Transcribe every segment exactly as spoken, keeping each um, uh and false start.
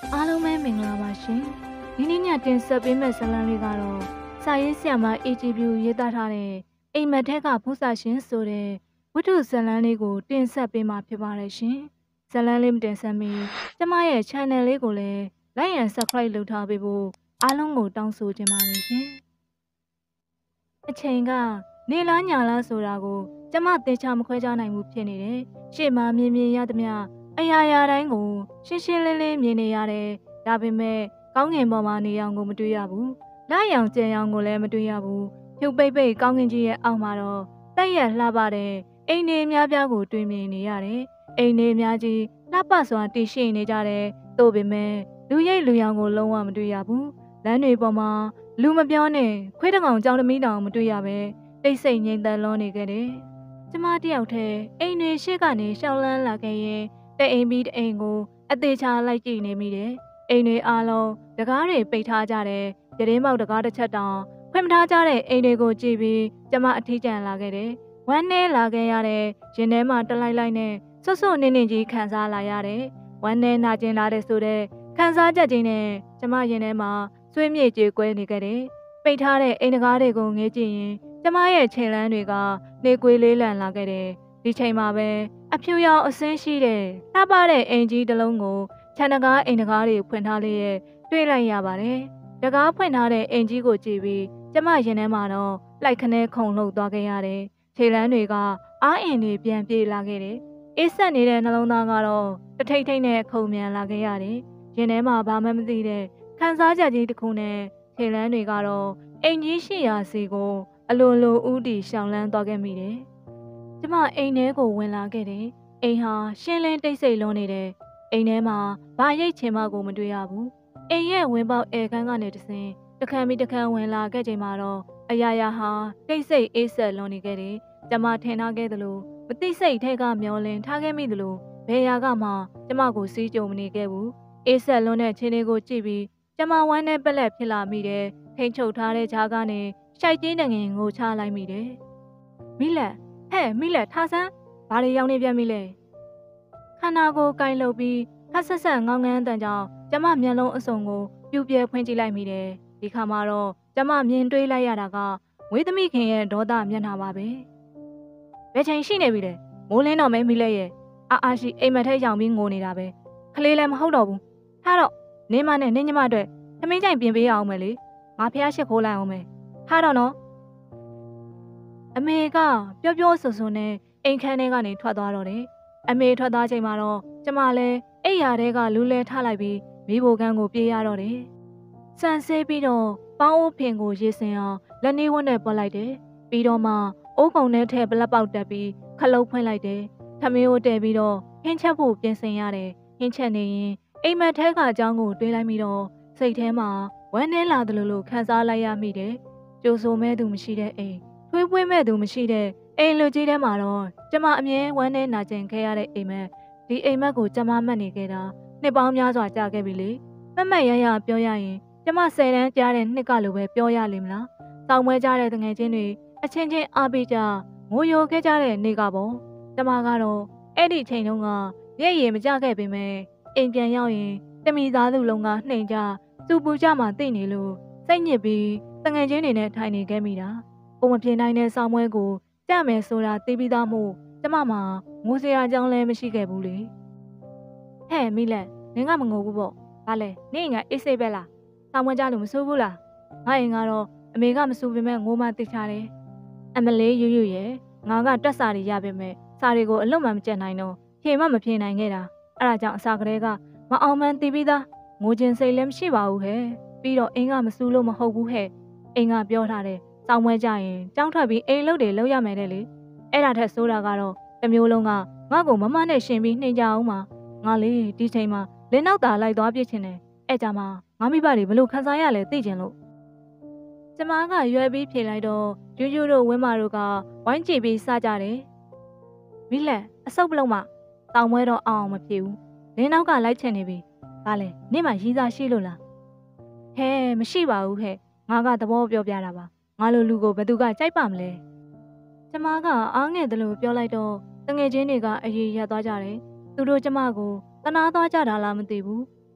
အားလုံးပဲမင်္ဂလာပါရှင်။ဒီနေ့ညတင်ဆက်ပေးမယ့်ဇာတ်လမ်းလေးကတော့စာရေးဆရာမ အေ ဂျီ ပြူ ရေးသားထားတဲ့အိမ်မက်ထဲကဘုစာရှင်ဆိုတဲ့ဝတ္ထုဇာတ်လမ်းလေးကိုတင်ဆက်ပေးမှာဖြစ်ပါတယ်ရှင်။ဇာတ်လမ်းလေးမတင်ဆက်မီကျမရဲ့ channel လေးကိုလည်း like and subscribe လုပ်ထားပေးဖို့အားလုံးကိုတောင်းဆိုချင်ပါတယ်ရှင်။အချိန်ကနေလားညာလားဆိုတာကိုကျမသေချာမခွဲခြားနိုင်ဘူးဖြစ်နေတယ်။ရှေ့မှာမြင်မြင်ရသမျှအရာရာတိုင်းကိုရှင်းရှင်းလင်းလင်းမြင်နေရတယ်။ဒါပေမဲ့ကောင်းကင်ပေါ်မှာနေအောင်ကိုမတွေ့ရဘူး။လရောင်ကျယ်ရောင်ကိုလည်းမတွေ့ရဘူး။ဖြူပိတ်ပိတ်ကောင်းကင်ကြီးရဲ့အောက်မှာတော့တက်ရက်လှပတဲ့အိမ်တွေအများပြားကိုတွေ့မြင်နေရတယ်။အိမ်တွေအများကြီးလှပစွာတည်ရှိနေကြတယ်။သို့ပေမဲ့လူရိပ်လူရောင်ကိုလုံးဝမတွေ့ရဘူး။လမ်းတွေပေါ်မှာလူမပြောနဲ့ခွေးတကောင်ကြောင်သမီးတောင်မတွေ့ရပဲတိတ်ဆိတ်ငြိမ်သက်လွန်နေခဲ့တယ်။ကျမတယောက်တည်းအိမ်တွေရှေ့ကနေရှောင်းလန်းလာခဲ့ရင်တအိမ်ပြီးတအိမ်ကိုအသေးချာလိုက်ကြည့်နေမိတယ်။အိမ်တွေအားလုံးတကားတွေပိတ်ထားကြတယ်။ရတင်းပေါက်တကားတစ်ချက်တောင်ဖွင့်မထားကြတဲ့အိမ်တွေကိုကြည့်ပြီးကျမအထီးကျန်လာခဲ့တယ်။ဝမ်းနဲ့လာခဲ့ရတဲ့ရင်ထဲမှာတလိုက်လိုက်နဲ့ဆွတ်ဆွတ်နင်းနင်းကြီးခံစားလာရတယ်။ဝမ်းနဲ့နာကျင်လာတဲ့ဆိုတဲ့ခံစားချက်ကြီးနဲ့ကျမရင်ထဲမှာဆွေးမြေ့ကြေကွဲနေခဲ့တယ်။ပိတ်ထားတဲ့အိမ်တကားတွေကိုငေးကြည့်ရင်ကျမရဲ့ခြေလမ်းတွေကနေကွေးလေးလန့်လာခဲ့တယ်။ဒီချိန်မှာပဲအဖြူရောင်အစင်းရှိတဲ့လှပတဲ့အိမ်ကြီးတစ်လုံးကိုခြံတကားအိမ်တကားတွေဖွင့်ထားလေးရဲ့တွေ့လိုက်ရပါတယ်။တကားဖွင့်ထားတဲ့အိမ်ကြီးကိုကြည့်ပြီးကျမရင်ထဲမှာတော့လိုက်ခနဲခုန်လှုပ်သွားခဲ့ရတယ်။ခြေလမ်းတွေကအားအင်တွေပြန်ပြေးလာခဲ့တယ်။အေးဆက်နေတဲ့နှလုံးသားကတော့တထိတ်ထိတ်နဲ့ခုန်မြန်လာခဲ့ရတယ်။ရင်ထဲမှာဘာမှမသိတဲ့ခံစားချက်ကြီးတစ်ခုနဲ့ခြေလမ်းတွေကတော့အိမ်ကြီးရှိရာစီကိုအလိုလိုဦးတည်ရှောင်လန်းသွားခဲ့မိတယ်။ကျမအိမ်ထဲကိုဝင်လာခဲ့တယ်။အိမ်ဟာရှင်းလင်းတိတ်ဆိတ်လွန်းနေတယ်။အိမ်ထဲမှာဘာရိတ်ချင်မှကိုမတွေ့ရဘူး။အိမ်ရဲ့ဝင်ပေါက်အဲခန်းကနေတဆင်တခမ်းပြီးတခမ်းဝင်လာခဲ့ချိန်မှာတော့အရာရာဟာတိတ်ဆိတ်အေးဆက်လွန်နေခဲ့တယ်။ကျမထင်ထားခဲ့သလိုမသိစိတ်ထဲကမျောလင်းထားခဲ့မိသလိုဘယ်ရာကမှကျမကိုစီးကြုံမနေခဲ့ဘူး။အေးဆက်လွန်တဲ့ချင်းလေးကိုကြည့်ပြီးကျမဝမ်းနဲ့ပက်လက်ဖြစ်လာမိတယ်။ထိန်ချုပ်ထားတဲ့ဈာကနေရှိုက်ကြီးတငင်ငိုချလိုက်မိတယ်။မိလက်ဟဲ့မိလက်ထားစမ်းဘာတွေရောက်နေပြန်ပြီလဲခန္ဓာကိုယ်ကိုင်လှုပ်ပြီးခက်ဆက်ဆက်ငေါငန်းတန်ကြောင်ကျမမျက်လုံးအစုံကိုပြူပြဲဖွင့်ကြည့်လိုက်မိတယ်ဒီခါမှာတော့ကျမမြင်တွေးလိုက်ရတာကဝေသမီခင်ရဲ့ဒေါသမျက်နှာပါပဲဘယ်ချိန်ရှိနေပြီလဲမိုးလင်းတော့မဲမိလက်ရဲ့အာအာရှိအိမ်မက်ထဲရောက်ပြီးငိုနေတာပဲခလေးလည်းမဟုတ်တော့ဘူးထားတော့နင်းမနဲ့နင်းညမအတွက်သမင်းကြိုင်ပြင်ပေးရအောင်မယ်လေငါဖះရှစ်ခိုးလိုက်အောင်မယ်ထားတော့နော်အမေကပျော့ပျော့ဆူဆူနဲ့အိမ်ခန်းထဲကနေထွက်သွားတော့တယ်အမေထွက်သွားချိန်မှာတော့ကျမလည်းအိမ်ရာထဲကလူလဲထားလိုက်ပြီးမိဘကန်းကိုပြေးရတော့တယ်ဆန်ဆေးပြီးတော့ပေါင်းအိုးဖင်ကိုရေစင်အောင်လက်နှီးဝန်းနဲ့ပွက်လိုက်တယ်ပြီးတော့မှအိုးကုံထဲထည့်ပလက်ပေါက်တက်ပြီးခလုတ်ဖွင့်လိုက်တယ်ထမင်းကိုတဲပြီးတော့ဟင်းချက်ဖို့ပြင်ဆင်ရတယ်ဟင်းချက်နေရင်အိမ်မက်ထဲကအကြောင်းကိုတွေးလိုက်ပြီးတော့စိတ်ထဲမှာဝမ်းနဲလာသလိုလိုခံစားလိုက်ရမိတယ်ကြိုဆိုမဲ့သူမရှိတဲ့အိမ်ထွေးပွေးမဲ့သူမရှိတဲ့အိမ်လူကြီးထဲမှာတော့ကျမအမြဲဝမ်းနဲ့နာကျင်ခဲ့ရတဲ့အိမ်မက်ဒီအိမ်မက်ကိုကျမမှတ်နေခဲ့တာနှစ်ပေါင်းများစွာကြာခဲ့ပြီလေမမတ်ရရပြောရရင်ကျမဆယ်တန်းကြားတဲ့နှစ်ကလိုပဲပြောရလိမ့်မလားတောင်ပွဲကြတဲ့တငယ်ချင်းတွေအချင်းချင်းအားပေးကြငိုယိုခဲ့ကြတဲ့နေ့ကပေါ့ကျမကတော့အဲ့ဒီချိန်တုန်းကရက်ရည်မကြခဲ့ပေမဲ့အိမ်ပြန်ရောက်ရင်တမိသားစုလုံးကနှိမ်ကြသူ့ပူကြမှာသိနေလို့စိတ်ညစ်ပြီးတငယ်ချင်းတွေနဲ့ထိုင်နေခဲ့မိတာကိုမပြေနိုင်တဲ့ဆောင်းပွဲကိုကြမယ်ဆိုတာသိပြီးသားမို့ကျမမှာငိုစရာအကြောင်းလည်းမရှိခဲ့ဘူးလေဟဲ့မိလက်နင်ကမငိုဘူးပေါ့ဘာလဲနင်ကအေးစိတ်ပဲလားဆောင်းပွဲကြလို့မစိုးဘူးလားငါရင်ကတော့အမေကမစိုးပေမဲ့ငိုမှသိချတယ်အမလေးရွရွရဲ့ငါကတက်စာတွေရပေမဲ့စာတွေကိုအလွတ်မှမကြက်နိုင်တော့ဖြေမှမဖြေနိုင်ခဲ့တာအဲ့ဒါကြောင့်အစာကလေးကမအောင်မှန်းသိပြီးသားငိုခြင်းစိတ်လည်းမရှိပါဘူးဟဲ့ပြီးတော့အင်းကမစိုးလို့မဟုတ်ဘူးဟဲ့အင်းကပြောထားတယ်စောင်းမွဲကြရင်ကြောင်းထွက်ပြီးအိမ်လုတ်တွေလောက်ရမယ်တဲ့လေအဲ့ဒါထက်ဆိုးတာကတော့တမျိုးလုံးကငါ့ကိုမမနဲ့ရှင်ပြီးနှိမ်ကြအောင်မှာငါလေဒီချိန်မှာလင်းနောက်တာလိုက်သွားပြစ်ချင်တယ်အဲ့ကြမှာငါမိဘတွေဘလို့ခန်းစားရလဲသိချင်လို့ကျမကရွယ်ပြီးဖြေလိုက်တော့ယူယူတို့ဝင်းမာတို့ကဝိုင်းကြည့်ပြီးစကြတယ်မိလက်အဆုပ်ပလုံးမတောင်မွဲတော့အောင်အောင်မဖြစ်ဘူးလင်းနောက်ကလိုက်ချင်နေပြီဘာလဲနေ့မှရီးစားရှိလို့လားဟဲမရှိပါဘူးဟဲ့ငါကသဘောပြောပြတာပါငါလိုလူကိုဘယ်သူကကြိုက်ပါမလဲကျမကအားငယ်တယ်လို့ပြောလိုက်တော့တငယ်ချင်းတွေကအရေးရသွားကြတယ်သူတို့ကျမကိုတနာသွားကြတာလားမသိဘူး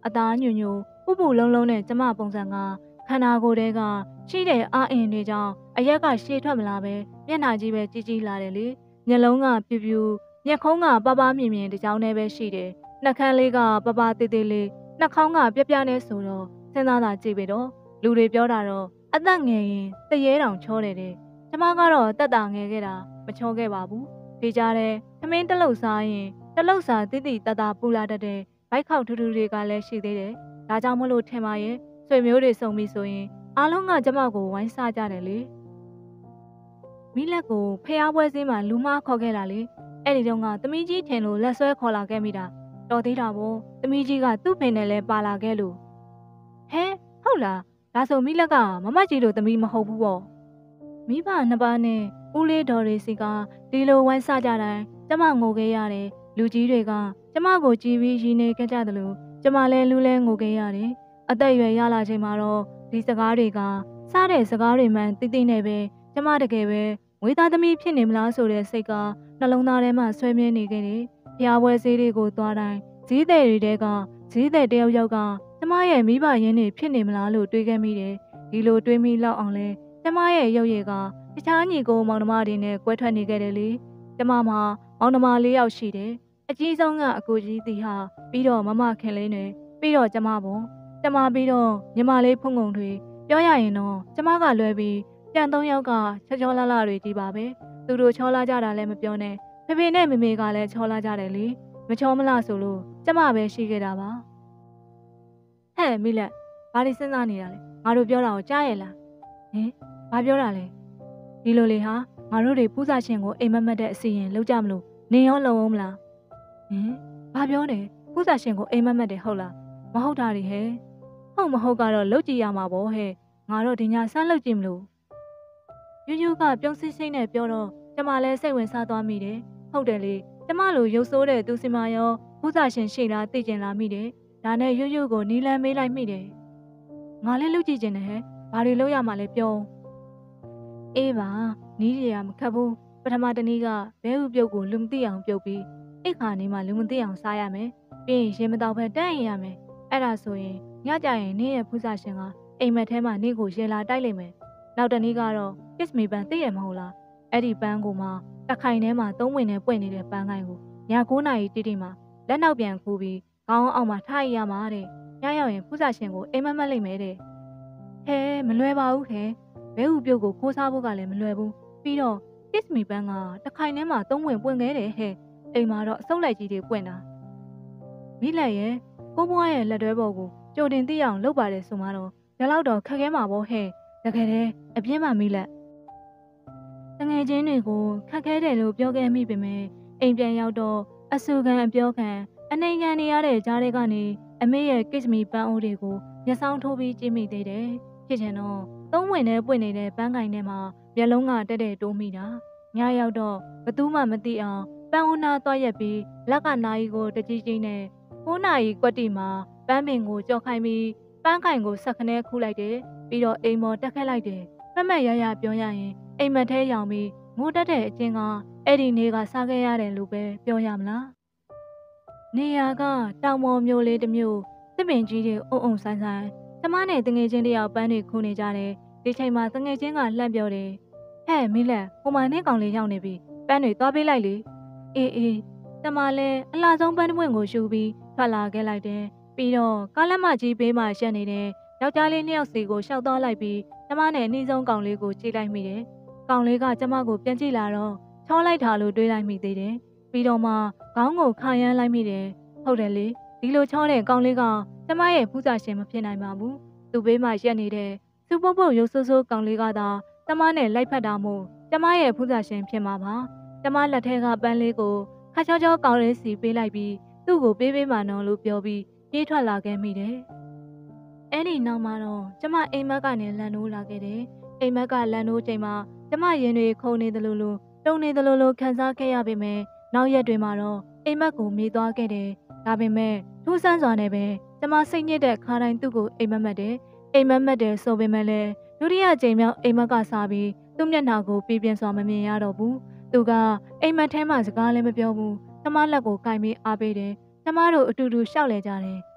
အသားညွညူပူပူလုံးလုံးနဲ့ကျမပုံစံကခန္ဓာကိုယ်ထဲကရှိတဲ့အာအင်တွေကြောင့်အရက်ကရှေ့ထွက်မလာပဲမျက်နှာကြီးပဲကြီးကြီးလာတယ်လေမျက်လုံးကပြူပြူမျက်ခုံးကပပမြင်မြင်တကြောင်နဲ့ပဲရှိတယ်နှာခမ်းလေးကပပသေးသေးလေးနှာခေါင်းကပြပြနဲ့ဆိုတော့စဉ်းစားတာကြည့်ပြီတော့လူတွေပြောတာတော့အသက်ငယ်ရင်တရေတောင်ချောတယ်တဲ့ကျမကတော့တက်တာငယ်ခဲ့တာမချောခဲ့ပါဘူးဒီကြားထဲသမင်းတလုတ်စားရင်တလုတ်စားတိတိတတပူလာတတ်တဲ့ဘိုက်ခေါက်ထူးထူးတွေကလည်းရှိသေးတယ်ဒါကြောင့်မလို့ထင်ပါရဲ့ဆွေမျိုးတွေစုံပြီဆိုရင်အားလုံးကကျမကိုဝိုင်းစားကြတယ်လေမိလက်ကိုဖျားပွဲစင်းမှာလူမခေါ်ခဲ့တာလေအဲ့ဒီတော့ကသမီးကြီးထင်လို့လက်ဆွဲခေါ်လာခဲ့မိတာတော်သေးတာပေါ့သမီးကြီးကသူ့ပင်နဲ့လဲပါလာခဲ့လို့ဟဲဟုတ်လားဒါဆိုမိလက်ကမမကြီးတို့သမီးမဟုတ်ဘူးပေါ့မိဘနှစ်ပါးနဲ့ဦးလေးတော်တွေစီကဒီလိုဝိုင်းစားကြတိုင်းကျမငိုခဲ့ရတယ်လူကြီးတွေကကျမကိုကြည်ပြီးရင်းနေကြတယ်လို့ကျမလည်းလူလဲငိုခဲ့ရတယ်အသက်အရွယ်ရလာချိန်မှာတော့ဒီစကားတွေကစားတဲ့စကားတွေမှန်တိတိနဲ့ပဲကျမတကယ်ပဲဝေသားသမီးဖြစ်နေမလားဆိုတဲ့စိတ်ကနှလုံးသားထဲမှာဆွဲမြဲနေခဲ့တယ်။ဖျားပွဲဈေးတွေကိုသွားတိုင်းဈေးသည်တွေတဲကဈေးသည်တယောက်ယောက်ကကျမရဲ့မိဘရင်းတွေဖြစ်နေမလားလို့တွေးခဲ့မိတယ်။ဒီလိုတွေးမိလောက်အောင်လဲကျမရဲ့ရုပ်ရည်ကတခြားညီကိုမောင်နှမတွေနဲ့ကွဲထွက်နေခဲ့တယ်လေ။ကျမမှာမောင်နှမလေးယောက်ရှိတယ်။အကြီးဆုံးကအကိုကြီးတီဟာပြီးတော့မမခင်လေးနဲ့ပြီးတော့ကျမပေါ့။ကျမပြီးတော့ညီမလေးဖုန်ကုန်တွေပြောရရင်တော့ကျမကလွဲပြီးပြန်သုံးယောက်ကချောချောလာလာတွေကြီးပါပဲသူတို့ချောလာကြတာလည်းမပြောနဲ့ဖေဖေနဲ့မေမေကလည်းချောလာကြတယ်လေမချောမလားဆိုလို့ကျမပဲရှိခဲ့တာပါဟဲ့မိလက်ဘာလို့စဉ်းစားနေတာလဲငါတို့ပြောတာကိုကြားရဲ့လားဟင်ဘာပြောတာလဲဒီလိုလေဟာငါတို့တွေပူဇာရှင်ကိုအိမ်မက်မက်တဲ့အစီရင်လောက်ကြမလို့နေရောလုံအောင်မလားဟင်ဘာပြောနေပူဇာရှင်ကိုအိမ်မက်မက်တယ်ဟုတ်လားမဟုတ်တာတွေဟဲ့ဟုတ်မဟုတ်ကတော့လုတ်ကြည့်ရမှာပေါ့ဟဲ့ငါတို့ဒီညဆန်းလုတ်ကြည့်မလို့ယူယူကပြုံးစိစိနဲ့ပြောတော့ကျမလည်းစိတ်ဝင်စားသွားမိတယ်ဟုတ်တယ်လေကျမလိုရုပ်ဆိုးတဲ့သူစီမရောဘုဇာရှင်ရှိလားသိကျင်လာမိတယ်ဒါနဲ့ယူယူကိုနီးလန်းမေးလိုက်မိတယ်ငါလည်းလုတ်ကြည့်ကျင်တယ်ဟဲ့ဘာတွေလုပ်ရမှာလဲပြောအေးပါနီးရမခက်ဘူးပထမတနည်းကဘဲဥပြုတ်ကိုလူမသိအောင်ပြုတ်ပြီးအိတ်ခါနေမှလူမသိအောင်စားရမယ်ပြီးရင်ရေမတောက်ဖက်တန့်ရင်ရမယ်အဲ့ဒါဆိုရင်ညကြရင်နေ့ရဲ့ဘုဇာရှင်ကအိမ်မက်ထဲမှာနေ့ကိုရေလာတိုက်လိုက်မယ်နောက်တနည်းကတော့ kiss me ပန်းသိရမဟုတ်လားအဲ့ဒီပန်းကိုမှတခိုင်ထဲမှာသုံးဝင်နဲ့ပွင့်နေတဲ့ပန်းကိုင်းကိုည9နာရီတိတိမှာလက်နောက်ပြန်ခူးပြီးခေါင်းအောင်မှာထားရမှာတဲ့ညရောက်ရင်ဖူးစာရှင်ကိုအိမ်မက်မက်လိုက်မယ်တဲ့ဟဲမလွယ်ပါဘူးခဲဘဲဥပြုတ်ကိုခိုးစားဖို့ကလည်းမလွယ်ဘူးပြီးတော့ kiss me ပန်းကတခိုင်ထဲမှာသုံးဝင်ပွင့်ခဲ့တယ်ဟဲ့အိမ်မှာတော့အစုပ်လိုက်ကြီးတွေပွင့်တာမိလက်ရဲ့ကိုဘွားရဲ့လက်တွဲပေါ်ကိုကြိုတင်သိအောင်လုပ်ပါတယ်ဆိုမှတော့ဒါတော့တော့ခက်ခဲမှာပေါ့ဟဲ့တကယ်တည်းအပြင်းမှမိလက်တငယ်ချင်းတွေကိုခက်ခဲတယ်လို့ပြောခဲ့မိပေမဲ့အိမ်ပြန်ရောက်တော့အဆူခံအပြောခံအနေခံနေရတဲ့ကြားတွေကနေအမေရဲ့ kiss me ပန်းအိုးတွေကိုမျက်စောင်းထိုးပြီးကြည့်မိသေးတယ်ဖြစ်ချင်တော့သုံးဝင်နဲ့ပွင့်နေတဲ့ပန်းကိုင်ထဲမှာမျက်လုံးကတက်တဲ့တိုးမိတာညရောက်တော့ဘသူမှမသိအောင်ပန်းအိုးနာသွားရက်ပြီးလက်ကနာရီကိုတကြီးကြီးနဲ့ကိုးနာရီကွက်တီမှာပန်းပင်ကိုကြောက်ခိုင်းပြီးပန်းကိုင်ကိုဆက်ခနဲခူးလိုက်တယ်ပြီးတော့အိမ်မော်တက်ခက်လိုက်တယ်မမက်ရရပြောရရင်အိမ်မက်ထဲရောင်ပြီးငိုတက်တဲ့အချင်းကအဲ့ဒီနေကစားခဲ့ရတယ်လို့ပဲပြောရမလားနေရာကတောင်ပေါ်မျိုးလေးတစ်မျိုးသစ်ပင်ကြီးတွေအုံအုံဆိုင်ဆိုင်ကျမနဲ့တငယ်ချင်းတယောက်ပန်းတွေခူးနေကြတယ်ဒီချိန်မှာတငယ်ချင်းကလှမ်းပြောတယ်ဟဲ့မီးလက်ဟိုမှာနဲ့ကောင်လေးရောက်နေပြီပန်းတွေသွားပေးလိုက်လေအေးအေးတမလည်းအလားဆုံးပန်းတစ်ပွင့်ကိုရှူပြီးထွက်လာခဲ့လိုက်တယ်ပြီးတော့ကားလက်မကြီးပေးမှရှက်နေတဲ့ယောက်ျားလေးနှစ်ယောက်စီကိုရှောက်သွားလိုက်ပြီးကျမနဲ့အနှီးဆုံးကောင်လေးကိုကြည့်လိုက်မိတယ်။ကောင်လေးကကျမကိုပြန်ကြည့်လာတော့ချောလိုက်တာလို့တွေးလိုက်မိသေးတယ်။ပြီးတော့မှခေါင်းကိုခါရမ်းလိုက်မိတယ်။ဟုတ်တယ်လေဒီလိုချောတဲ့ကောင်လေးကကျမရဲ့ဖူးစာရှင်မဖြစ်နိုင်ပါဘူး။သူ့ဘေးမှာရက်နေတဲ့စူပုတ်ပုတ်ရုပ်ဆိုးဆိုးကောင်လေးကသာကျမနဲ့လိုက်ဖက်တာမို့ကျမရဲ့ဖူးစာရှင်ဖြစ်မှာပါ။ကျမလက်ထဲကပန်းလေးကိုခါချောချောကောင်လေးစီပေးလိုက်ပြီးသူ့ကိုပေးပေးမှနော်လို့ပြောပြီးပြေးထွက်လာခဲ့မိတယ်။အဲ့ဒီနောက်မှာတော့ကျမအိမ်မက်ကနေလန်နိုးလာခဲ့တယ်။အိမ်မက်ကလန်နိုးချိန်မှာကျမရင်တွေခုန်နေသလိုလိုတုံနေသလိုလိုခံစားခဲ့ရပေမဲ့နောက်ရက်တွေမှာတော့အိမ်မက်ကိုမေးသွားခဲ့တယ်။ဒါပေမဲ့ထူးဆန်းစွာနဲ့ပဲကျမစိတ်ညစ်တဲ့ခါတိုင်းသူ့ကိုအိမ်မက်မက်တယ်။အိမ်မက်မက်တယ်ဆိုပေမဲ့လည်းဒုတိယကြိမ်မြောက်အိမ်မက်ကစားပြီးသူ့မျက်နှာကိုပြပြင်းစွာမမြင်ရတော့ဘူး။သူကအိမ်မက်ထဲမှာစကားလည်းမပြောဘူး။ကျမလက်ကိုကင်ပြီးအားပေးတယ်။ကျမတို့အတူတူရှောက်လဲကြတယ်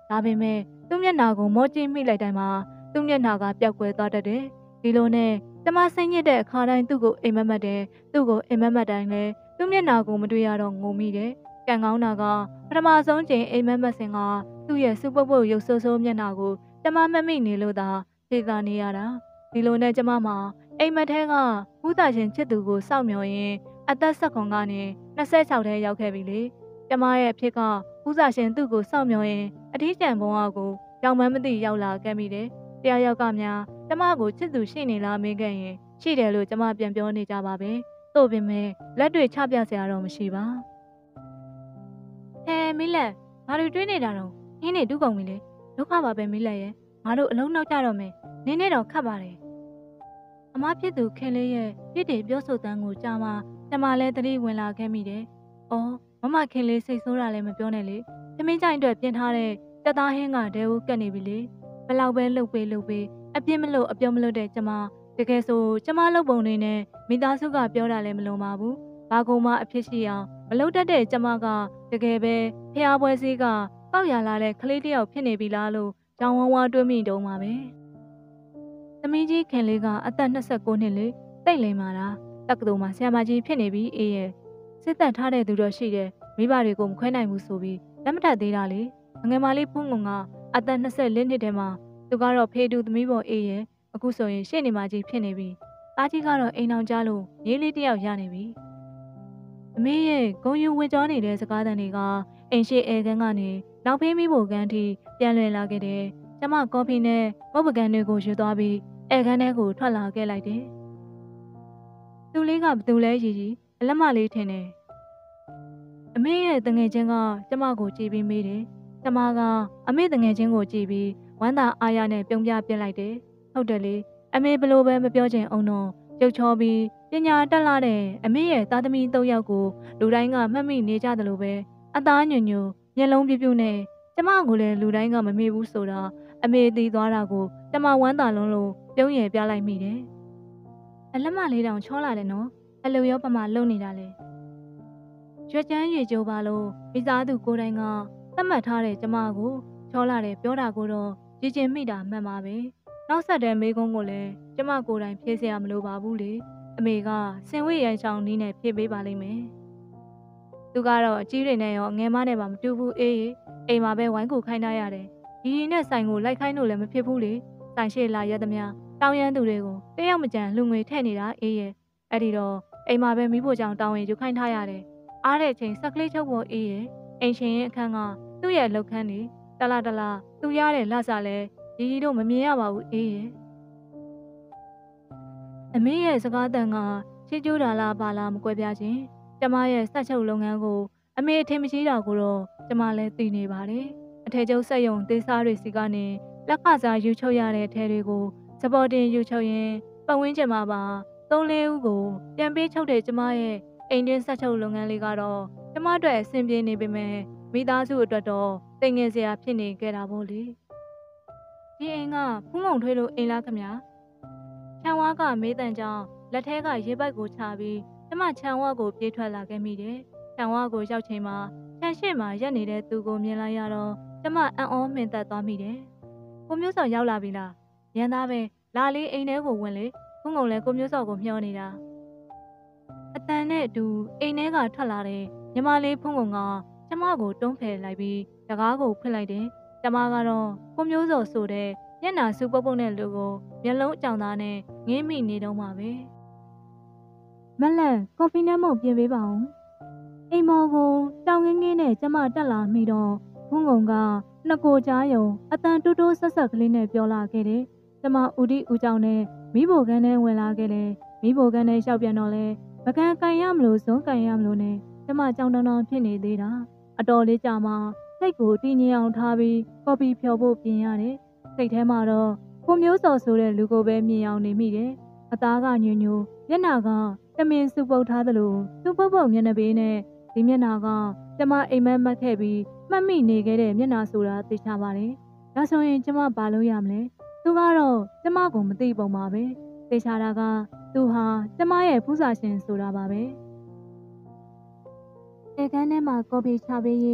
ဒါပေမဲ့သူ့မျက်နှာကိုမောကျင်းမိလိုက်တိုင်းမှာသူ့မျက်နှာကပျောက်ကွယ်သွားတတ်တယ်ဒီလိုနဲ့ကျမစိတ်ညစ်တဲ့အခါတိုင်းသူ့ကိုအိမ်မက်မက်တယ်သူ့ကိုအိမ်မက်မက်တိုင်းလဲသူ့မျက်နှာကိုမတွေ့ရတော့ငိုမိတယ်ကံကောင်းတာကပထမဆုံးချိန်အိမ်မက်မက်စင်ကသူ့ရဲ့စူပုတ်ပုတ်ရုပ်ဆိုးဆိုးမျက်နှာကိုကျမမက်မိနေလို့သာသိသာနေရတာဒီလိုနဲ့ကျမမှာအိမ်မက်ထဲကဥသာရှင်ချစ်သူကိုစောင့်မျှော်ရင်းအသက်၁၉ကနေ၂၆ထဲရောက်ခဲ့ပြီလေကျမရဲ့အဖြစ်ကဥသာရှင်သူ့ကိုစောင့်မျှော်ရင်းအထီးကျန်ဘုံအောက်ကိုကြောင်မန်းမသိရောက်လာခဲ့မိတယ်တရားရောက်ကများကျမကိုချစ်သူရှိနေလားမေးခဲ့ရင်ရှိတယ်လို့ကျမပြန်ပြောနေကြပါပဲသို့ပေမဲ့လက်တွေချပြစရာတော့မရှိပါဟဲမီလက်ငါတို့တွေးနေတာတော့နင်းနေတူးကုန်ပြီလေဒုက္ခပါပဲမီလက်ရဲ့ငါတို့အလုံးနောက်ကြတော့မယ်နင်းနေတော့ခတ်ပါတယ်အမဖြစ်သူခင်လေးရဲ့ပြစ်တွေပြောဆိုတန်းကိုကြားမှကျမလည်းသတိဝင်လာခဲ့မိတယ်အော်မမခင်လေးစိတ်ဆိုးတာလည်းမပြောနဲ့လေသမင်းကြိုင်အတွက်ပြင်ထားတဲ့တက်သားဟင်းကဒဲဦးကတ်နေပြီလေဘလောက်ပဲလှုပ်ပေးလှုပ်ပေးအပြစ်မလို့အပြုံးမလို့တဲ့ကျမတကယ်ဆိုကျမလှုပ်ပုံနေနဲ့မိသားစုကပြောတာလည်းမလုံးပါဘူးဘာကုံမှအဖြစ်ရှိအောင်မလှုပ်တတ်တဲ့ကျမကတကယ်ပဲဖျားပွဲစည်းကပေါက်ရလာတဲ့ကလေးတယောက်ဖြစ်နေပြီလားလို့ကြောင်ဝဝတွေးမိတုံးပါပဲသမီးကြီးခင်လေးကအသက်၂၉နှစ်လေတိတ်လိမ်မာတာတက္ကသိုလ်မှာဆရာမကြီးဖြစ်နေပြီအေးရဲ့စစ်သက်ထားတဲ့သူတော့ရှိတယ်မိဘတွေကိုမခွဲနိုင်ဘူးဆိုပြီးလက်မထပ်သေးတာလေငယ်မလေးဖုန်းကုံကအသက်၂၄နှစ်ထဲမှာသူကတော့ဖေးတူသမီးပေါ်အေးရဲ့အခုဆိုရင်ရှေ့နေမကြီးဖြစ်နေပြီသားကြီးကတော့အိမ်အောင်ကြလို့ရေးလေးတယောက်ရနေပြီအမေရဲ့ဂုံယူဝင်ကြောနေတဲ့စကားသံတွေကအိမ်ရှိအဲခန်းကနေနောက်ဖေးမိဖို့ကန်းထိပြန်လွင်လာခဲ့တယ်ကျမကော်ဖီနဲ့မုတ်ပကံတွေကိုယူသွားပြီးအဲခန်းထဲကိုထွက်လာခဲ့လိုက်တယ်သူလေးကဘသူလဲရီရီအလက်မလေးထင်တယ်အမေရဲ့တငယ်ချင်းကကျမကိုကြည့်ပြီးမေးတယ်ကျမကအမေတငယ်ချင်းကိုကြည့်ပြီးဝမ်းသာအားရနဲ့ပြုံးပြပြလိုက်တယ်ဟုတ်တယ်လေအမေဘလို့ပဲမပြောချင်အောင်တော့ရုပ်ချောပြီးပညာတက်လာတဲ့အမေရဲ့သားသမီး၃ယောက်ကိုလူတိုင်းကမှတ်မိနေကြတယ်လို့ပဲအသားညွညွမျက်လုံးပြူးပြူးနဲ့ကျမကိုလည်းလူတိုင်းကမမေ့ဘူးဆိုတာအမေသိသွားတာကိုကျမဝမ်းသာလုံးလို့ပြုံးရယ်ပြလိုက်မိတယ်အလက်မလေးတောင်ချောလာတယ်နော်အလိုရောပမာလုံနေတာလေရွှေချမ်းရေကြိုးပါလို့မိသားစုကိုယ်တိုင်ကသတ်မှတ်ထားတဲ့ကျမကိုချောလာတယ်ပြောတာကိုတော့ကြည်ကျင်မိတာမှန်ပါပဲနောက်ဆက်တဲ့မိကုန်းကိုလည်းကျမကိုယ်တိုင်ဖြေစရာမလိုပါဘူးလေအမေကစင်ဝိရန်ဆောင်နီးနဲ့ဖြေပေးပါလိမ့်မယ်သူကတော့အကြီးတွေနဲ့ရောငယ်မနဲ့ပါမတူဘူးအေးအိမ်မှာပဲဝိုင်းကူခိုင်းထားရတယ်ဒီဒီနဲ့ဆိုင်ကိုလိုက်ခိုင်းလို့လည်းမဖြစ်ဘူးလေဆိုင်ရှိလာရသမျှတောင်းရမ်းသူတွေကိုတယောက်မကြံလူငွေထည့်နေတာအေးရဲ့အဲ့ဒီတော့အိမ်မှာပဲမိဖို့ကြောင့်တောင်းရင်ယူခိုင်းထားရတယ်အားတဲ့အချိန်ဆက်ကလေးချုပ်ဖို့အေးရဲ့အိမ်ရှင်ရဲ့အခန်းကသူ့ရဲ့လောက်ခန်းနေတလားတလားသူရတဲ့လက်စားလဲဒီဒီတို့မမြင်ရပါဘူးအေးရဲ့အမေရဲ့စကားတန်ကချီကျူးတာလားပါလားမကွဲပြားခြင်းကျမရဲ့စက်ချုပ်လုပ်ငန်းကိုအမေအထင်မရှိတာကိုတော့ကျမလည်းသိနေပါတယ်အထည်ချုပ်စက်ရုံသေးစားတွေစီကနေလက်ခစားယူချုပ်ရတဲ့အထည်တွေကိုစပေါ်တင်ယူချုပ်ရင်ပတ်ဝန်းကျင်မှာပါသုံးလေးဦးကိုပြန်ပေးချုပ်တဲ့ကျမရဲ့အိမ်တွင်းစက်ချုပ်လုပ်ငန်းလေးကတော့ကျမအတွက်အဆင်ပြေနေပေမဲ့မိသားစုအတွက်တော့တိမ်ငယ်စရာဖြစ်နေခဲ့တာပေါ့လေဒီအိမ်ကဖုံးငုံထွေးလို့အိမ်လားခမခြံဝါကမေးတန်ကြောင့်လက်ထဲကရေပိုက်ကိုချပြီးကျမခြံဝါကိုပြေးထွက်လာခဲ့မိတယ်ခြံဝါကိုရောက်ချိန်မှာခြံရှိမှာရက်နေတဲ့သူကိုမြင်လိုက်ရတော့ကျမအံ့ဩမှင်သက်သွားမိတယ်ကိုမျိုးစော်ရောက်လာပြီလားရန်သားပဲလာလေးအိမ်ထဲကိုဝင်လေဖုံးငုံလဲကိုမျိုးစော်ကိုမျှောနေတာအတန်နဲ့အတူအိမ်ထဲကထွက်လာတဲ့ညီမလေးဖုံးငုံကကျမကိုတွန်းဖယ်လိုက်ပြီးတကားကိုဖွင့်လိုက်တယ်ကျမကတော့ကိုမျိုးစော်ဆိုတဲ့ညနာစုပုတ်ပုတ်နဲ့လူကိုမျက်လုံးအကြောင်သားနဲ့ငင်းမိနေတော့မှာပဲမလန့်ကော်ဖီနဲ့မုတ်ပြင်ပေးပါဦးအိမ်မော်ကိုတောင်ငင်းငင်းနဲ့ကျမတက်လာမိတော့ဖုံးငုံကနှစ်ကိုကြားယုံအတန်တူးတူးဆက်ဆက်ကလေးနဲ့ပြောလာခဲ့တယ်ကျမဦးဒီဦးကြောင့်နဲ့မိဘကန်းနဲ့ဝင်လာခဲ့တယ်မိဘကန်းနဲ့ရှောက်ပြန်တော့လဲပကံကန်ရမလို့ဇုံးကန်ရမလို့နဲ့ကျမကြောင်တောင်တောင်ဖြစ်နေသေးတာအတော်လေးကြာမှစိတ်ကိုတည်ငြိမ်အောင်ထားပြီးကော်ဖီဖြော်ဖို့ပြင်ရတယ်စိတ်ထဲမှာတော့ကိုမျိုးစော်ဆိုတဲ့လူကိုပဲမြင်အောင်နေမိတယ်အသားကညွညွမျက်နှာကတမင်စုပုတ်ထားသလိုသူ့ပုတ်ပုတ်မျက်နှာပေးနဲ့ဒီမျက်နှာကကျမအိမ်မက်မက်ခဲ့ပြီးမှတ်မိနေခဲ့တဲ့မျက်နှာဆိုတာသိချပါတယ်ဒါဆိုရင်ကျမဘာလုပ်ရမလဲသူကတော့ကျမကိုမသိပုံပါပဲသိချတာကသူဟာကျမရဲ့ဖူးစာရှင်ဆိုတာပါပဲဧကန်းထဲမှာကော်ဖီချပေးရင်ကျ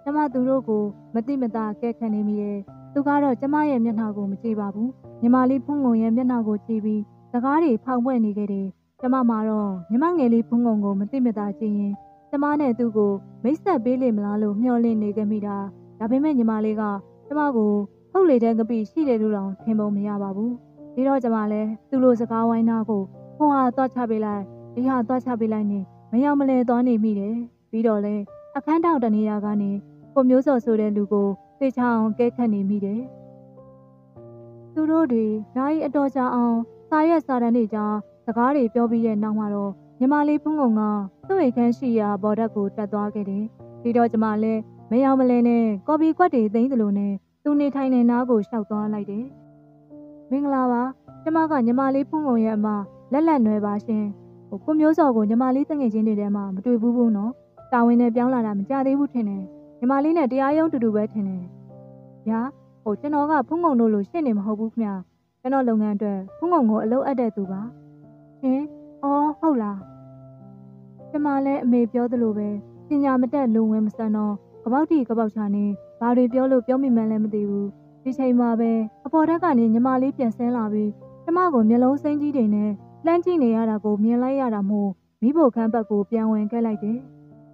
ကျမသူတို့ကိုမတိမတာကဲခတ်နေမိတယ်။သူကတော့ကျမရဲ့မျက်နှာကိုမကြည့်ပါဘူး။ညီမလေးဖုံးငုံရဲ့မျက်နှာကိုကြည့်ပြီးစကားတွေဖောင်ပွင့်နေခဲ့တယ်။ကျမမှာတော့ညီမငယ်လေးဖုံးငုံကိုမတိမတာကြည့်ရင်ကျမနဲ့သူ့ကိုမိတ်ဆက်ပေးလိမ့်မလားလို့မျှော်လင့်နေခဲ့မိတာ။ဒါပေမဲ့ညီမလေးကကျမကိုဟုတ်လေတဲ့ကပိရှိတယ်လို့တော့ထင်ပုံမရပါဘူး။ဒီတော့ကျမလည်းသူ့လိုစကားဝိုင်းနာကိုဟိုဟာသွားချပေးလိုက်ဒီဟာသွားချပေးလိုက်နေမရောက်မလဲသွားနေမိတယ်။ပြီးတော့လေအခန်းတောင်တနေရာကနေကိုမျိုးစော်ဆိုတဲ့လူကိုသိချအောင်ကဲခတ်နေမိတယ်။သူတို့တွေနိုင်အတော်ကြာအောင်စာရွက်စာတမ်းတွေကြားစကားတွေပြောပြီးတဲ့နောက်မှာတော့ညီမလေးဖုံးကုန်ကသူ့အိမ်ခန်းရှိရာဘော်ဒက်ကိုတက်သွားခဲ့တယ်။ဒီတော့ကျမလည်းမရောက်မလဲနဲ့ကော်ပီကွက်တွေသိမ်းသလိုနဲ့သူနေထိုင်နေနားကိုရှောက်သွားလိုက်တယ်။မင်္ဂလာပါကျမကညီမလေးဖုံးကုန်ရဲ့အမလက်လက်နွယ်ပါရှင်။ဟိုကိုမျိုးစော်ကိုညီမလေးတငယ်ချင်းတွေထဲမှာမတွေ့ဘူးဘူးနော်။တာဝန်နဲ့ပြောင်းလာတာမကြသေးဘူးထင်တယ်။ညီမလေးနဲ့တရားရုံးတူတူပဲထင်တယ်။ညာဟိုကျွန်တော်ကဖုံးကုန်တို့လိုရှင်းနေမဟုတ်ဘူးခင်ဗျ။ကျွန်တော်လုပ်ငန်းအတွက်ဖုံးကုန်ကိုအလုပ်အပ်တဲ့သူပါ။ဟင်အော်ဟုတ်လား။ကျမလည်းအမေပြောသလိုပဲပညာမတက်လူဝင်မစမ်းတော့ကပောက်တီကပောက်ချာနေဘာတွေပြောလို့ပြောမိမှန်းလည်းမသိဘူး။ဒီချိန်မှာပဲအပေါ်ဓာတ်ကနေညီမလေးပြန်ဆင်းလာပြီးကျမကိုမျက်လုံးစိမ်းကြီးတွေနဲ့လှမ်းကြည့်နေရတာကိုမြင်လိုက်ရတာမို့မိဖို့ခန်းဘက်ကိုပြန်ဝင်ခဲ့လိုက်တယ်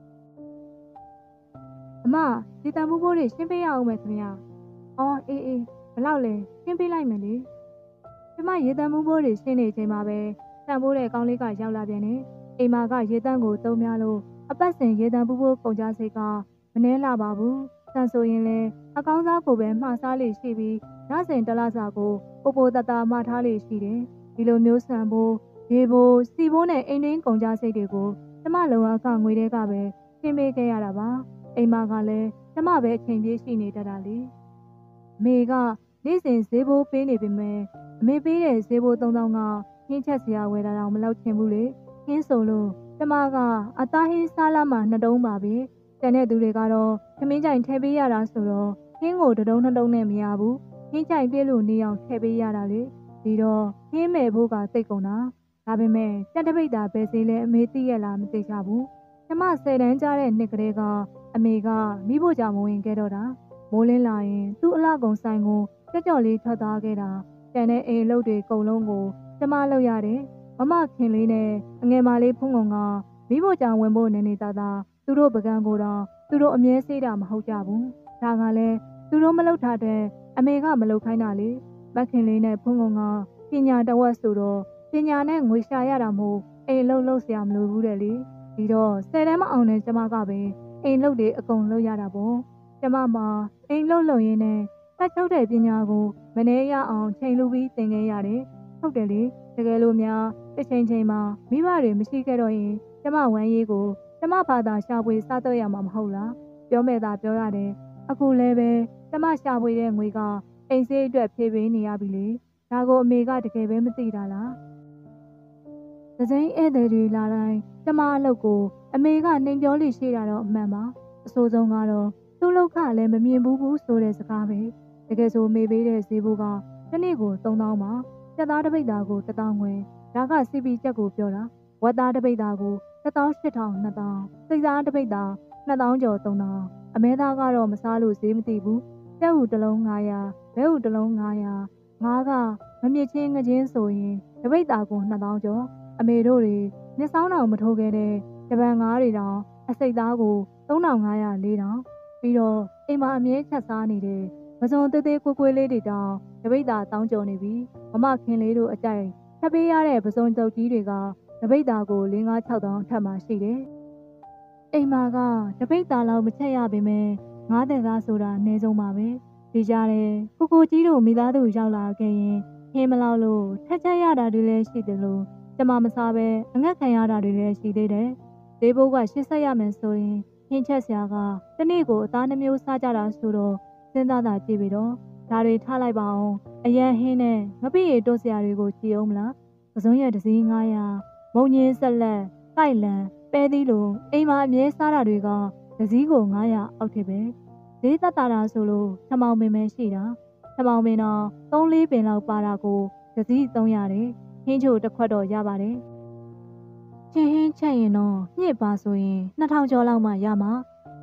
။အမဒီတန်ဖိုးဖိုးတွေရှင်းပေးရအောင်မယ်ခင်ဗျာ။အော်အေးအေးဘလောက်လဲရှင်းပေးလိုက်မယ်လေ။ကျမရေတန်ဖိုးဖိုးတွေရှင်းနေချိန်မှာပဲတန်ဖိုးတဲ့ကောင်းလေးကရောက်လာပြန်တယ်။အိမ်မာကရေတန်ကိုသုံးများလို့အပတ်စဉ်ရေတန်ဖိုးဖိုးကုန်ကြစိတ်ကမနှဲလာပါဘူး။ဆန်ဆိုရင်လည်းအကောင်းစားကိုပဲမှားစားလေးရှိပြီးညစဉ်တလားစာကိုပိုပိုတတမှားထားလေးရှိတယ်။ဒီလိုမျိုးဆန်ဖို့ရေဖို့စီဖို့နဲ့အိမ်တွင်းကုန်ကြစိတ်တွေကိုကျမလုံအားကငွေတွေကပဲရှင်းပေးခဲ့ရတာပါ။အိမ်မာကလည်းကျမပဲအချိန်ပြေးရှိနေတတ်တာလေ။မေကနေ့စဉ်ဈေးဘိုးပေးနေပေမဲ့အမေပေးတဲ့ဈေးဘိုးသုံးသောင်းကဟင်းချက်စရာဝယ်တာတော့မလောက်ချင်ဘူးလေ။ဟင်းဆိုလို့ကျမကအသားဟင်းစားလာမှနှစ်တုံးပါပဲ။ကျန်တဲ့သူတွေကတော့သမင်းကြိုင်ထည့်ပေးရတာဆိုတော့ဟင်းကိုတစ်တုံးနှစ်တုံးနဲ့မရဘူး။ဟင်းကြိုင်ပြည့်လို့နေအောင်ထည့်ပေးရတာလေ။ဒီတော့ဟင်းမဲ့ဖို့ကသိတ်ကုန်တာ။ဒါပေမဲ့ကြက်တပိတ်တာပဲစေးလဲအမေသိရလားမသိချဘူး။ကျမဆယ်တန်းကြားတဲ့နှစ်ကလေးကအမေကမိဖို့ကြောင့်မဝင်ခဲ့တော့တာ။မိုးလင်းလာရင်သူ့အလှကုံဆိုင်ကိုကြော့ကြော့လေးထွက်သွားခဲ့တာ။ကျန်တဲ့အိမ်လုပ်တွေအကုန်လုံးကိုကျမလုပ်ရတယ်။မမခင်လေးနဲ့အငယ်မလေးဖုံးကုန်ကမိဖို့ကြောင့်ဝင်ဖို့နေနေသားသားသူတို့ပကံကိုတော့သူတို့အမြဲစေးတာမဟုတ်ကြဘူး။ဒါကလည်းသူတို့မလုပ်ထားတဲ့အမေကမလုပ်ခိုင်းတာလေ။မခင်လေးနဲ့ဖုံးကုန်ကပညာတဝက်ဆိုတော့ပညာနဲ့ငွေရှာရတာမို့အိမ်လုံးလုံးစရာမလိုဘူးတဲ့လေဒီတော့ဆယ်တန်းမအောင်တဲ့ကျမကပဲအိမ်လုံးတွေအကုန်လုံးရတာပေါ့ကျမမှာအိမ်လုံးလုံးရင်းနဲ့တက်ချုပ်တဲ့ပညာကိုမနှဲရအောင်ချိန်လူပြီးသင်ခဲ့ရတယ်ဟုတ်တယ်လေတကယ်လို့များတစ်ချိန်ချိန်မှာမိဘတွေမရှိခဲ့တော့ရင်ကျမဝမ်းရေးကိုကျမဘာသာရှာဖွေစားတော့ရမှာမဟုတ်လားပြောမဲ့သာပြောရတယ်အခုလည်းပဲကျမရှာဖွေတဲ့ငွေကအိမ်စေးအတွက်ဖြည့်ပေးနေရပြီလေဒါကိုအမေကတကယ်ပဲမသိတာလား။သစိမ်းဧည့်သည်တွေလာတိုင်းကျမအလုပ်ကိုအမေကနှိမ်ပြောလိရှိတာတော့အမှန်ပါ။အဆိုးဆုံးကတော့သူ့လောက်ကလည်းမမြင်ဘူးဘူးဆိုတဲ့စကားပဲ။တကယ်ဆိုမေပေးတဲ့ဈေးဘိုးကတစ်နေ့ကိုသုံးသောင်းပါ။ကျက်သားတစ်ပိတ်သားကိုတစ်သောင်းခွဲ။ဒါကစီပီချက်ကိုပြောတာ။ဝက်သားတစ်ပိတ်သားကိုတစ်သောင်းရှစ်ထောင်နှစ်သောင်း။စိတ်သားတစ်ပိတ်သားနှစ်သောင်းကျော်သုံးသောင်း။အမဲသားကတော့မစားလို့ဈေးမသိဘူး။ကြက်ဥတစ်လုံးငါးရာ၊ဘဲဥတစ်လုံးငါးရာ။ငါးကမမြင့်ချင်းငချင်းဆိုရင်တစ်ပိတ်သားကိုနှစ်သောင်းကျော်အမေတို့တွေမျက်စောင်းတော်မထိုးခဲ့တဲ့တပံငါးတွေတောင်အစိတ်သားကိုသုံးထောင်ငါးရာလေးတောင်ပြီးတော့အိမ်မှာအမြဲချက်စားနေတဲ့မစုံသေးသေးကွေးကွေးလေးတွေတောင်တပိတ်သားတောင်းကြုံနေပြီမမခင်လေးတို့အကြိုက်ထပ်ပေးရတဲ့ပစုံတုပ်ကြီးတွေကတပိတ်သားကို၄၅၆တောင်းထပ်မှရှိတယ်အိမ်မှာကတပိတ်သားလောက်မချက်ရပေမဲ့ငါးတဲ့သားဆိုတာအနည်းဆုံးပါပဲဒီကြတဲ့ကိုကိုကြီးတို့မိသားစုရောက်လာခဲ့ရင်ဟင်းမလောက်လို့ထက်ချက်ရတာတွေလည်းရှိတယ်လို့ကျမမစားပဲအငတ်ခံရတာတွေလည်းရှိသေးတယ်။ဈေးဘိုးကရှစ်ဆက်ရမယ်ဆိုရင်ဟင်းချက်စရာကတနေ့ကိုအသားနှမျိုးစားကြတာဆိုတော့စဉ်းစားတာကြည့်ပြီးတော့ဒါတွေထားလိုက်ပါအောင်အရန်ဟင်းနဲ့ငပိရီတိုးစရာတွေကိုကြည့်အောင်မလား။ပစုံရက်တစ်စီးငါးရာမုံညင်းဆက်လက်ကိုက်လန်ပဲသီးလိုအိမ်မှာအမြဲစားတာတွေကတစ်စီးကိုငါးရာအောက်ထစ်ပဲ။ဈေးသက်တာတာဆိုလို့ထမောင်ပင်ပဲရှိတာ။ထမောင်ပင်တော့သုံးလေးပင်လောက်ပါတာကိုတစ်စီးသုံးရတယ်။ဟင်းချိုတစ်ခွက်တော့ရပါတယ်။ချင်းဟင်းချက်ရင်တော့ညစ်ပါဆိုရင်နှစ်ထောင်ကျော်လောက်မှရမှာ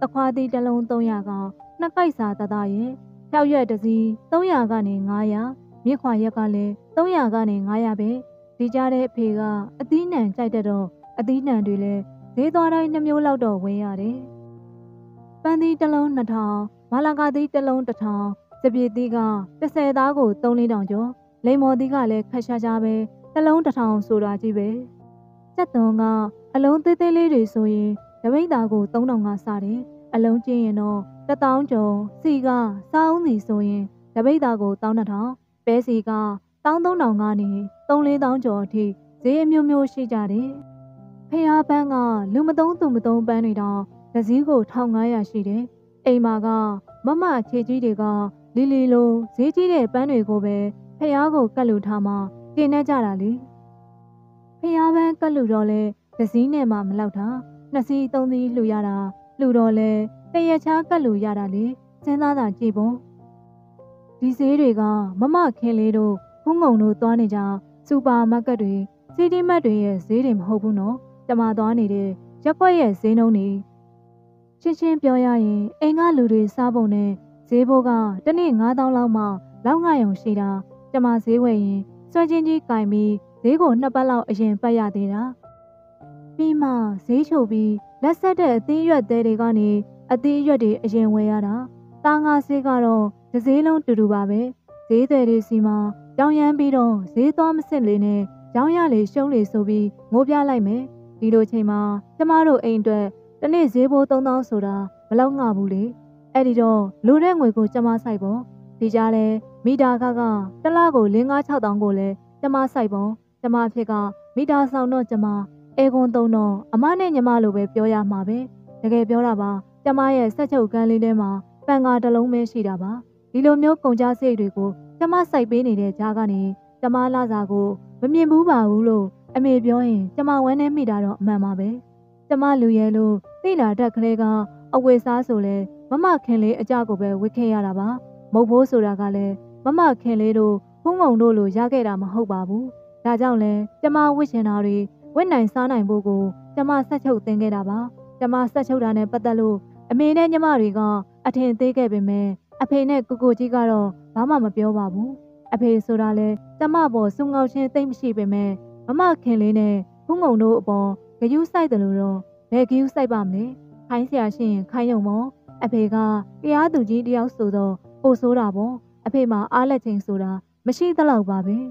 တခွားသီးတစ်လုံးသုံးရာကောင်နှစ်ကိုက်စာတသားရဲ့ဖြောက်ရွက်တစ်စီးသုံးရာကနေငါးရာမြင့်ခွာရက်ကလည်းသုံးရာကနေငါးရာပဲဒီကြတဲ့အဖေကအသီးနှံကြိုက်တဲ့တော့အသီးနှံတွေလည်းဈေးသွားတိုင်းနှမျိုးလောက်တော့ဝယ်ရတယ်ပန်းသီးတစ်လုံးနှစ်ထောင်မလာကာသီးတစ်လုံးတစ်ထောင်စပစ်သီးကတစ်ဆယ်သားကိုသုံးလေးတောင်ကျော်လိမ္မော်သီးကလည်းခက်ရှားရှားပဲတစ်လုံးတစ်ထောင်ဆိုတာကြီးပဲစက်သွန်ကအလုံးသေးသေးလေးတွေဆိုရင်တပိတ်သားကိုသုံးတောင်ကစားတယ်အလုံးကျင်းရင်တော့တစ်တောင်းကျော်စီကစားအောင်စီဆိုရင်တပိတ်သားကိုတောင်းတစ်ထောင်ပဲစီကတောင်းသုံးတောင်ကနေသုံးလေးတောင်းကျော်အထိဈေးအမျိုးမျိုးရှိကြတယ်ဖျားပန်းကလူမသုံးသူမသုံးပန်းတွေတော့တစ်စီးကိုတစ်ထောင်ငါးရာရှိတယ်အိမ်မှာကမမခြေကြီးတွေကလီလီလိုဈေးကြီးတဲ့ပန်းတွေကိုပဲဖျားကိုကတ်လူထားမှတင်နေကြတာလေဖျားပန်းကတ်လူတော့လဲတစ်စီးနဲ့မှမလောက်တာနှစ်စီးသုံးစီးလှူရတာလှူတော့လဲတရချားကတ်လူရတာလေစဉ်းစားတာကြည့်ပေါ့ဒီဈေးတွေကမမခင်လေးတို့ဖုံးငုံတို့သွားနေကြစူပါမားကတ်တွေစီတီမတ်တွေရဲ့ဈေးတွေမဟုတ်ဘူးနော်ကျမသွားနေတဲ့ရက်ွက်ရဲ့ဈေးနှုန်းတွေရှင်းရှင်းပြောရရင်အိမ်ကလူတွေစားပုံနဲ့ဈေးဘိုးကတနေ့ငါးသောင်းလောက်မှလောက်ငါရုံရှိတာကျမဈေးဝယ်ရင်စွဲချင်းကြီးကင်ပြီးဈေးကိုနှစ်ပတ်လောက်အရင်ပတ်ရသေးတာပြီးမှဈေးချိုပြီးလက်ဆက်တဲ့အသီးရွက်သေးတွေကနေအသီးရွက်တွေအရင်ဝယ်ရတာတာငါဈေးကတော့တစ်ဈေးလုံးတူတူပါပဲဈေးတွေတွေစီမှာကြောင်ရမ်းပြီးတော့ဈေးသွားမစစ်လေးနဲ့ရောင်းရလေရှုံးလေဆိုပြီးငိုပြလိုက်မယ်ဒီလိုချိန်မှာကျမတို့အိမ်အတွက်တနေ့ဈေးဘိုးသုံးသောင်းဆိုတာမလောက်ငါဘူးလေအဲ့ဒီတော့လူတဲ့ငွေကိုကျမစိုက်ပေါ့ဒီကြားလဲမီတာခကတလားကိုလင်းကား၆တောင်းကိုလဲကျမစိုက်ပေါ့ကျမဖြစ်ကမီတာဆောင်တော့ကျမအေကွန်သုံးတော့အမနဲ့ညီမလိုပဲပြောရမှာပဲတကယ်ပြောတာပါကျမရဲ့စက်ချုပ်ကန်းလေးထဲမှာပန်ကာတစ်လုံးပဲရှိတာပါဒီလိုမျိုးကုန်ကြစိတ်တွေကိုကျမစိုက်ပေးနေတဲ့ကြားကနေကျမလာစာကိုမမြင်ဘူးပါဘူးလို့အမေပြောရင်ကျမဝမ်းနေမိတာတော့အမှန်ပါပဲကျမလူရဲလို့သိလာတတ်ကလေးကအဝေစားဆိုလဲမမခင်လေးအကြကိုပဲဝစ်ခဲ့ရတာပါမဟုတ်ဘူးဆိုတာကလည်းမမခင်လေးတို့ဖုံးငုံတို့လိုရခဲ့တာမဟုတ်ပါဘူးဒါကြောင့်လဲကျမဝစ်ချင်တာတွေဝစ်နိုင်စားနိုင်ဖို့ကိုကျမဆက်ချုပ်သင်ခဲ့တာပါကျမဆက်ချုပ်တာနဲ့ပတ်သက်လို့အမေနဲ့ညီမတွေကအထင်သေးခဲ့ပေမဲ့အဖေနဲ့ကိုကိုကြီးကတော့ဘာမှမပြောပါဘူးအဖေဆိုတာလဲကျမပေါ်စုံငေါချင်းသိမ့်မရှိပေမဲ့မမခင်လေးနဲ့ဖုံးငုံတို့အပေါ်ဂယုစိုက်တယ်လို့တော့ဘယ်ဂယုစိုက်ပါမလဲခိုင်းဆရာရှိရင်ခိုင်းရုံပေါ့အဖေကတရားသူကြီးတယောက်ဆိုတော့ပို့ဆိုးတာပေါ့အဖေမှာအားလက်ချိန်ဆိုတာမရှိသလောက်ပါပဲ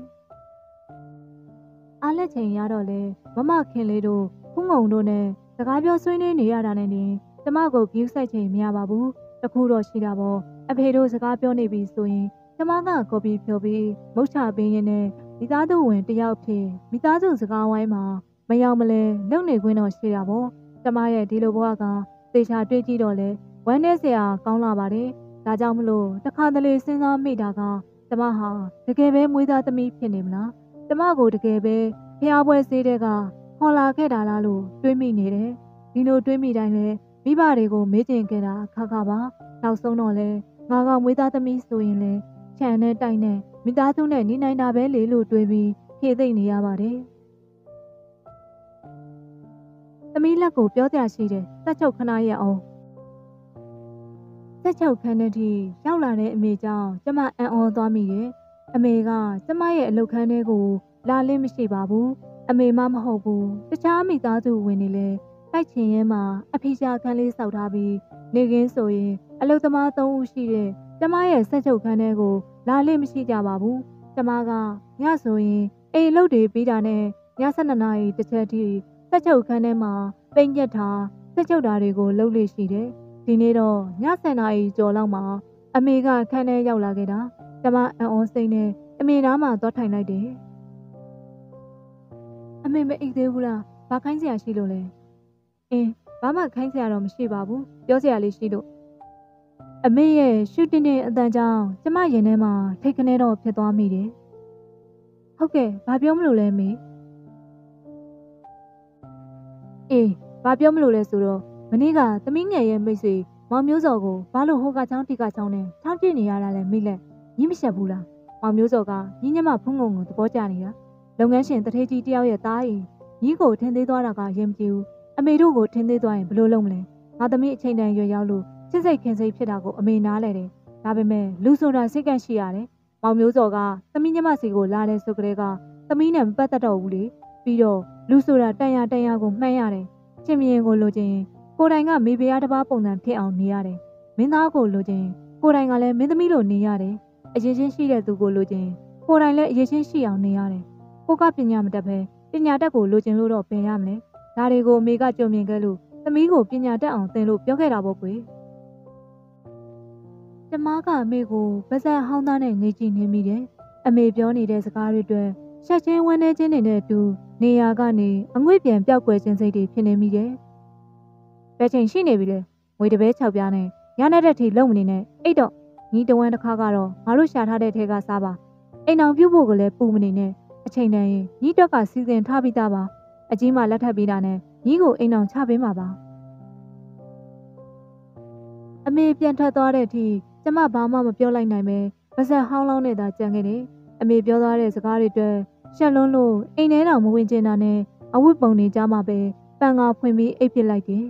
အားလက်ချိန်ရတော့လေမမခင်လေးတို့ဖုံးငုံတို့နဲ့စကားပြောဆွေးနွေးနေရတာနဲ့နေကျမကိုဂယုစိုက်ချိန်မရပါဘူးတခုတော့ရှိတာပေါ့အဖေတို့စကားပြောနေပြီဆိုရင်ကျမကကော်ပီဖြိုပြီးမုတ်ချပေးရင်းနဲ့မိသားစုဝင်တယောက်ဖြစ်မိသားစုစကားဝိုင်းမှာမရောက်မလဲလုံနေခွင့်တော့ရှိတာပေါ့ကျမရဲ့ဒီလိုဘဝကသေချာတွေးကြည့်တော့လေဝမ်းနေစရာကောင်းလာပါတယ်ဒါကြောင့်မလို့တခါတလေစဉ်းစားမိတာကကျမဟာတကယ်ပဲမွေးသားသမီးဖြစ်နေမလားကျမကိုတကယ်ပဲဖျားပွဲစေးတဲ့ကခေါ်လာခဲ့တာလားလို့တွေးမိနေတယ်ဒီလိုတွေးမိတိုင်းလဲမိဘတွေကိုမေးကျင်ခဲ့တာခါခါပါနောက်ဆုံးတော့လဲငါကမွေးသားသမီးဆိုရင်လဲခြံနဲ့တိုက်နဲ့မိသားစုနဲ့နေနိုင်တာပဲလေလို့တွေးပြီးဖြေသိမ့်နေရပါတယ်သမီးလက်ကိုပြောကြရှိတယ်စက်ချုပ်ခဏရအောင်စက်ချုပ်ခန်းတဲ့ထိရောက်လာတဲ့အမေကြောင့်ကျမအံ့ဩသွားမိတယ်အမေကကျမရဲ့အလုပ်ခန်းထဲကိုလာလင်းမရှိပါဘူးအမေမှမဟုတ်ဘူးတခြားမိသားစုဝင်တွေလည်းတိုက်ချင်ရဲမှာအဖေရှာခန်းလေးစောက်ထားပြီးနေကင်းဆိုရင်အလုပ်သမားသုံးဦးရှိတဲ့ကျမရဲ့စက်ချုပ်ခန်းထဲကိုလာလင်းမရှိကြပါဘူးကျမကညဆိုရင်အိမ်အလုပ်တွေပြီးတာနဲ့ညဆယ်နှစ်နာရီတစ်ချက်ထိစက်ချုပ်ခန်းထဲမှာပိတ်ညက်ထားစက်ချုပ်တာတွေကိုလှုပ်လေရှိတယ်ဒီနေ့တော့ညဆယ်နာရီကျော်လောက်မှာအမေကခန်းထဲရောက်လာခဲ့တာကျမအံ့ဩစိတ်နဲ့အမေနားမှာသွားထိုင်လိုက်တယ်အမေမအိပ်သေးဘူးလားဘာခိုင်းစရာရှိလို့လဲအင်းဘာမှခိုင်းစရာတော့မရှိပါဘူးပြောစရာလေးရှိလို့အမေရဲ့ရှူတင်တဲ့အတန်ကြောင့်ကျမရင်ထဲမှာထိတ်ခနဲတော့ဖြစ်သွားမိတယ်ဟုတ်ကဲ့ဘာပြောမလို့လဲမေအေးဘာပြောမလို့လဲဆိုတော့မနေ့ကသမီးငယ်ရဲ့မိတ်ဆွေမောင်မျိုးစော်ကိုဘာလို့ဟိုကချောင်းတိကချောင်းနဲ့ချောင်းပြစ်နေရတာလဲမိလက်ညီးမချက်ဘူးလားမောင်မျိုးစော်ကညီးညမဖုံးငုံကိုသဘောကျနေတာလုပ်ငန်းရှင်တထေးကြီးတယောက်ရဲ့သားရင်ညီးကိုထင်းသေးသွားတာကရင်မကြည့်ဘူးအမေတို့ကိုထင်းသေးသွားရင်ဘယ်လိုလုပ်မလဲငငါသမီးအချိန်တန်ရွယ်ရောက်လို့ချစ်စိတ်ခင်စိတ်ဖြစ်တာကိုအမေနားလဲတယ်ဒါပေမဲ့လူဆိုတာစိတ်ကန့်ရှိရတယ်မောင်မျိုးစော်ကသမီးညမစီကိုလာတယ်ဆိုကြတဲ့ကသမီးနဲ့မပတ်သက်တော့ဘူးလေပြီးတော့လူဆိုတာတန်ရတန်ရကိုမှန်းရတယ်ချင်းမြင်ကိုလိုချင်ကိုတိုင်ကမေဘရားတစ်ပါးပုံစံဖြစ်အောင်နေရတယ်မင်းသားကိုလိုချင်ကိုတိုင်ကလည်းမင်းသမီးလိုနေရတယ်အရေးချင်းရှိတဲ့သူကိုလိုချင်ကိုတိုင်လည်းအရေးချင်းရှိအောင်နေရတယ်ကိုကပညာမတတ်ပဲပညာတတ်ကိုလိုချင်လို့တော့ဘယ်ရမလဲဒါတွေကိုအမေကကြုံမြင်ခဲ့လို့သမီးကိုပညာတတ်အောင်သင်လို့ပြောခဲ့တာပေါ့ကွယ်ကျမကအမေကိုပါဇက်ဟောင်းသားနဲ့နေကြည့်နေမိတယ်အမေပြောနေတဲ့စကားတွေအတွက်ရှက်ချင်းဝမ်းနေခြင်းတွေနဲ့အတူနေရာကနေအငွေ့ပြန်ပျောက်ကွယ်ခြင်းစိတ်တွေဖြစ်နေမိတယ်ဘယ်ချိန်ရှိနေပြီလဲငွေတပဲ၆ပြားနဲ့ရနေတဲ့ထိလုံမနေနဲ့အိတ်တော့ညီတဝမ်းတစ်ခါကတော့ငါတို့ရှာထားတဲ့ထဲကစားပါအိမ်အောင်ပြုတ်ဖို့ကလည်းပူမနေနဲ့အချိန်တန်ရင်ညီတွက်ကစီစဉ်ထားပြီးသားပါအကြီးမှလက်ထပ်ပြီးတာနဲ့ညီကိုအိမ်အောင်ချပေးမှာပါအမေပြန်ထွက်သွားတဲ့အထိကျမဘာမှမပြောလိုက်နိုင်ပဲပါဇက်ဟောင်းလောင်းနဲ့သာကြံခဲ့တယ်အမေပြောသွားတဲ့စကားတွေအတွက်ရှက်လွန်းလို့အိမ်ထဲတော်မဝင်ကျင်တာနဲ့အဝတ်ပုံတွေကြားမှာပဲပန်ကာဖွင့်ပြီးအိပ်ပစ်လိုက်တယ်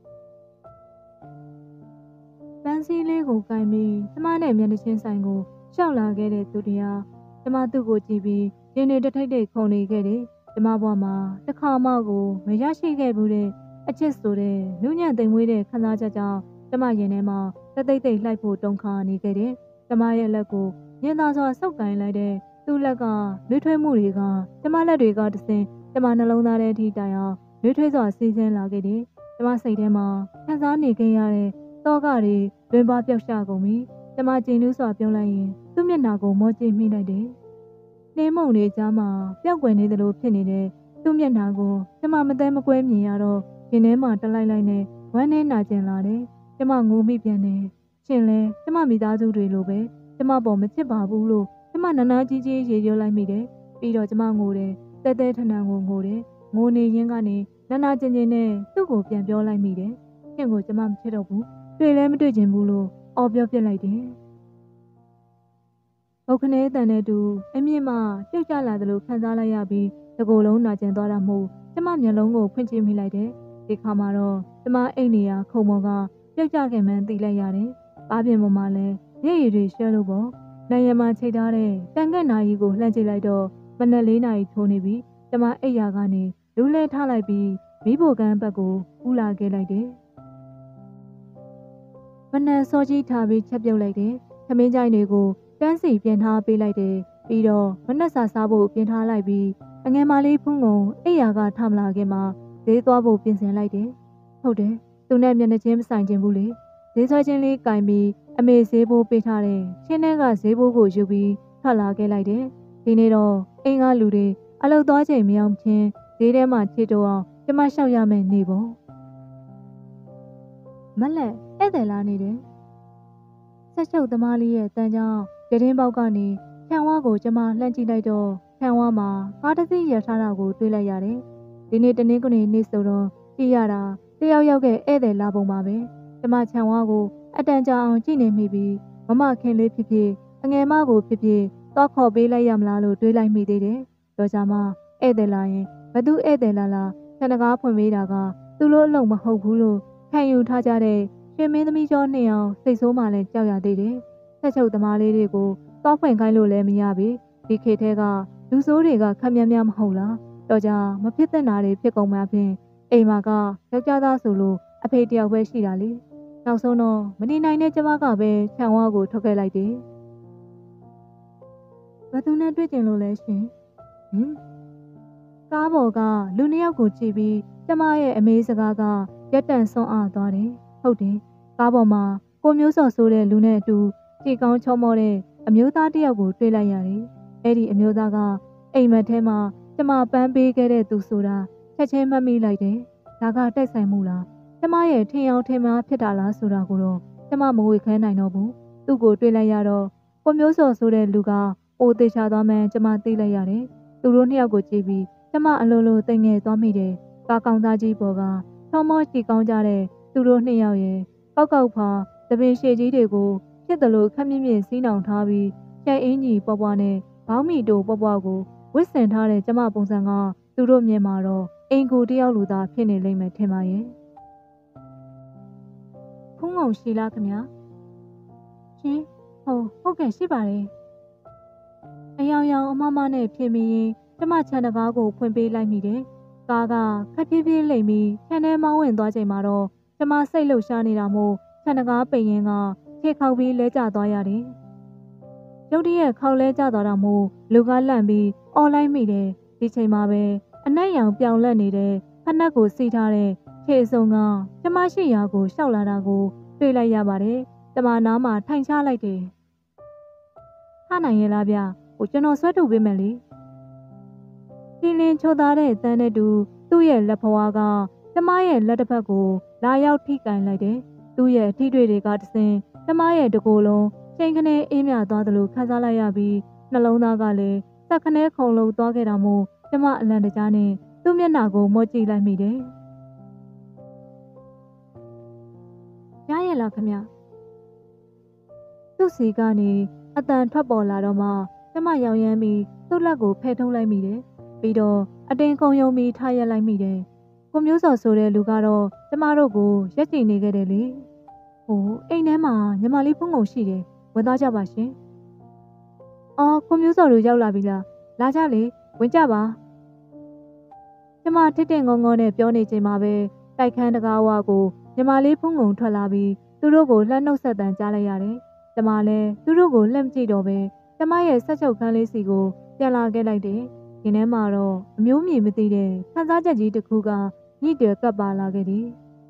ပန်းစည်းလေးကိုကင်ပြီးကျမနဲ့မျက်နှာချင်းဆိုင်ကိုရှောက်လာခဲ့တဲ့သူတရားကျမသူ့ကိုကြည့်ပြီးရင်းနေတထိတ်ထိတ်ခုန်နေခဲ့တယ်ကျမဘဝမှာတစ်ခါမှကိုမရရှိခဲ့ဘူးတဲ့အချစ်ဆိုတဲ့လူညံ့သိမ်မွေးတဲ့ခံစားချက်ကြောင့်ကျမရင်ထဲမှာတသိမ့်သိမ့်လှိုက်ဖို့တုန်ခါနေခဲ့တယ်ကျမရဲ့လက်ကိုညင်သာစွာဆုပ်ကိုင်လိုက်တဲ့သူ့လက်ကနှွေးထွေးမှုတွေကကျမလက်တွေကတဆင်ကျမနှလုံးသားထဲထိတိုင်အောင်နှွေးထွေးစွာစီးဆင်းလာခဲ့တယ်ကျမစိတ်ထဲမှာခံစားနေခဲ့ရတဲ့တောကတွေလွင်ပါပြောက်ရှကုန်ပြီကျမကျင်နူးစွာပြုံးလိုက်ရင်သူ့မျက်နှာကိုမောကြည့်မိလိုက်တယ်နှင်းမုန်တွေကြားမှာပျောက်ကွယ်နေသလိုဖြစ်နေတဲ့သူ့မျက်နှာကိုကျမမသိမကွဲမြင်ရတော့ရင်ထဲမှာတလိုက်လိုက်နဲ့ဝမ်းနဲ့နာကျင်လာတယ်ကျမငိုမိပြန်တယ်ရှင်လဲကျမမိသားစုတွေလိုပဲကျမပေါ်မချစ်ပါဘူးလို့ကျမနာနာကြီးကြီးရေရွလိုက်မိတယ်ပြီးတော့ကျမငိုတယ်တဲတဲထန်ထန်ကိုငိုတယ်ငိုနေရင်းကနေနာနာကျင်ကျင်နဲ့သူ့ကိုပြန်ပြောလိုက်မိတယ်ရှင်ကိုကျမမချစ်တော့ဘူးတွေ့လဲမတွေ့ချင်ဘူးလို့အော်ပြောပြလိုက်တယ်ဘုတ်ခနဲတန်တဲ့သူအမြင့်မှပြုတ်ကျလာသလိုခံစားလိုက်ရပြီးတကိုယ်လုံးနာကျင်သွားတာမို့ကျမမျက်လုံးကိုဖွင့်ကြည့်မိလိုက်တယ်ဒီခါမှာတော့ကျမအိတ်နေရခုံပေါ်ကပြုတ်ကျခင်မှန်းသိလိုက်ရတယ်ဘာပြင်ပေါ်မှာလဲမျက်ရည်တွေရှဲလို့ပေါ့နိုင်ရမှာချိတ်ထားတဲ့တန်ခက်နာရီကိုလှမ်းကြည့်လိုက်တော့မနက်လေးနာရီထိုးနေပြီကျမအိတ်ရာကနေလူးလဲထားလိုက်ပြီးမိဖို့ကန်းဘက်ကိုကူးလာခဲ့လိုက်တယ်မနက်စောကြီးထားပြီးချက်ပြုတ်လိုက်တယ်ခမင်းကြိုင်တွေကိုတန်းစီပြင်ထားပေးလိုက်တယ်ပြီးတော့မနက်စာစားဖို့ပြင်ထားလိုက်ပြီးအငယ်မလေးဖုန်းကိုအိတ်ရာကထမလာခင်မှာဈေးသွားဖို့ပြင်ဆင်လိုက်တယ်ဟုတ်တယ်သူနဲ့မျက်နှာချင်းမဆိုင်ခြင်းဘူးလေဈေးဆွဲချင်းလေးကင်ပြီးအမေဈေးဘိုးပေးထားတဲ့ချင်းထဲကဈေးဘိုးကိုယူပြီးထွက်လာခဲ့လိုက်တယ်ဒီနေ့တော့အိမ်ကလူတွေအလုပ်သွားချိန်မရောက်ချင်းဈေးထဲမှာခြေတော့အောင်ကျမလျှောက်ရမယ်နေပေါ့မလက်ဧည့်သည်လာနေတယ်ဆက်ချုပ်သမားလေးရဲ့တန်ကြောင်ပြတင်းပေါက်ကနေခြံဝါကိုကျမလှမ်းကြည့်လိုက်တော့ခြံဝါမှာကားတစ်စီးရထားတာကိုတွေ့လိုက်ရတယ်ဒီနေ့တနင်္ဂနွေနေ့ဆိုတော့ကြည့်ရတာတယောက်ယောက်ကဧည့်သည်လာပုံပါပဲကျမခြံဝါကိုအတန်ကြာအောင်ကြည့်နေမိပြီးမမခင်လေးဖြစ်ဖြစ်အငယ်မကိုဖြစ်ဖြစ်တော့ခေါ်ပေးလိုက်ရမလားလို့တွေးလိုက်မိသေးတယ်တော့ကြမှာဧည့်သည်လာရင်ဘသူဧည့်သည်လာလာခြံတကားဖွင့်ပေးတာကသူတို့အလုံးမဟုတ်ဘူးလို့ခံယူထားကြတဲ့ရှင်မင်းသမီးကျော်နှစ်ယောက်စိတ်ဆိုးမှလည်းကြောက်ရသေးတယ်ဆက်ချုပ်သမားလေးတွေကိုတောက်ဖွင့်ခိုင်းလို့လည်းမရပြီဒီခေတ်ထဲကလူဆိုးတွေကခက်မြများမဟုတ်လားတော့ကြမဖြစ်တဲ့နာတွေဖြစ်ကုန်မှဖြင့်အိမ်မှာကယောက်ျားသားဆိုလို့အဖေတယောက်ပဲရှိတာလေနောက်ဆုံးတော့မနေနိုင်တဲ့ကျမကပဲခြံဝါကိုထွက်ခဲ့လိုက်တယ်ဘသူနဲ့တွေ့ကြလို့လဲရှင်ဟင်ကားပေါ်ကလူနှစ်ယောက်ကိုကြည့်ပြီးကျမရဲ့အမေးစကားကရက်တန့်ဆွမ်းအားသွားတယ်ဟုတ်တယ်ကားပေါ်မှာကိုမျိုးစော်ဆိုးတဲ့လူနဲ့အတူကြည်ကောင်းချောမောတဲ့အမျိုးသားတစ်ယောက်ကိုတွေ့လိုက်ရတယ်အဲ့ဒီအမျိုးသားကအိမ်မက်ထဲမှာကျမပန်းပေးခဲ့တဲ့သူဆိုတာချက်ချင်းမှတ်မိလိုက်တယ်ဒါကတိုက်ဆိုင်မှုလားကျမရဲ့ထင်အောင်ထင်မှားဖြစ်တာလားဆိုတာကိုတော့ကျမမဝေခန်းနိုင်တော့ဘူးသူ့ကိုတွေ့လိုက်ရတော့ကိုမျိုးစော်ဆိုတဲ့လူကအိုသေးချသွားမှန်းကျမသိလိုက်ရတယ်သူတို့နှစ်ယောက်ကိုကြည့်ပြီးကျမအလိုလိုတိမ်ငယ်သွားမိတယ်ကားကောင်းသားကြီးပေါ်ကချောမောကြည်ကောင်းကြတဲ့သူတို့နှစ်ယောက်ရဲ့ကောက်ကောက်ဖာတပင်ရှည်ကြီးတွေကိုဖြစ်တယ်လို့ခက်မြင့်မြင့်စီးနှောင်ထားပြီးကျဲအင်းကြီးပွားပွားနဲ့ဘောင်းမီတိုပွားပွားကိုဝစ်ဆင်ထားတဲ့ကျမပုံစံကသူတို့မြင်မှာတော့အိမ်ကိုတယောက်လူသားဖြစ်နေလိမ့်မယ်ထင်ပါရဲ့ဖုန်းကုန်ရှိလားခင်ဗျာရှင်ဟုတ်ဟုတ်ကဲ့ရှိပါတယ်အယောင်ယောင်အမမနဲ့ဖြစ်မိရင်ကျမခြံတကားကိုဖွင့်ပေးလိုက်မိတယ်ကားကခက်ပြေးပြေးလိမ့်ပြီးခြံထဲမောင်းဝင်သွားချိန်မှာတော့ကျမစိတ်လှုပ်ရှားနေတာမို့ခြံတကားပိန်ရင်ကခြေခေါက်ပြီးလဲကျသွားရတယ်ရုတ်တရက်ခေါက်လဲကျသွားတာမို့လူကလန့်ပြီးအော်လိုက်မိတယ်ဒီချိန်မှာပဲအနက်ရောင်ပြောင်လက်နေတဲ့ဖက်နှက်ကိုစီးထားတဲ့ခြေစုံကကျမရှိရာကိုရှောက်လာတာကိုတွေ့လိုက်ရပါတယ်။ကျမနားမှာထိုင်ချလိုက်တယ်။ထားနိုင်ရဲ့လားဗျ။ဟိုကျွန်တော်ဆွဲထုတ်ပေးမယ်လေ။ဒီလင်းချိုးသားတဲ့တန်းနဲ့တူသူ့ရဲ့လက်ဖွားကကျမရဲ့လက်တစ်ဖက်ကိုလာရောက်ထိကင်လိုက်တယ်။သူ့ရဲ့ထိတွေ့တွေကတစင်ကျမရဲ့တကိုယ်လုံးချိန်ခနဲအေးမြသွားသလိုခံစားလိုက်ရပြီးနှလုံးသားကလည်းစက်ခနဲခုန်လုံးသွားခဲ့တာမို့ကျမအလံတကြားနဲ့သူ့မျက်နှာကိုမော့ကြည့်လိုက်မိတယ်။ရရဲ့လားခမသူ့စီကနေအတန်ထွက်ပေါ်လာတော့မှကျမရောင်ရမ်းပြီးသူ့လက်ကိုဖဲထုတ်လိုက်မိတယ်ပြီးတော့အတင်းကုံယုံပြီးထားရက်လိုက်မိတယ်ကိုမျိုးစော်ဆိုတဲ့လူကတော့ကျမတို့ကိုရက်ကြည့်နေခဲ့တယ်လေဟိုအိမ်ထဲမှာညီမလေးဖုန်းကုန်ရှိတယ်ဝင်သွားကြပါရှင်အော်ကိုမျိုးစော်တို့ရောက်လာပြီလားလာကြလေဝင်ကြပါကျမတစ်တင်ငုံငုံနဲ့ပြောနေချိန်မှာပဲတိုက်ခန်းတကားဝါကိုညီမလေးဖုန်းကုန်ထွက်လာပြီးသူတို့ကိုလှမ်းနှုတ်ဆက်တန်ကြားလိုက်ရတယ်။ကျမလည်းသူတို့ကိုလှမ်းမကြည့်တော့ပဲကျမရဲ့ဆက်ချုပ်ခန်းလေးစီကိုပြန်လာခဲ့လိုက်တယ်။ဒီထဲမှာတော့အမျိုးမြင်မသိတဲ့ခန်းစားချက်ကြီးတစ်ခုကညှိတယ်ကပ်ပါလာခဲ့တယ်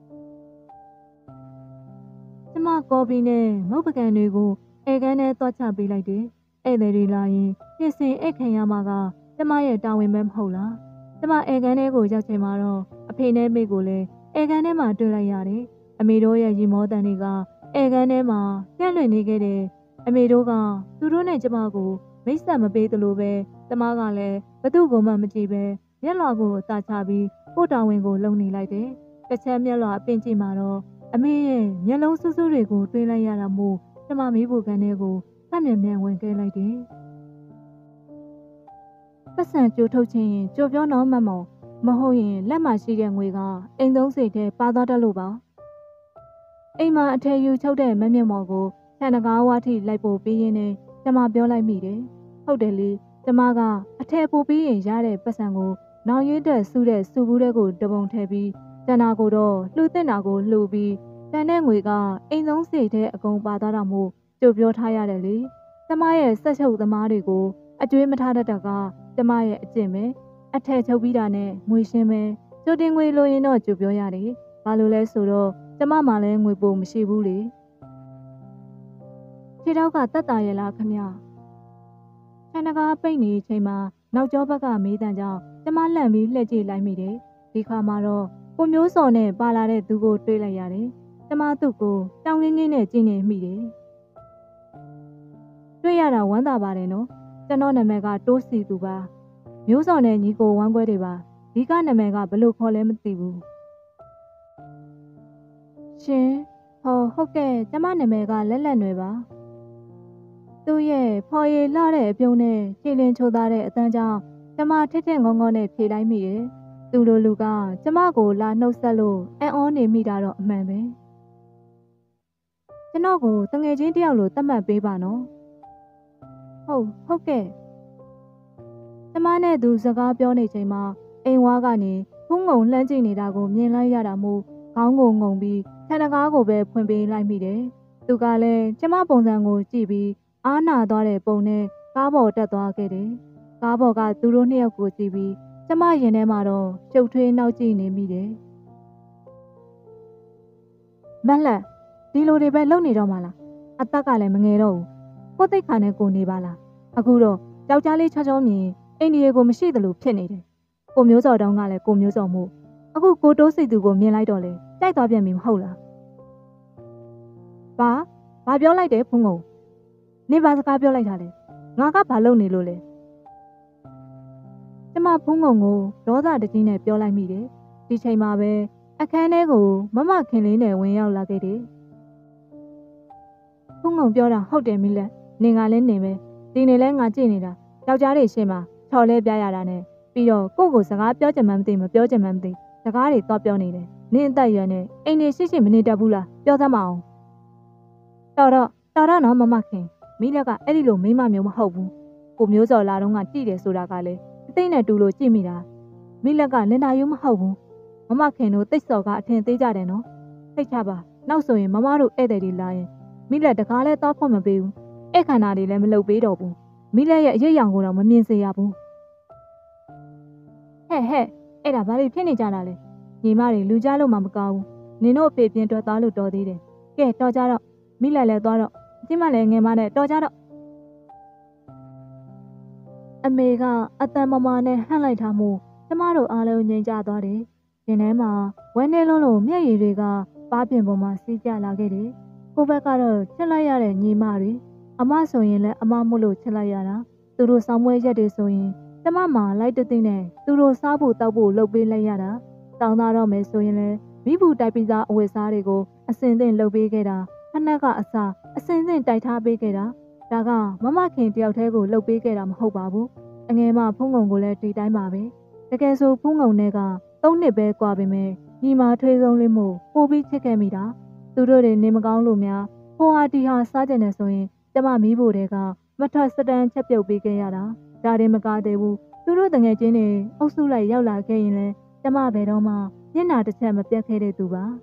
။ကျမကော်ပီနဲ့မုတ်ပကံတွေကိုအဲကန်းနဲ့တွားချပေးလိုက်တယ်။ဧည့်သည်တွေလာရင်ပြင်ဆင်အိတ်ခံရမှာကကျမရဲ့တာဝန်ပဲမဟုတ်လား။ကျမအဲကန်းထဲကိုရောက်ချိန်မှာတော့အဖေနဲ့မိကိုလည်းအဲကန်းထဲမှာတွေ့လိုက်ရတယ်။အမေတို့ရဲ့ရီမောတန်တွေကအဲကန်းထဲမှာပြန့်လွင်နေခဲ့တယ်။အမေတို့ကသူတို့နဲ့ကျမကိုမိတ်ဆက်မပေးသလိုပဲကျမကလည်းဘသူ့ကိုမှမကြည့်ပဲမျက်လွှာကိုတာချပြီးကိုတာဝန်ကိုလုံနေလိုက်တယ်။တစ်ချက်မျက်လွှာအပင်ကြည့်မှာတော့အမေရဲ့မျက်လုံးစူးစူးတွေကိုတွေးလိုက်ရတာမို့ကျမမိဖို့ကန်ထဲကိုအမြင်မြန်ဝင်ခဲ့လိုက်တယ်။ပတ်စံကြိုထုတ်ခြင်းရင်ကြိုပြောတော့မှမော်မဟုတ်ရင်လက်မှာရှိတဲ့ငွေကအိမ်သုံးစိတ်ထဲပါသွားတတ်လို့ပါအိမ်မှာအထည်ယူချုပ်တဲ့မမျက်မော်ကိုခြံတကားဝါထိလိုက်ပို့ပြီးရင်လည်းကျမပြောလိုက်မိတယ်ဟုတ်တယ်လေကျမကအထည်ပို့ပြီးရင်ရတဲ့ပတ်စံကိုနောင်ရင်းတက်ဆူတဲ့စူဘူးတဲ့ကိုတပုံထည့်ပြီးကျန်တာကိုတော့လှူတင်တာကိုလှူပြီးတန်တဲ့ငွေကအိမ်သုံးစိတ်ထဲအကုန်ပါသွားတာမို့ကြိုပြောထားရတယ်လေကျမရဲ့ဆက်ချုပ်သမားတွေကိုအကျွေးမထားတတ်တာကကျမရဲ့အကျင့်ပဲအထက်ချုပ်ပြီးတာနဲ့ငွေရှင်းပဲကျိုတင်ငွေလိုရင်တော့ကြိုပြောရတယ်။ဘာလို့လဲဆိုတော့ကျမမှလည်းငွေပိုမရှိဘူးလေ။ခြေထောက်ကတက်တာရဲ့လားခမ။ခြံတကားပိတ်နေချိန်မှာနောက်ကျောဘက်ကမေးတန်ကြောင့်ကျမလှမ်းပြီးလှည့်ကြည့်လိုက်မိတယ်။ဒီခါမှာတော့ကိုမျိုးစော်နဲ့ပါလာတဲ့သူကိုတွေ့လိုက်ရတယ်။ကျမသူ့ကိုတောင်းငင်းငင်းနဲ့ကြည့်နေမိတယ်။တွေ့ရတာဝမ်းသာပါတယ်နော်။ကျွန်တော်နာမည်ကတိုးစီသူပါ။မျိုးစော်နဲ့ညီကိုဝမ်းခွဲတွေပါဒီကနာမည်ကဘလို့ခေါ်လဲမသိဘူးရှင်ဟောဟုတ်ကဲ့ကျမနာမည်ကလက်လက်နွယ်ပါသူ့ရဲ့ဖော်ရည်လှတဲ့အပြုံးနဲ့ခြေလင်းချိုးသားတဲ့အတန်းကြောင့်ကျမထစ်ထစ်ငုံငုံနဲ့ဖြေလိုက်မိတယ်သူလိုလူကကျမကိုလာနှုတ်ဆက်လို့အံ့ဩနေမိတာတော့အမှန်ပဲကျွန်တော်ကိုတငယ်ချင်းတယောက်လိုသတ်မှတ်ပေးပါနော်ဟုတ်ဟုတ်ကဲ့ကျမနဲ့သူစကားပြောနေချိန်မှာအိမ်ဝါကနေဖုံးငုံလှမ်းကြည့်နေတာကိုမြင်လိုက်ရတာမို့ခေါင်းကိုငုံပြီးခြံတကားကိုပဲဖွင့်ပေးလိုက်မိတယ်။သူကလည်းကျမပုံစံကိုကြည့်ပြီးအားနာသွားတဲ့ပုံနဲ့ကားပေါ်တက်သွားခဲ့တယ်။ကားပေါ်ကသူတို့နှစ်ယောက်ကိုကြည့်ပြီးကျမရင်ထဲမှာတော့ရှုပ်ထွေးနှောက်ကြည့်နေမိတယ်။မက်လက်ဒီလိုတွေပဲလုပ်နေတော့မှလား။အသက်ကလည်းမငယ်တော့ဘူး။ကိုယ်သိက္ခာနဲ့ကိုနေပါလား။အခုတော့ယောက်ျားလေးချောချောမြင်အိန္ဒိယကိုမရှိသလိုဖြစ်နေတယ်။ကိုမျိုးစော်တောင်းကလည်းကိုမျိုးစော်မှုအခုကိုတိုးစိတ်သူကိုမြင်လိုက်တော့လေတိုက်သွားပြန်ပြီမဟုတ်လား။ဘာဘာပြောလိုက်တယ်ဖုန်းကုန်။နေဘာစကားပြောလိုက်တာလဲ။ငါကဘာလုပ်နေလို့လဲ။ကျမဖုန်းကုန်ကိုဒေါသတကြီးနဲ့ပြောလိုက်မိတယ်။ဒီချိန်မှာပဲအခန်းထဲကိုမမခင်လေးနဲ့ဝင်ရောက်လာခဲ့တယ်။ဖုန်းကုန်ပြောတာဟုတ်တယ်မိလက်။နေငါလည်းနေပဲ။ဒီနေလဲငါကြည့်နေတာယောက်ျားတွေရှင်းမှာချော်လဲပြရတာနဲ့ပြီးတော့ကိုယ့်ကိုစကားပြောချင်မှမသိမပြောချင်မှမသိစကားတွေတော့ပြောနေတယ်နင်းအသက်ရွယ်နဲ့အိမ်နေရှိရှိမနေတတ်ဘူးလားပြောသမ်းမအောင်တော်တော့တော်တော့နော်မမခင်မိလက်ကအဲ့ဒီလိုမိမမျိုးမဟုတ်ဘူးကိုမျိုးစော်လာတော့ကကြည့်တယ်ဆိုတာကလည်းအသိနဲ့တူလို့ကြည့်မိတာမိလက်ကလင်နာယူမဟုတ်ဘူးမမခင်တို့တိတ်စော်ကအထင်သေးကြတယ်နော်သိချပါနောက်ဆိုရင်မမတို့ဧည့်သည်တွေလာရင်မိလက်တကားလဲတောက်ဖွင့်မပေးဘူးအဲ့ခန္ဓာတွေလည်းမလုပ်ပေးတော့ဘူးမိလက်ရဲ့အရေးရောင်ကိုတော့မမြင်စေရဘူးဟဲ့ဟဲ့အဲ့ဒါဘာလို့ဖြစ်နေကြတာလဲညီမတွေလူကြားလို့မှမကောင်းဘူးနင်တို့အဖေပြင်းထွက်သွားလို့တော်သေးတယ်ကဲတော်ကြတော့မိလက်လည်းသွားတော့အချင်းမလည်းငယ်မနဲ့တော်ကြတော့အမေကအတန်မမနဲ့ဟန့်လိုက်ထားမှုကျမတို့အားလုံးငြိမ်ကြသွားတယ်ရင်ထဲမှာဝမ်းနေလုံးလုံးမျက်ရည်တွေကပါးပြင်ပေါ်မှာစီးကျလာခဲ့တယ်ကိုဘက်ကတော့ချက်လိုက်ရတဲ့ညီမတွေအမဆိုရင်လည်းအမမို့လို့ချက်လိုက်ရတာသူတို့ဆောင်းမွေးရက်တွေဆိုရင်ကျမမှာလိုက်တသိနဲ့သူတို့စားဖို့တောက်ဖို့လုပ်ပေးလိုက်ရတာတောင်းသားတော့မယ်ဆိုရင်လည်းမိဘူးတိုက်ပီစားအဝတ်စားတွေကိုအစင်သင့်လုပ်ပေးခဲ့တာဖက်နှက်ကအစာအစင်သင့်တိုက်ထားပေးခဲ့တာဒါကမမခင်တယောက်တည်းကိုလုပ်ပေးခဲ့တာမဟုတ်ပါဘူးအငယ်မဖုံးငုံကိုလည်းဒီတိုင်းပါပဲတကယ်ဆိုဖုံးငုံတွေကသုံးနှစ်ပဲกว่าပေမဲ့ညီမထွေးဆုံးလေးမို့ပို့ပြီးချစ်ခဲ့မိတာသူတို့တွေနေမကောင်းလို့များဟိုဟာဒီဟာစားကြတယ်ဆိုရင်ကျမမီးဖို့တွေကမထွက်စတန်ချက်ပြုတ်ပေးခဲ့ရတာဒါတွေမကားသေးဘူးသူတို့တငယ်ချင်းတွေအုပ်စုလိုက်ရောက်လာခဲ့ရင်လည်းကျမဘယ်တော့မှမျက်နှာတစ်ချက်မပြတ်ခဲ့တဲ့သူပါ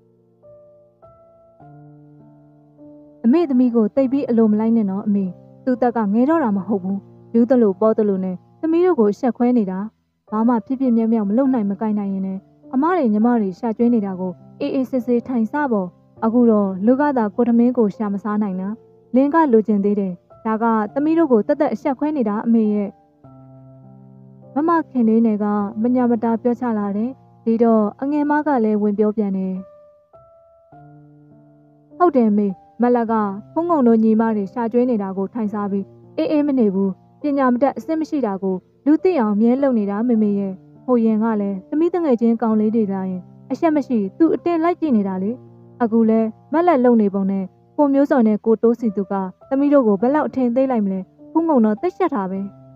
အမေသမီးကိုတိတ်ပြီးအလိုမလိုက်နဲ့နော်အမေသူတက်ကငဲတော့တာမဟုတ်ဘူးယူသလိုပေါ်သလိုနဲ့သမီးတို့ကိုရှက်ခွဲနေတာဘာမှဖြစ်ဖြစ်မြောက်မြောက်မလုပ်နိုင်မကိုင်နိုင်ရင်လည်းအမတွေညီမတွေရှာကျွေးနေတာကိုအေးအေးဆေးဆေးထိုင်စားပေါ်အခုတော့လူကသာကိုထမင်းကိုရှာမစားနိုင်လားလင်းကလိုချင်သေးတယ်ဒါကသမီးတို့ကိုတက်တက်အဆက်ခွဲနေတာအမေရဲ့မမခင်လေးနယ်ကမညာမတာပြောချလာတယ်ဒီတော့အငယ်မကလည်းဝင်ပြောပြန်တယ်ဟုတ်တယ်မေမလက်ကဖုံးငုံတို့ညီမတွေရှာကျွေးနေတာကိုထိုင်စားပြီးအေးအေးမနေဘူးပညာမတတ်အစစ်မရှိတာကိုလူသိအောင်မြဲလုပ်နေတာမေမေရဲ့ဟိုရင်ကလည်းသမီးတငယ်ချင်းကောင်းလေးတွေလာရင်အဆက်မရှိသူအတင်းလိုက်ကြည့်နေတာလေအခုလဲမက်လက်လုံနေပုံနဲ့ကိုမျိုးစော်နဲ့ကိုတိုးစီသူကသမီးတို့ကိုဘယ်လောက်အထင်သေးလိုက်မလဲဖုံးငုံတော့တိတ်ရှက်တာပဲ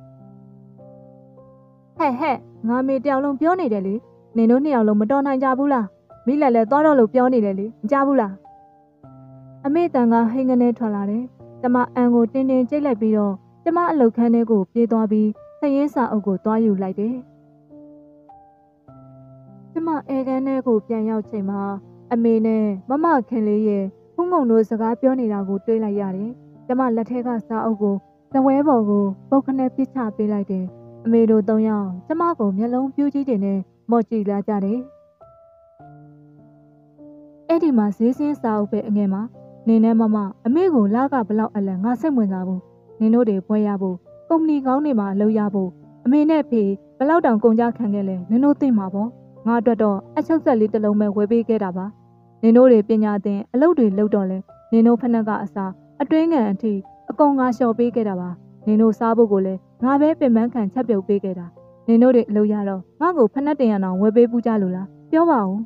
ဟဲ့ဟဲ့ငါမေတယောက်လုံးပြောနေတယ်လေနင်တို့နှစ်ယောက်လုံးမတော်နိုင်ကြဘူးလားမိလက်လဲသွားတော့လို့ပြောနေတယ်လေမကြဘူးလားအမေတန်ကဟိန်းကနေထွက်လာတယ်ကျမအန်ကိုတင်းတင်းကြိတ်လိုက်ပြီးတော့ကျမအလုတ်ခန်းထဲကိုပြေးသွားပြီးသရင်စာအုပ်ကိုသွားယူလိုက်တယ်ကျမအဲခန်းထဲကိုပြန်ရောက်ချိန်မှာအမေနဲ့မမခင်လေးရဲ့ဖုံးငုံတို့စကားပြောနေတာကိုတွေးလိုက်ရတယ်ကျမလက်ထဲကစာအုပ်ကိုသဝဲပေါ်ကိုပုတ်ခနဲ့ပစ်ချပေးလိုက်တယ်အမေတို့သုံးယောက်ကျမကိုမျက်လုံးပြူးကြီးတွေနဲ့မော့ကြည့်လာကြတယ်အဲ့ဒီမှာဈေးစင်းစာအုပ်ပဲအငယ်မှာနေနဲ့မမအမေကိုလာကဘလောက်အလန်ငါစိတ်ဝင်စားဘူးနင်တို့တွေဘွဲရဖို့ကုမ္ပဏီကောင်းတွေမှာအလုပ်ရဖို့အမေနဲ့ဖေဘလောက်တောင်ကုန်ကြခံခဲ့လဲနင်တို့သိမှာပေါ့ငါအတွက်တော့အချုပ်ဆက်လေးတစ်လုံးပဲဝယ်ပေးခဲ့တာပါနင်တို့တွေပညာသင်အလုပ်တွေလုပ်တော့လဲနင်တို့ဖက်နှက်ကအစားအတွင်းငံအထိအကုန်ငါလျှော်ပေးခဲ့တာပါနင်တို့စားဖို့ကိုလည်းငါပဲပင်ပန်းခံချက်ပြုတ်ပေးခဲ့တာနင်တို့တွေအလုပ်ရတော့ငါ့ကိုဖက်နှက်တင်ရအောင်ဝယ်ပေးပူးကြလို့လားပြောပါဦး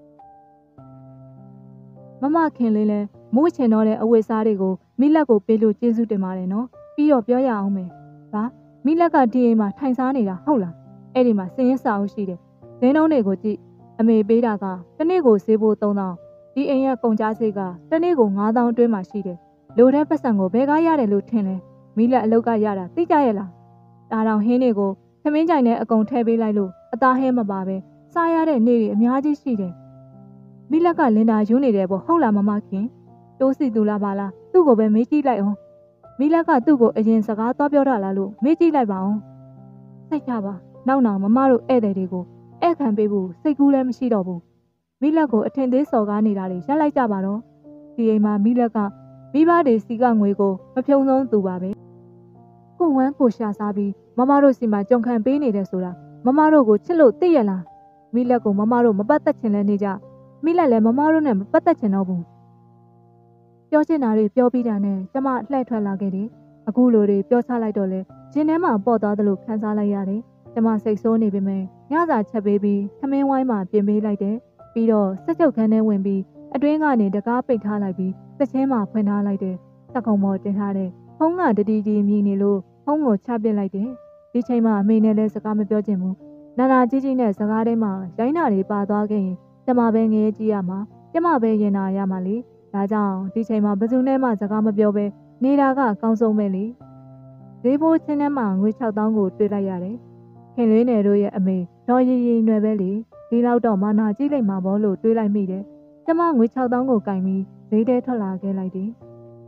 မမခင်လေးလဲမိုးချင်တော့တဲ့အဝတ်စားတွေကိုမိလက်ကိုပေးလို့ကျေးဇူးတင်ပါတယ်နော်ပြီးတော့ပြောရအောင်မယ်ဗာမိလက်ကဒီအိမ်မှာထိုင်စားနေတာဟုတ်လားအဲ့ဒီမှာစင်းရင်စာအုပ်ရှိတယ်ဈေးနှုန်းတွေကိုကြည့်အမေပေးတာကတစ်နေ့ကိုဈေးဖို့သုံးသောင်းဒီအိမ်ရဲ့ကုန်ကြဈေးကတစ်နေ့ကိုငါးသောင်းအတွင်းမှာရှိတယ်လိုတဲ့ပတ်စံကိုဘယ်ကရတယ်လို့ထင်လဲမိလက်အလုပ်ကရတာသိကြရဲ့လားဒါတောင်ဟင်းတွေကိုခမင်းကြိုင်နဲ့အကုန်ထည့်ပေးလိုက်လို့အသားဟင်းမပါပဲစားရတဲ့နေ့တွေအများကြီးရှိတယ်မိလက်ကလင်တာယူနေတယ်ပေါ့ဟုတ်လားမမခင်တိုးစီသူလားပါလားသူ့ကိုပဲမေးကြည့်လိုက်အောင်မိလက်ကသူ့ကိုအရင်စကားသွားပြောတာလားလို့မေးကြည့်လိုက်ပါအောင်စိတ်ချပါနောက်နောက်မမတို့ဧည့်သည်တွေကိုဧည့်ခံပေးဖို့စိတ်ကူးလည်းမရှိတော့ဘူးမိလက်ကိုအထင်သေးစော်ကားနေတာတွေရပ်လိုက်ကြပါတော့ဒီအိမ်မှာမိလက်ကမိဘတွေစီကငွေကိုမဖြုံဆုံးသူပါပဲကိုဝမ်းကိုရှာစားပြီးမမတို့စီမှာကြုံခံပေးနေတယ်ဆိုတာမမတို့ကိုချစ်လို့သိရလားမိလက်ကိုမမတို့မပတ်သက်ချင်လဲနေကြမိလက်လည်းမမတို့နဲ့မပတ်သက်ချင်တော့ဘူးပြောချင်တာတွေပြောပြီးတာနဲ့ကျမလှည့်ထွက်လာခဲ့တယ်အခုလိုတွေပြောချလိုက်တော့လဲဂျင်းထဲမှာပေါ့သွားသလိုခံစားလိုက်ရတယ်ကျမစိတ်ဆိုးနေပေမဲ့ညစာချက်ပေးပြီးခမင်းဝိုင်းမှာပြင်ပေးလိုက်တယ်ပြီးတော့စက်ချုပ်ခန်းထဲဝင်ပြီးအတွင်းကနေတကားပိတ်ထားလိုက်ပြီးစက်ချင်းမှာဖွင့်ထားလိုက်တယ်စက်ကုံပေါ်တင်ထားတဲ့ဖုံးကတတီတီမြည်နေလို့ဖုံးကိုချပစ်လိုက်တယ်ဒီချိန်မှာအမေနဲ့လည်းစကားမပြောချင်ဘူးနာနာကြီးကြီးနဲ့စကားထဲမှာရိုင်းနာတွေပါသွားခဲ့ရင်ကျမပဲငရဲကြည့်ရမှာကျမပဲရင်နာရမှာလေဒါကြောင့်ဒီချိန်မှာဘယ်သူနဲ့မှစကားမပြောဘဲနေတာကအကောင်းဆုံးပဲလေဈေးဘိုးချင်းထဲမှာငွေ၆သောင်းကိုတွေ့လိုက်ရတယ်ခင်လေးနယ်တို့ရဲ့အမေဒေါ်ရီရီနွယ်ပဲလေဒီလောက်တော့မာနာကြည့်လိုက်မှာပေါ့လို့တွေးလိုက်မိတယ်ကျမငွေ၆သောင်းကိုကင်ပြီးဈေးထဲထွက်လာခဲ့လိုက်တယ်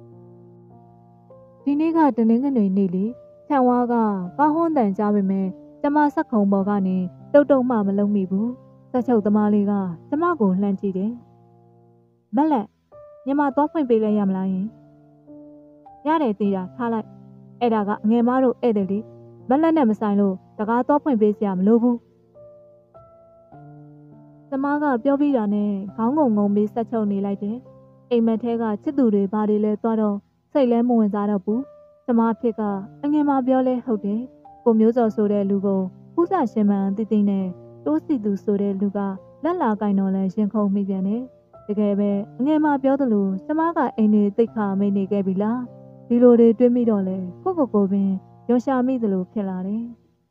ဒီနေ့ကတနင်္ဂနွေနေ့လေခြံဝါးကကောင်းဟွန်းတန်ကြပေမဲ့ကျမစက်ခုံပေါ်ကနေတုတ်တုတ်မှမလုံးမိဘူးဆက်ချုပ်သမားလေးကကျမကိုလှမ်းကြည့်တယ်မက်လက်ညီမသွားဖွင့်ပေးလိုက်ရမလားယင်ရတယ်သေးတာထားလိုက်အဲ့ဒါကအငယ်မတို့ဧည့်သည်လေမက်လက်နဲ့မဆိုင်လို့တကားသွားဖွင့်ပေးစရာမလိုဘူးကျမကပြောပြီးတာနဲ့ခေါင်းငုံငုံပြီးဆက်ချုပ်နေလိုက်တယ်အိမ်မက်ထဲကချစ်သူတွေဘာတွေလဲသွားတော့စိတ်လဲမဝင်စားတော့ဘူးကျမဖြစ်ကအငယ်မပြောလဲဟုတ်တယ်ကိုမျိုးစော်ဆိုတဲ့လူကိုဖူးစာရှင်မှန်တိတိနဲ့တိုးစီသူဆိုတဲ့လူကလက်လာကင်တော်လဲရင်ခုန်မိပြန်တယ်တကယ်ပဲအငယ်မပြောသလိုကျမကအိမ်နေတိတ်ခါမိနေခဲ့ပြီလားဒီလိုတွေတွေးမိတော့လဲကိုကိုကိုပင်ရွှရှာမိသလိုဖြစ်လာတယ်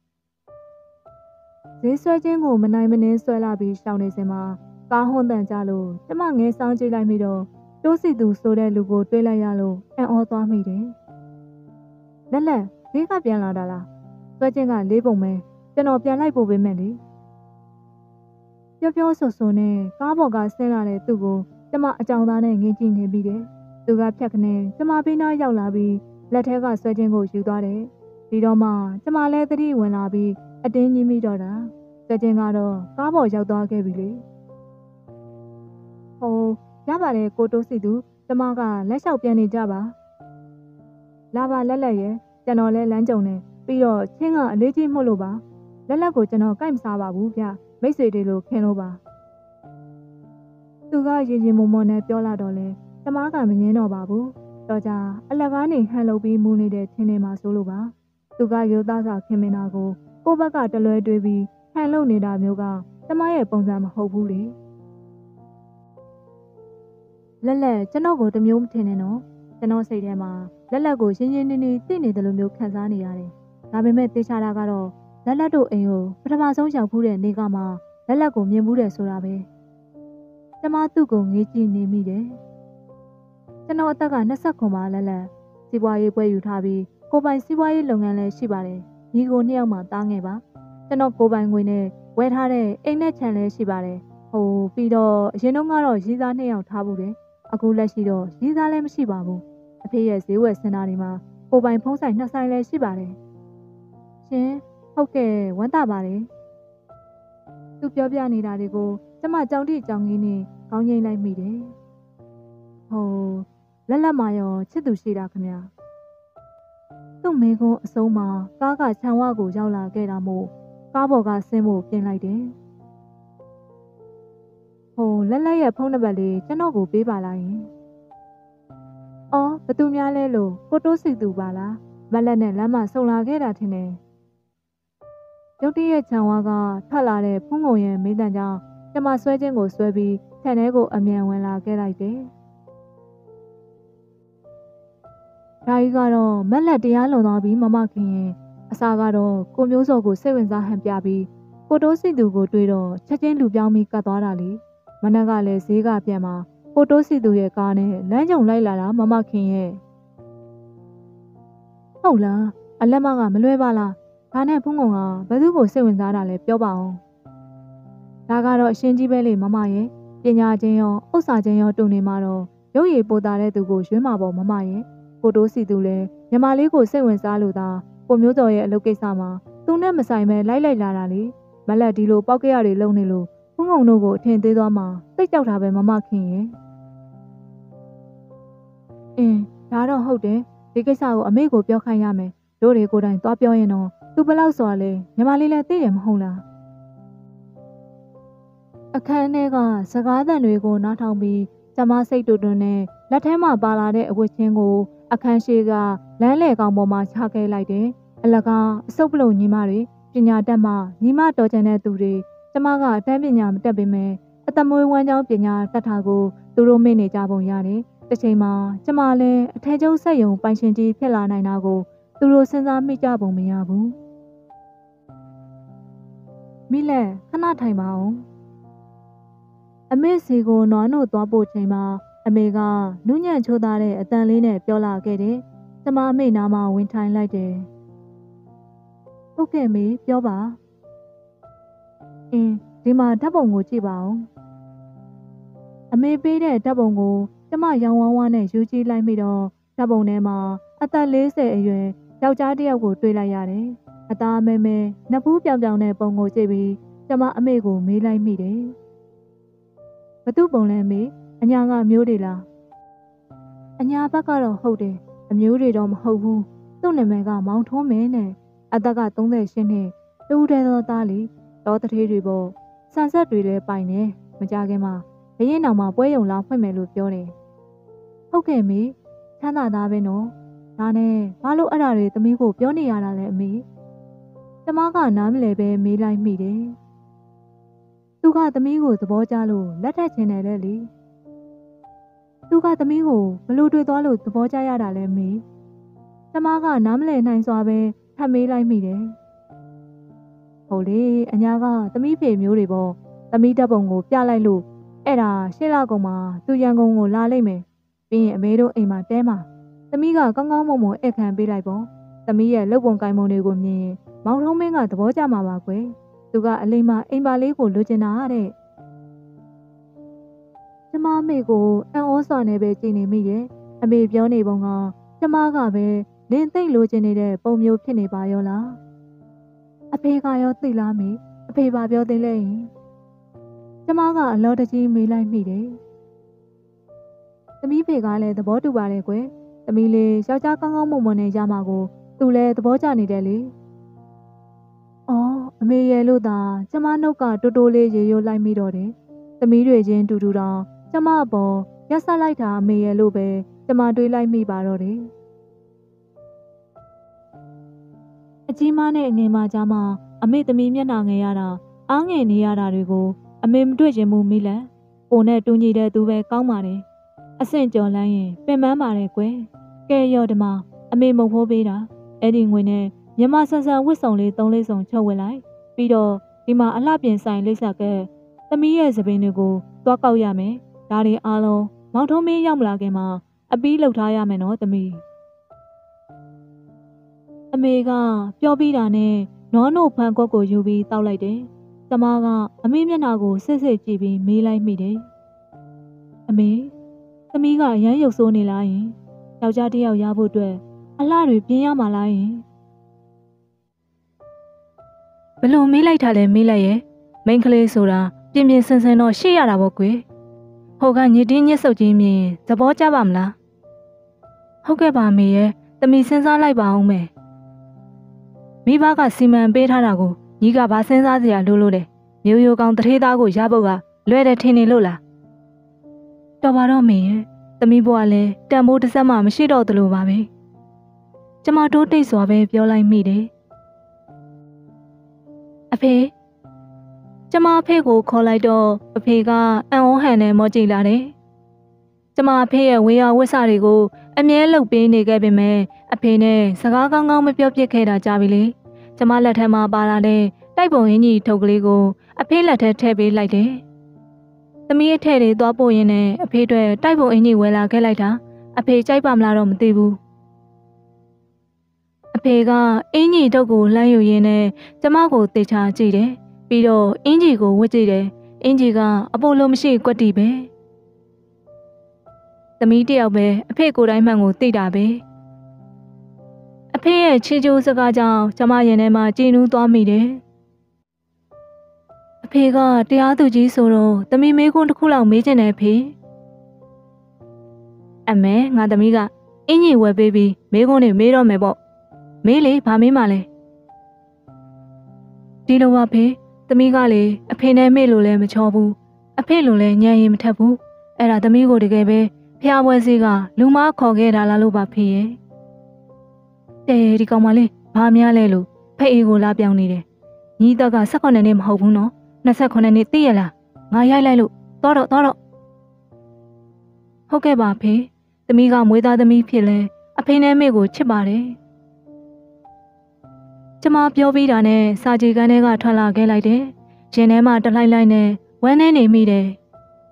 ဈေးဆွဲခြင်းကိုမနိုင်မနှင်းဆွဲလာပြီးရှောင်နေစင်မှာကားဟွန်းတန်ကြလို့ကျမငဲဆောင်ကြည့်လိုက်မိတော့တိုးစီသူဆိုတဲ့လူကိုတွေးလိုက်ရလို့အံ့ဩသွားမိတယ်လက်လက်ဈေးကပြန်လာတာလားဆွဲခြင်းကလေးပုံပဲကျွန်တော်ပြန်လိုက်ပို့ပေးမယ်လေပြောပြောဆိုဆိုနဲ့ကားပေါ်ကဆင်းလာတဲ့သူ့ကိုကျမအကြောင်းသားနဲ့ငင်းကြည့်နေပြီးတယ်သူကဖြတ်ခနဲ့ကျမဘေးနားရောက်လာပြီးလက်ထဲကဆွဲခြင်းကိုယူသွားတယ်ဒီတော့မှကျမလည်းသတိဝင်လာပြီးအတင်းကြီးမိတော့တာဆွဲခြင်းကတော့ကားပေါ်ရောက်သွားခဲ့ပြီလေဟိုရပါတယ်ကိုတိုးစီသူကျမကလက်လျှောက်ပြန်နေကြပါလာပါလက်လက်ရဲ့ကျွန်တော်လဲလမ်းကြုံနေပြီးတော့ချင်းကအလေးကြီးမှုလို့ပါလက်လက်ကိုကျွန်တော်ကိုက်မစားပါဘူးဗျမိတ်ဆွေတွေလိုခင်လို့ပါသူကရင်ရင်မုံမုံနဲ့ပြောလာတော့လဲကျမကမငင်းတော့ပါဘူးတော့ကြအလက်ကားနေဟန်လုပ်ပြီးမူနေတဲ့ချင်းနေမှာဆိုလို့ပါသူကရိုးသားစွာခင်မင်တာကိုကိုယ့်ဘက်ကတလွဲတွေးပြီးဟန်လုပ်နေတာမျိုးကကျမရဲ့ပုံစံမဟုတ်ဘူးလေလက်လက်ကျွန်တော်ကိုတမျိုးမထင်နဲ့နော်ကျွန်တော်စိတ်ထဲမှာလက်လက်ကိုရင်းရင်းနှီးနှီးသိနေတယ်လို့မျိုးခံစားနေရတယ်ဒါပေမဲ့သိချတာကတော့လက်လက်တို့အိမ်ကိုပထမဆုံးရောက်ဖူးတဲ့နေ့ကမှလက်လက်ကိုမြင်ဖူးတယ်ဆိုတာပဲကျမသူ့ကိုငေးကြည့်နေမိတယ်ကျွန်တော်အသက်ကနှစ်ဆက်ခွန်ပါလက်လက်စီးပွားရေးပွဲယူထားပြီးကိုပိုင်စီးပွားရေးလုပ်ငန်းလည်းရှိပါတယ်ညီကိုနှစ်ယောက်မှတားငယ်ပါကျွန်တော်ကိုပိုင်ငွေနဲ့ဝယ်ထားတဲ့အိမ်နဲ့ခြံလည်းရှိပါတယ်ဟိုပြီးတော့အရင်တုန်းကတော့ရီးသားနှစ်ယောက်ထားဘူးတယ်အခုလက်ရှိတော့ရီးသားလည်းမရှိပါဘူးအဖေရဲ့ဈေးဝယ်စင်တာတွေမှာကိုပိုင်ဖုံးဆိုင်နှစ်ဆိုင်လည်းရှိပါတယ်ရှင်ဟုတ်ကဲ့ဝမ်းသာပါတယ်သူပြောပြနေတာတွေကိုကျမကြောင်တိကြောင်ကြီးနဲ့ခေါင်းငိမ့်လိုက်မိတယ်ဟိုလက်လက်မရောချစ်သူရှိတာခင်ဗျာသူ့မိကုန်းအစုံးမှာကားကခြံဝကိုရောက်လာခဲ့တာမို့ကားပေါ်ကဆင်းဖို့ပြင်လိုက်တယ်ဟိုလက်လက်ရဲ့ဖုန်းနံပါတ်လေးကျွန်တော်ကိုပေးပါလားယင်အော်ဘသူများလဲလို့ကိုတိုးစီသူပါလားမလက်နဲ့လမ်းမဆုံလာခဲ့တာထင်တယ်ရုတ်တရက်ခြံဝါကထွက်လာတဲ့ဖုံးငုံရဲ့မိတန်ကြောင့်ကျမဆွဲခြင်းကိုဆွဲပြီးခြံထဲကိုအမြန်ဝင်လာခဲ့လိုက်တယ်ဒါကြီးကတော့မက်လက်တရားလွန်သွားပြီးမမခင်ရဲ့အစာကတော့ကိုမျိုးစော်ကိုစိတ်ဝင်စားဟန်ပြပြီးကိုတိုးစီသူကိုတွေ့တော့ချက်ချင်းလူပြောင်းပြီးကတ်သွားတာလေမနက်ကလည်းဈေးကပြန်มาကိုတိုးစီသူရဲ့ကားနဲ့လမ်းကြုံလိုက်လာတာမမခင်ရဲ့ဟုတ်လားအလက်မကမလွဲပါလားဒါနဲ့ဖုံးကောင်ကဘယ်သူကိုစိတ်ဝင်စားတာလဲပြောပါအောင်ဒါကတော့အရှင်ကြီးပဲလေမမရဲ့ပညာချင်းရောဥစ္စာချင်းရောတူနေမှာတော့ရုပ်ရည်ပိုတာတဲ့သူကိုရွေးမှာပေါ့မမရဲ့ကိုတိုးစီသူလည်းညီမလေးကိုစိတ်ဝင်စားလို့သာကိုမျိုးတော်ရဲ့အလုပ်ကိစ္စမှာသူနဲ့မဆိုင်ပဲလိုက်လိုက်လာတာလေမလက်ဒီလိုပောက်ကြရတွေလုံနေလို့ဖုံးကောင်တို့ကိုအထင်သေးသွားမှာသိကြောက်တာပဲမမခင်ရဲ့အင်းဒါတော့ဟုတ်တယ်ဒီကိစ္စကိုအမေကိုပြောခိုင်းရမယ်တို့တွေကိုယ်တိုင်သွားပြောရင်တော့သူဘလောက်ဆိုတာလဲညီမလေးလည်းသိတယ်မဟုတ်လားအခန်းထဲကစကားသံတွေကိုနားထောင်ပြီးကျမစိတ်တူတူနဲ့လက်ထဲမှာပါလာတဲ့အဝတ်ချင်းကိုအခန်းရှိကလမ်းလေကောင်ပေါ်မှာချခဲ့လိုက်တယ်အလကားအစုပ်ပလုံညီမတွေပညာတတ်မှညီမတော်ချင်တဲ့သူတွေကျမကအတန်းပညာမတက်ပေမဲ့အသက်မွေးဝမ်းကြောင်းပညာတတ်တာကိုသူတို့မေ့နေကြပုံရတယ်တစ်ချိန်မှာကျမလည်းအထက်ကျုံဆက်ယုံပိုင်ရှင်ကြီးဖြစ်လာနိုင်တာကိုသူတို့စဉ်းစားမိကြပုံမရဘူးမိလက်ခဏထိုင်ပါအောင်အမေစီကိုနွားနို့သွားပို့ချိန်မှာအမေကနူးညံ့ချိုးသားတဲ့အတန်လေးနဲ့ပြောလာခဲ့တယ်။ကျမအမေနားမှာဝင်ထိုင်လိုက်တယ်။ဟုတ်ကဲ့မေပြောပါ။အင်းဒီမှာဓာတ်ပုံကိုကြည့်ပါဦး။အမေပေးတဲ့ဓာတ်ပုံကိုကျမရောင်ဝါးဝါးနဲ့ယူကြည့်လိုက်မိတော့ဓာတ်ပုံထဲမှာအသက်လေးဆယ်အရွယ်ယောက်ျားတစ်ယောက်ကိုတွေ့လိုက်ရတယ်။အသားအမဲမဲနဖူးပြောင်ပြောင်တဲ့ပုံကိုကြည့်ပြီးကျမအမေကိုမေးလိုက်မိတယ်။ဘသူပုံလဲမေအညာကမျိုးတွေလား။အညာဘက်ကတော့ဟုတ်တယ်အမျိုးတွေတော့မဟုတ်ဘူး။သူ့နာမည်ကမောင်ထုံးမင်းနဲ့အသက်ကသုံးရှင်းနှစ်တူတဲ့သောသားလီတော်တထေးတွေပေါ့ဆန်ဆက်တွေလည်းပိုင်နေမကြခင်မှာဘရင်တော်မှာပွဲရုံလာဖွင့်မယ်လို့ပြောတယ်။ဟုတ်ကဲ့မေချမ်းသာသားပဲနော်။ဒါနဲ့ဘာလို့အဲ့ဒါတွေသမီးကိုပြောနေရတာလဲအမေ။ကျမကနားမလဲပဲမေးလိုက်မိတယ်။သူကသမီးကိုသဘောကျလို့လက်ထပ်ချင်တယ်လေလေ။သူကသမီးကိုဘလို့တွေ့သွားလို့သဘောကျရတာလဲမေ။ကျမကနားမလဲနိုင်စွာပဲထပ်မေးလိုက်မိတယ်။ဟုတ်လေအညာကသမီးဖေမျိုးတွေပေါ့သမီးတပ်ပုံကိုပြလိုက်လို့အဲ့ဒါရှစ်လကုန်မှာသူရန်ကုန်ကိုလာလိုက်မယ်ပြီးရင်အမေတို့အိမ်မှာတဲမှာသမီးကကောင်းကောင်းမွန်မွန်အခမ်းပေးလိုက်ပေါ့သမီးရဲ့လုပ်ပုံကိုင်ပုံတွေကိုမြင်မောင်ထုံးမင်းကသဘောကျမှာပါကွယ်သူကအလိမ္မာအိမ်ပါလေးကိုလိုချင်တာတဲ့ကျမမေကိုအံ့ဩစွာနဲ့ပဲကြည်နေမိရဲ့အမေပြောနေပုံကကျမကပဲလင်းသိမ့်လိုချင်နေတဲ့ပုံမျိုးဖြစ်နေပါရောလားအဖေကရောသိလားမေအဖေပါပြောသေးလဲရင်ကျမကအလောတကြီးမေးလိုက်မိတယ်သမီးဖေကလည်းသဘောတူပါတယ်ကွယ်သမီးလေးယောက်ျားကောင်းကောင်းမွန်မွန်နဲ့ရမှာကိုသူလည်းသဘောကျနေတယ်လေအော်အမေရဲ့လို့သာကျမနှုတ်ကတိုးတိုးလေးရေရိုးလိုက်မိတော့တယ်သမီးတွေချင်းတူတူတောင်ကျမအပေါ်ရက်ဆက်လိုက်တာအမေရဲ့လို့ပဲကျမတွေးလိုက်မိပါတော့တယ်အကြီးမားနဲ့အငယ်မကြားမှာအမေသမီးမျက်နှာငယ်ရတာအားငယ်နေရတာတွေကိုအမေမတွေ့ချင်ဘူးမိလက်ကိုနဲ့တူညီတဲ့သူပဲကောင်းပါတယ်အဆင့်ကျော်လန်းရင်ပင်ပန်းပါတယ်ကွယ်ကဲရော့ဒီမှာအမေမုတ်ဖိုးပေးတာအဲ့ဒီငွေနဲ့မြမဆန်ဆန်ဝစ်စုံလေးသုံးလေးစုံချုပ်ဝင်လိုက်ပြီးတော့ဒီမှာအလှပြင်ဆိုင်လိပ်ဆက်ကသမီးရဲ့သပင်းတွေကိုသွားကောက်ရမယ်ဒါတွေအားလုံးမောင်ထုံးမင်းရောက်မလာခင်မှာအပီးလှုပ်ထားရမယ်နော်သမီးအမေကပြောပြီးတာနဲ့နွားနို့ဖန်ကွက်ကိုယူပြီးတောက်လိုက်တယ်ကျမကအမေမျက်နှာကိုစစ်စစ်ကြည့်ပြီးမေးလိုက်မိတယ်အမေသမီးကရမ်းရုပ်ဆိုးနေလားယင်ယောက်ျားတစ်ယောက်ရဖို့အတွက်အလှတွေပြင်းရမှာလားယင်ဘလို့မေးလိုက်တာလဲမေးလိုက်ရဲ့မိန်းကလေးဆိုတာပြင်းပြင်းဆန်းဆန်းတော့ရှိရတာပေါ့ကွယ်ဟိုကညစ်တင်းညစ်ဆုပ်ကြီးမြင်သဘောကျပါမလားဟုတ်ကဲ့ပါမေရဲ့သမီးစဉ်းစားလိုက်ပါအောင်မယ်မိဘကစီမံပေးထားတာကိုညီကဘာစဉ်းစားစရာလို့လို့လဲမျိုးရိုးကောင်တထေးသားကိုရဖို့ကလွယ်တယ်ထင်နေလို့လားတော်ပါတော့မေရဲ့သမီးဘွားလည်းတန်ဖိုးတစ်စက်မှမရှိတော့သလိုပါပဲကျမတို့တိတ်စွာပဲပြောလိုက်မိတယ်အဖေကျမအဖေကိုခေါ်လိုက်တော့အဖေကအံ့ဩဟန်နဲ့မောကြည့်လာတယ်ကျမအဖေရဲ့ဝေယဝစ္စတွေကိုအမြဲလှုပ်ပေးနေခဲ့ပေမဲ့အဖေနဲ့စကားကောင်းကောင်းမပြောပြခဲ့တာကြပြီလေကျမလက်ထက်မှာပါလာတဲ့တိုက်ပုံအင်းကြီးထုတ်ကလေးကိုအဖေလက်ထဲထည့်ပေးလိုက်တယ်သမီးအထက်တွေသွားပို့ရင်းနဲ့အဖေအတွက်တိုက်ပုံအင်းကြီးဝယ်လာခဲ့လိုက်တာအဖေကြိုက်ပါမလားတော့မသိဘူးအဖေကအင်းကြီးထုတ်ကိုလှမ်းယူရင်းနဲ့ကျမကိုတေချာကြည့်တယ်ပြီးတော့အင်းကြီးကိုဝတ်ကြည့်တယ်အင်းကြီးကအပေါ်လိုမရှိကွက်တီပဲသမီးတယောက်ပဲအဖေကိုယ်တိုင်မှန်ကိုသိတာပဲအဖေရဲ့ချီကျိုးစကားကြောင့်ကျမရင်ထဲမှာကြည်နူးသွားမိတယ်အဖေကတရားသူကြီးဆိုတော့သမီးမေးခွန်းတစ်ခုလောက်မေးချင်တယ်ဖေအမေငါသမီးကအင်းကြီးဝယ်ပေးပြီးမေးခွန်းတွေမေးတော့မယ်ပေါ့မေးလေဘာမေးမှလဲဒီလိုပါဖေသမီးကလေအဖေနဲ့မေ့လို့လည်းမချောဘူးအဖေလိုလည်းညံရင်မထက်ဘူးအဲ့ဒါသမီးကိုတကယ်ပဲဖျားပွဲစီကလူမခေါ်ခဲ့တာလားလို့ပါဖေရဲ့တဲ့ဒီကောင်မလေးဘာများလဲလို့ဖက်အေးကိုလာပြောင်းနေတယ်ညီတက်က၁၈နှစ်မဟုတ်ဘူးနော်၂၈နှစ်သိရလားငါရိုက်လိုက်လို့တော့တော့တော့ဟုတ်ကဲ့ပါဖေသမီးကမွေးသားသမီးဖြစ်လဲအဖေနဲ့မေကိုချစ်ပါတယ်ကျမပြောပြီးတာနဲ့စာကြည်ကန်းထဲကထွက်လာခဲ့လိုက်တယ်ရင်ထဲမှာတလိုက်လိုက်နဲ့ဝမ်းနေနေမိတယ်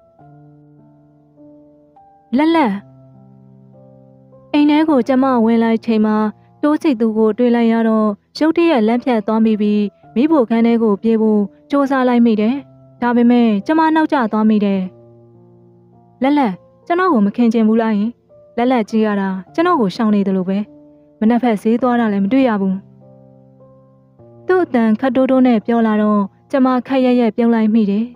လက်လက်အိမ်ထဲကိုကျမဝင်လိုက်ချိန်မှာတိုးစီသူကိုတွေ့လိုက်ရတော့ရုတ်တရက်လက်ဖြတ်သွားမိပြီးမိဖို့ခန်းထဲကိုပြေးဖို့စူးစမ်းလိုက်မိတယ်။ဒါပေမဲ့ကျမနောက်ကျသွားမိတယ်။လက်လက်ကျွန်တော်ကိုမခင်ချင်ဘူးလားယင်လက်လက်ကြည့်ရတာကျွန်တော်ကိုရှောင်နေတယ်လို့ပဲမနှက်ဖက်ဈေးသွားတာလည်းမတွေ့ရဘူး။သူ့အတန်ခတ်တိုးတိုးနဲ့ပြောလာတော့ကျမခက်ရက်ရက်ပြုံးလိုက်မိတယ်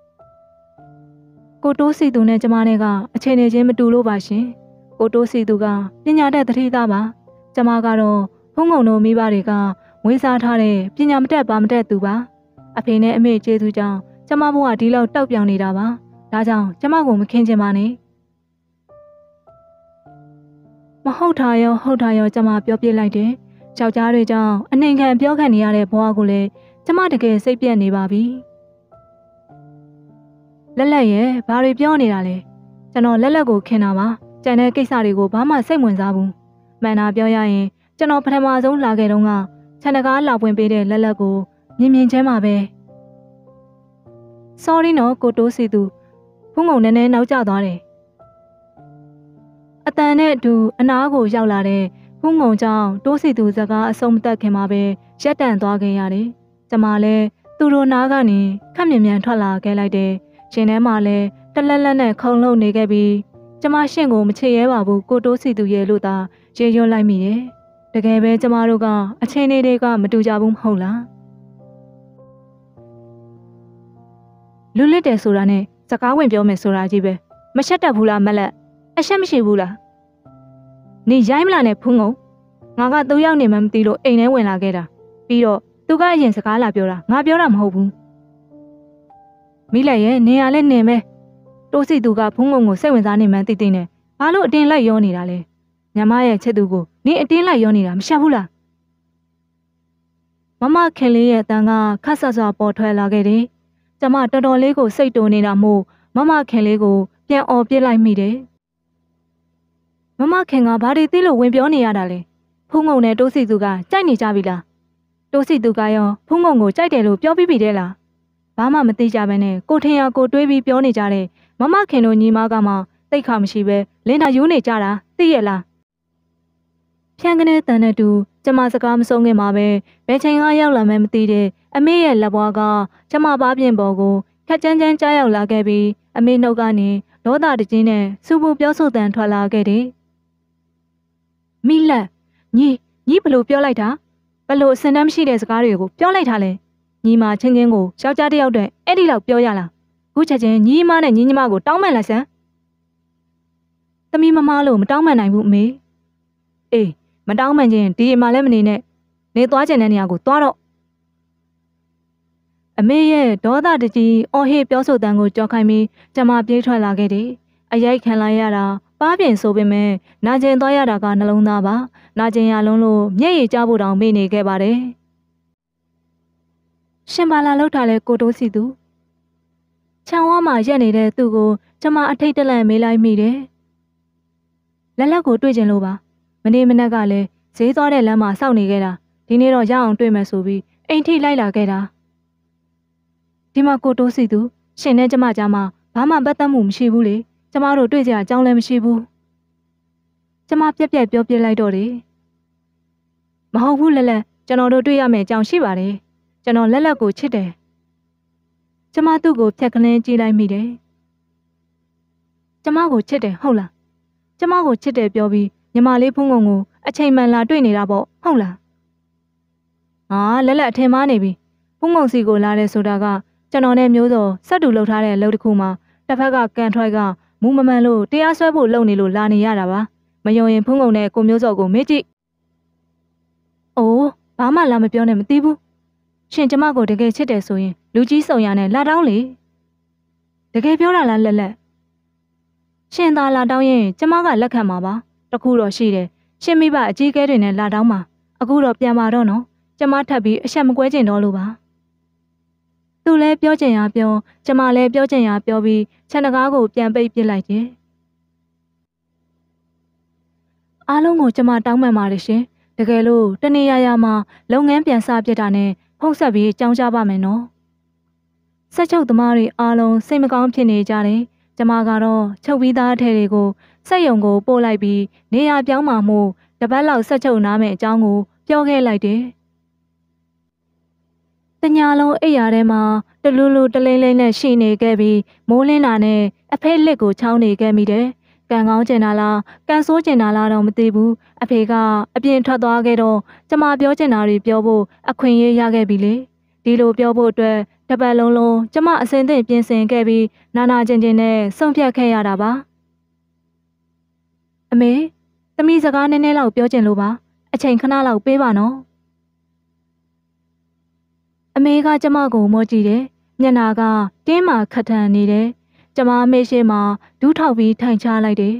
။ကိုတိုးစီသူနဲ့ကျမနဲ့ကအချိန်နဲ့ချင်းမတူလို့ပါရှင်။ကိုတိုးစီသူကပညာတတ်သတိသားပါ။ကျမကတော့ဖုံးငုံတို့မိဘတွေကဝေးစားထားတဲ့ပညာမတတ်ပါမတတ်သူပါ။အဖေနဲ့အမေကျေးဇူးကြောင့်ကျမဘဝဒီလောက်တောက်ပြောင်နေတာပါ။ဒါကြောင့်ကျမကိုမခင်ချင်ပါနဲ့။မဟုတ်တာရောဟုတ်တာရောကျမပြောပြလိုက်တယ်။ယောက်ျားတွေကြောင့်အနှိမ်ခံပြောခံနေရတဲ့ဘဝကိုလည်းကျမတကယ်စိတ်ပြတ်နေပါပြီ။လက်လက်ရဲ့ဘာတွေပြောနေတာလဲ။ကျွန်တော်လက်လက်ကိုခင်တာပါ။ကျန်တဲ့ကိစ္စတွေကိုဘာမှစိတ်ဝင်စားဘူး။မှန်တာပြောရရင်ကျွန်တော်ပထမဆုံးလာခဲ့တုန်းကခြံတကားလာပွင့်ပေးတဲ့လက်လက်ကိုမြင်မြင်ချင်းပါပဲ။ Sorry နော်ကိုတိုးစီသူဖုန်းငုံနည်းနည်းနောက်ကျသွားတယ်။အတန်နဲ့အတူအနားကိုရောက်လာတဲ့ဖုန်းငုံကြောင့်တိုးစီသူစကားအဆုံးမသက်ခင်မှာပဲရက်တန့်သွားခဲ့ရတယ်။ကျမလည်းသူတို့နားကနေခက်မြင်မြန်ထွက်လာခဲ့လိုက်တယ်။ရှင်ထဲမှာလည်းတလက်လက်နဲ့ခုံလုံနေခဲ့ပြီးကျမရှင့်ကိုမချေရဲပါဘူးကိုတိုးစီသူရဲ့လို့သာရေရွတ်လိုက်မိတယ်။တကယ်ပဲကျမတို့ကအချင်းလေးတွေကမတူကြဘူးမဟုတ်လား။လူလစ်တယ်ဆိုတာနဲ့စကားဝင်ပြောမယ်ဆိုတာကြီးပဲမရှက်တတ်ဘူးလားမလက်အရှက်မရှိဘူးလားနေရိုင်းမလားနဲ့ဖုံးငုံငါကသူ့ရောက်နေမှမသိလို့အိမ်ထဲဝင်လာခဲ့တာပြီးတော့သူကအရင်စကားလာပြောတာငါပြောတာမဟုတ်ဘူးမိလက်ရဲ့နေရလဲနေမဲတိုးစီသူကဖုံးငုံကိုစိတ်ဝင်စားနေမှန်းသိသိနဲ့ဘာလို့အတင်းလိုက်ရောနေတာလဲညမရဲ့ချစ်သူကိုနေအတင်းလိုက်ရောနေတာမရှက်ဘူးလားမမခင်လေးရဲ့အတန်ကခက်ဆတ်စွာပေါ်ထွက်လာခဲ့တယ်ကျမတော်တော်လေးကိုစိတ်တုန်နေတာမို့မမခင်လေးကိုပြန်អော်ပြစ်လိုက်မိတယ်မမခင်ကဘာတွေသိလို့ဝင်ပြောနေရတာလဲဖုံးငုံနဲ့တိုးစီသူကကြိုက်နေကြပြီလားတိုးစီသူကရောဖုံးငုံကိုကြိုက်တယ်လို့ပြောပြီးပြီတဲ့လားဘာမှမသိကြဘဲနဲ့ကိုထင်ရကိုတွေးပြီးပြောနေကြတဲ့မမခင်တို့ညီမကမှတိတ်ခါမရှိပဲလင်တာယူနေကြတာသိရလားဖြန်းကနေတန်တဲ့တူကျမစကားမဆုံးခင်မှာပဲဘယ်ချိန်ကရောက်လာမှမသိတဲ့အမေရဲ့လက်ဘွားကကျမပါပြင်ပေါ်ကိုခက်ကြမ်းကြမ်းကြားရောက်လာခဲ့ပြီးအမေနှုတ်ကနေဒေါသတကြီးနဲ့စူပူပြောဆိုတန်ထွက်လာခဲ့တယ်မိလက်ညီညီဘလို့ပြောလိုက်တာဘလို့အစင်တမ်းမရှိတဲ့စကားတွေကိုပြောလိုက်တာလဲညီမချင်းချင်းကိုယောက်ျားတစ်ယောက်တည်းအဲ့ဒီလောက်ပြောရလားခုချက်ချင်းညီမနဲ့ညီညီမကိုတောင်းပန်လိုက်စမ်းသမီးမမလို့မတောင်းပန်နိုင်ဘူးအမေအေးမတောင်းပန်ခြင်းဒီအမလည်းမနေနဲ့နေသွားကျင်တဲ့နေရာကိုသွားတော့အမေရဲ့ဒေါသတကြီးအော်ဟစ်ပြောဆိုတန်ကိုကြောက်ခိုင်းပြီးကျမပြေးထွက်လာခဲ့တယ်အရိုက်ခံလိုက်ရတာပါးပြင်ဆိုပေမဲ့နာကျင်သွားရတာကနှလုံးသားပါနာကျင်ရလုံးလို့မျက်ရည်ကျဖို့တောင်မေ့နေခဲ့ပါတယ်ရှင်ပါလာလောက်ထားလဲကိုတိုးစီသူခြံဝါမှာရက်နေတဲ့သူ့ကိုကျမအထိတ်တလန့်မေးလိုက်မိတယ်လက်လက်ကိုတွေ့ကျင်လို့ပါမနေ့မနက်ကလည်းဈေးသွားတဲ့လမ်းမှာစောင့်နေခဲ့တာဒီနေ့တော့ရအောင်တွေ့မယ်ဆိုပြီးအိမ်ထိလိုက်လာခဲ့တာဒီမှာကိုတိုးစီသူရှင်နဲ့ကျမကြားမှာဘာမှပတ်သက်မှုမရှိဘူးလေကျမတို့တွေ့ကြအကြောင်းလည်းမရှိဘူးကျမပြက်ပြက်ပြောပြလိုက်တော့တယ်မဟုတ်ဘူးလက်လက်ကျွန်တော်တို့တွေ့ရမယ်အကြောင်းရှိပါတယ်ကျွန်တော်လက်လက်ကိုချစ်တယ်ကျမသူ့ကိုဖြတ်ကလင်းကြည့်လိုက်မိတယ်ကျမကိုချစ်တယ်ဟုတ်လားကျမကိုချစ်တယ်ပြောပြီးညီမလေးဖုံးငုံကိုအချိန်မှန်လာတွေ့နေတာပေါ့ဟုတ်လားဟာလက်လက်အထင်မှားနေပြီဖုံးငုံစီကိုလာတယ်ဆိုတာကကျွန်တော်နဲ့မျိုးစောစက်တူလှုပ်ထားတဲ့အလုပ်တစ်ခုမှာတစ်ဖက်ကကန်ထွိုက်ကမူမမှန်လို့တရားစွဲဖို့လုပ်နေလို့လာနေရတာပါမယုံရင်ဖုံးငုံနဲ့ကိုမျိုးစောကိုမေးကြည့်အိုးဘာမှလာမပြောနဲ့မသိဘူးရှင်ကျမကိုတကယ်ချစ်တယ်ဆိုရင်လူကြီးစုံရနဲ့လာတောင်းလေတကယ်ပြောတာလားလက်လက်ရှင်သာလာတောင်းရင်ကျမကလက်ခံမှာပါတခုတော့ရှိတယ်ရှင်မိဘအကြီးကဲတွေနဲ့လာတောင်းမှာအခုတော့ပြန်ပါတော့နော်ကျမထပ်ပြီးအဆက်မကွဲကျင်တော့လို့ပါသူလည်းပြောချင်ရပြောကျမလည်းပြောချင်ရပြောပြီးခြံတကားကိုပြန်ပိတ်ပစ်လိုက်တယ်အားလုံးကိုကျမတောင်းပန်ပါတယ်ရှင်တကယ်လို့တနေ့ရရမှာလုပ်ငန်းပြန်စပြစ်တာနဲ့ဖုံးဆက်ပြီးကြောင်းကြပါမယ်နော်ဆက်ချုပ်သမားတွေအားလုံးစိတ်မကောင်းဖြစ်နေကြတယ်ကျမကတော့ချုပ်ပြီးသားအထည်တွေကိုစက်ရုံကိုပို့လိုက်ပြီးနေရာပြောင်းမှမှုတပတ်လောက်ဆက်ချုပ်နားမယ်အကြောင်းကိုပြောခဲ့လိုက်တယ်။တညာလုံးအိပ်ရာထဲမှာတလူလူတလိမ့်လိမ့်နဲ့ရှိနေခဲ့ပြီးမိုးလင်းတာနဲ့အဖေလက်ကိုချောင်းနေခဲ့မိတယ်။ကံကောင်းကျင်တာလားကံဆိုးကျင်တာလားတော့မသိဘူး။အဖေကအပြင်ထွက်သွားခဲ့တော့ကျမပြောချင်တာတွေပြောဖို့အခွင့်အရေးရခဲ့ပြီလေ။ဒီလိုပြောဖို့အတွက်တပတ်လုံးလုံးကျမအစင်သင့်ပြင်ဆင်ခဲ့ပြီးနာနာကျင်ကျင်နဲ့ဆုံးဖြတ်ခဲ့ရတာပါ။အမေသမီးစကားနည်းနည်းလောက်ပြောချင်လို့ပါအချိန်ခဏလောက်ပေးပါနော်အမေကကျမကိုမောကြည့်တယ်မျက်နာကတင်းမာခက်ထန်နေတယ်ကျမအမေရှိမှဒူးထောက်ပြီးထိုင်ချလိုက်တယ်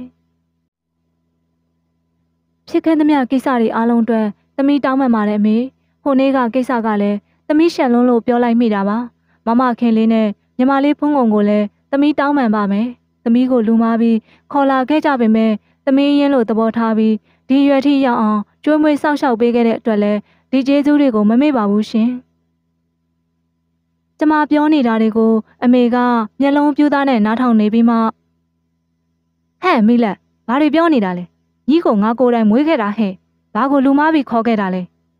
ဖြစ်ခဲ့သမျှကိစ္စတွေအားလုံးအတွက်သမီးတောင်းပန်ပါတယ်အမေဟိုနေ့ကကိစ္စကလည်းသမီးရှက်လုံးလို့ပြောလိုက်မိတာပါမမခင်လေးနဲ့ညီမလေးဖုန်းကုန်ကိုလည်းသမီးတောင်းပန်ပါမယ်သမီးကိုလူမားပြီးခေါ်လာခဲ့ကြပေမဲ့သမီးရင်းလို့သဘောထားပြီးဒီရွယ်ထိရောက်အောင်ကျွေးမွေးစောင့်ရှောက်ပေးခဲ့တဲ့အတွက်လည်းဒီကျေးဇူးတွေကိုမမေ့ပါဘူးရှင်ကျမပြောနေတာတွေကိုအမေကမျက်လုံးပြူးသားနဲ့နားထောင်နေပြီးမှဟဲ့မိလက်ဘာတွေပြောနေတာလဲညီကိုငါကိုယ်တိုင်မွေးခဲ့တာဟဲ့ဘာကိုလူမားပြီးခေါ်ခဲ့တာလဲ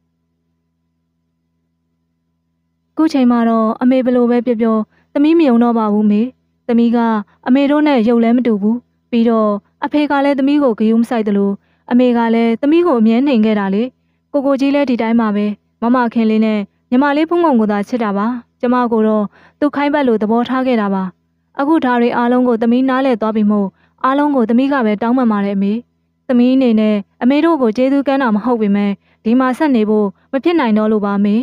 ခုချိန်မှာတော့အမေဘလို့ပဲပြောပြောသမီးမယုံတော့ပါဘူးမေသမီးကအမေတို့နဲ့ရုပ်လည်းမတူဘူးပြီးတော့အဖေကလည်းသမီးကိုဂယုမဆိုင်တယ်လို့အမေကလည်းသမီးကိုအမြဲနှိမ်ခဲ့တာလေကိုကိုကြီးလည်းဒီတိုင်းပါပဲမမခင်လေးနဲ့ညီမလေးဖုန်းကုန်ကိုသာချစ်တာပါကျမကိုတော့သူခိုင်းပတ်လို့သဘောထားခဲ့တာပါအခုဓာရီအားလုံးကိုသမီးနားလဲသွားပြီးမို့အားလုံးကိုသမီးကပဲတောင်းပန်ပါတယ်အမေသမီးအနေနဲ့အမေတို့ကိုကျေးဇူးကမ်းတာမဟုတ်ပေမဲ့ဒီမှာဆက်နေဖို့မဖြစ်နိုင်တော့လို့ပါမေ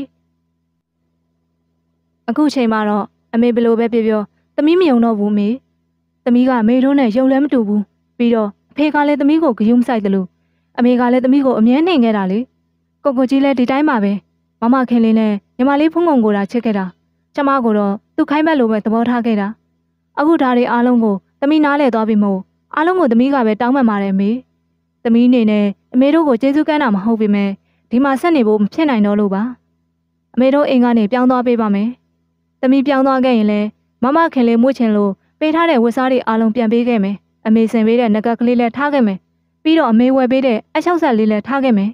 အခုချိန်မှာတော့အမေဘလို့ပဲပြောပြောသမီးမယုံတော့ဘူးမေသမီးကအမေတို့နဲ့ရုပ်လည်းမတူဘူးပြီးတော့အဖေကလည်းသမီးကိုဂယုမဆိုင်တယ်လို့အမေကလည်းသမီးကိုအမြဲနှိမ်ခဲ့တာလေကိုကိုကြီးလည်းဒီတိုင်းပါပဲမမခင်လေးနဲ့ညီမလေးဖုန်းကုန်ကိုသာချစ်ခဲ့တာကျမကိုတော့သူခိုင်းဘက်လိုပဲသဘောထားခဲ့တာအခုဓာရီအားလုံးကိုသမီးနားလဲသွားပြီမို့အားလုံးကိုသမီးကပဲတောင်းပန်ပါတယ်မေသမီးအနေနဲ့အမေတို့ကိုကျေးဇူးကမ်းတာမဟုတ်ပေမဲ့ဒီမှာဆက်နေဖို့မဖြစ်နိုင်တော့လို့ပါအမေတို့အိမ်ကနေပြောင်းသွားပေးပါမယ်သမီးပြောင်းသွားခဲ့ရင်လည်းမမခင်လေးမွေ့ချင်လို့ပေးထားတဲ့ဝတ်စားတွေအားလုံးပြန်ပေးခဲ့မယ်အမေစင်ပေးတဲ့ငကက်ကလေးလည်းထားခဲ့မယ်ပြီးတော့အမေဝယ်ပေးတဲ့အချောက်ဆက်လေးလည်းထားခဲ့မယ်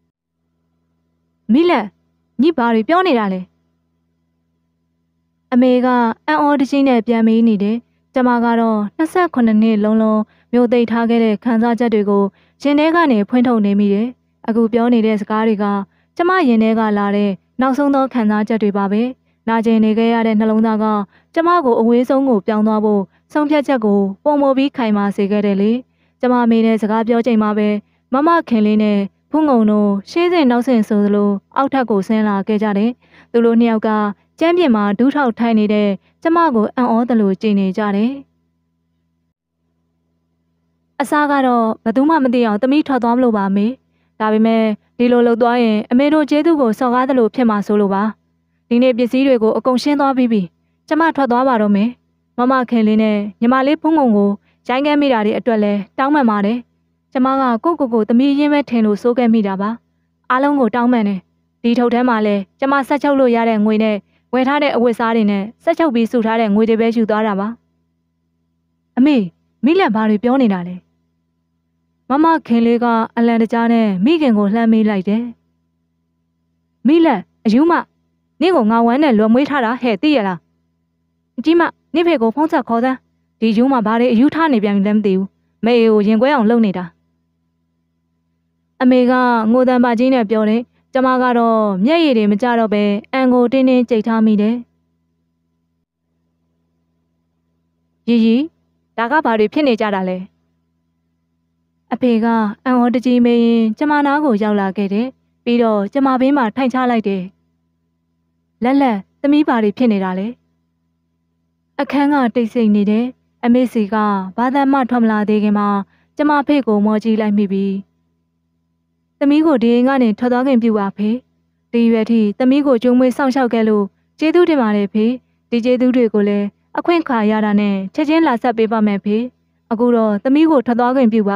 မိလက်ညီဘာတွေပြောနေတာလဲအမေကအံ့ဩတကြီးနဲ့ပြန်မေးနေတယ်ကျမကတော့နှစ်ဆက်ခုနှစ်နှစ်လုံးလုံးမျိုးသိမ်းထားခဲ့တဲ့ခံစားချက်တွေကိုရင်ထဲကနေဖွင့်ထုတ်နေမိတယ်အခုပြောနေတဲ့စကားတွေကကျမရင်ထဲကလာတဲ့နောက်ဆုံးသောခံစားချက်တွေပါပဲနာကျင်နေခဲ့ရတဲ့နှလုံးသားကကျမကိုအဝေးဆုံးကိုပြောင်းသွားဖို့ဆုံးဖြတ်ချက်ကိုပုံမပြီးခိုင်မာစေခဲ့တယ်လေကျမမေနဲ့စကားပြောချိန်မှာပဲမမခင်လေးနဲ့ဖုန်းငုံတို့ရှေးစင်နောက်ဆင်ဆိုသလိုအောက်ထပ်ကိုဆင်းလာခဲ့ကြတယ်သူတို့နှစ်ယောက်ကကျမ်းပြင်မှာဒူးထောက်ထိုင်နေတဲ့ကျမကိုအံ့ဩသလိုကြည်နေကြတယ်အစားကတော့ဘယ်သူမှမသိအောင်သမီးထွက်သွားမလို့ပါမေဒါပေမဲ့ဒီလိုလုပ်သွားရင်အမေတို့ကျေးဇူးကိုစော်ကားသလိုဖြစ်မှာဆိုလို့ပါဒီနေ့ပစ္စည်းတွေကိုအကုန်ရှင်းသွားပြီးပြီကျမထွက်သွားပါတော့မယ်မမခင်လေးနဲ့ညီမလေးဖုန်းကုန်ကိုရိုင်းခဲမိတာတွေအတွက်လဲတောင်းပန်ပါတယ်ကျမကကိုကိုကိုသမီးရင်းပဲထင်လို့စိုးခဲ့မိတာပါအားလုံးကိုတောင်းပန်တယ်ဒီထုတ်ထဲမှာလဲကျမဆက်ချုပ်လို့ရတဲ့ငွေနဲ့ဝယ်ထားတဲ့အဝတ်စားတွေနဲ့ဆက်ချုပ်ပြီးစုထားတဲ့ငွေတွေပဲယူသွားတာပါအမေမိလက်ဘာတွေပြောနေတာလဲမမခင်လေးကအလံတကြားနဲ့မိခင်ကိုလှမ်းမေးလိုက်တယ်မိလက်အယူမနင့်ကိုငါဝမ်းနဲ့လွယ်မွေးထားတာဟဲ့သိရလားကြီးမနင့်ဖေကိုဖုန်းဆက်ခေါ်စမ်းဒီယူမဘာတွေအယူထားနေပြန်ပြီလဲမသိဘူးမေအေကိုရင်ကွဲအောင်လုပ်နေတာအမေကငိုတံပါကြီးနဲ့ပြောတယ်ကျမကတော့မျက်ရည်တွေမကျတော့ပဲအန်ကိုတင်းတင်းကြိတ်ထားမိတယ်ရီရီဒါကဘာတွေဖြစ်နေကြတာလဲအဖေကအန်ဩတကြီးမေးရင်ကျမနားကိုရောက်လာခဲ့တယ်ပြီးတော့ကျမဘေးမှာထိုင်ချလိုက်တယ်လက်လက်သမီးဘာတွေဖြစ်နေတာလဲအခန်းကတိတ်ဆိတ်နေတယ်အမေစီကဘာသာမှထွက်မလာသေးခင်မှာကျမဖေကိုမော်ကြည့်လိုက်မိပြီသမီးကိုဒီအိမ်ကနေထွက်သွားခင်ပြုပါဖေဒီရွယ်ထိသမီးကိုကြုံမွေးစောင့်ရှောက်ခဲ့လို့ကျေးဇူးတင်ပါတယ်ဖေဒီကျေးဇူးတွေကိုလည်းအခွင့်ခါရတာနဲ့ချက်ချင်းလာဆက်ပေးပါမယ်ဖေအခုတော့သမီးကိုထွက်သွားခင်ပြုပါ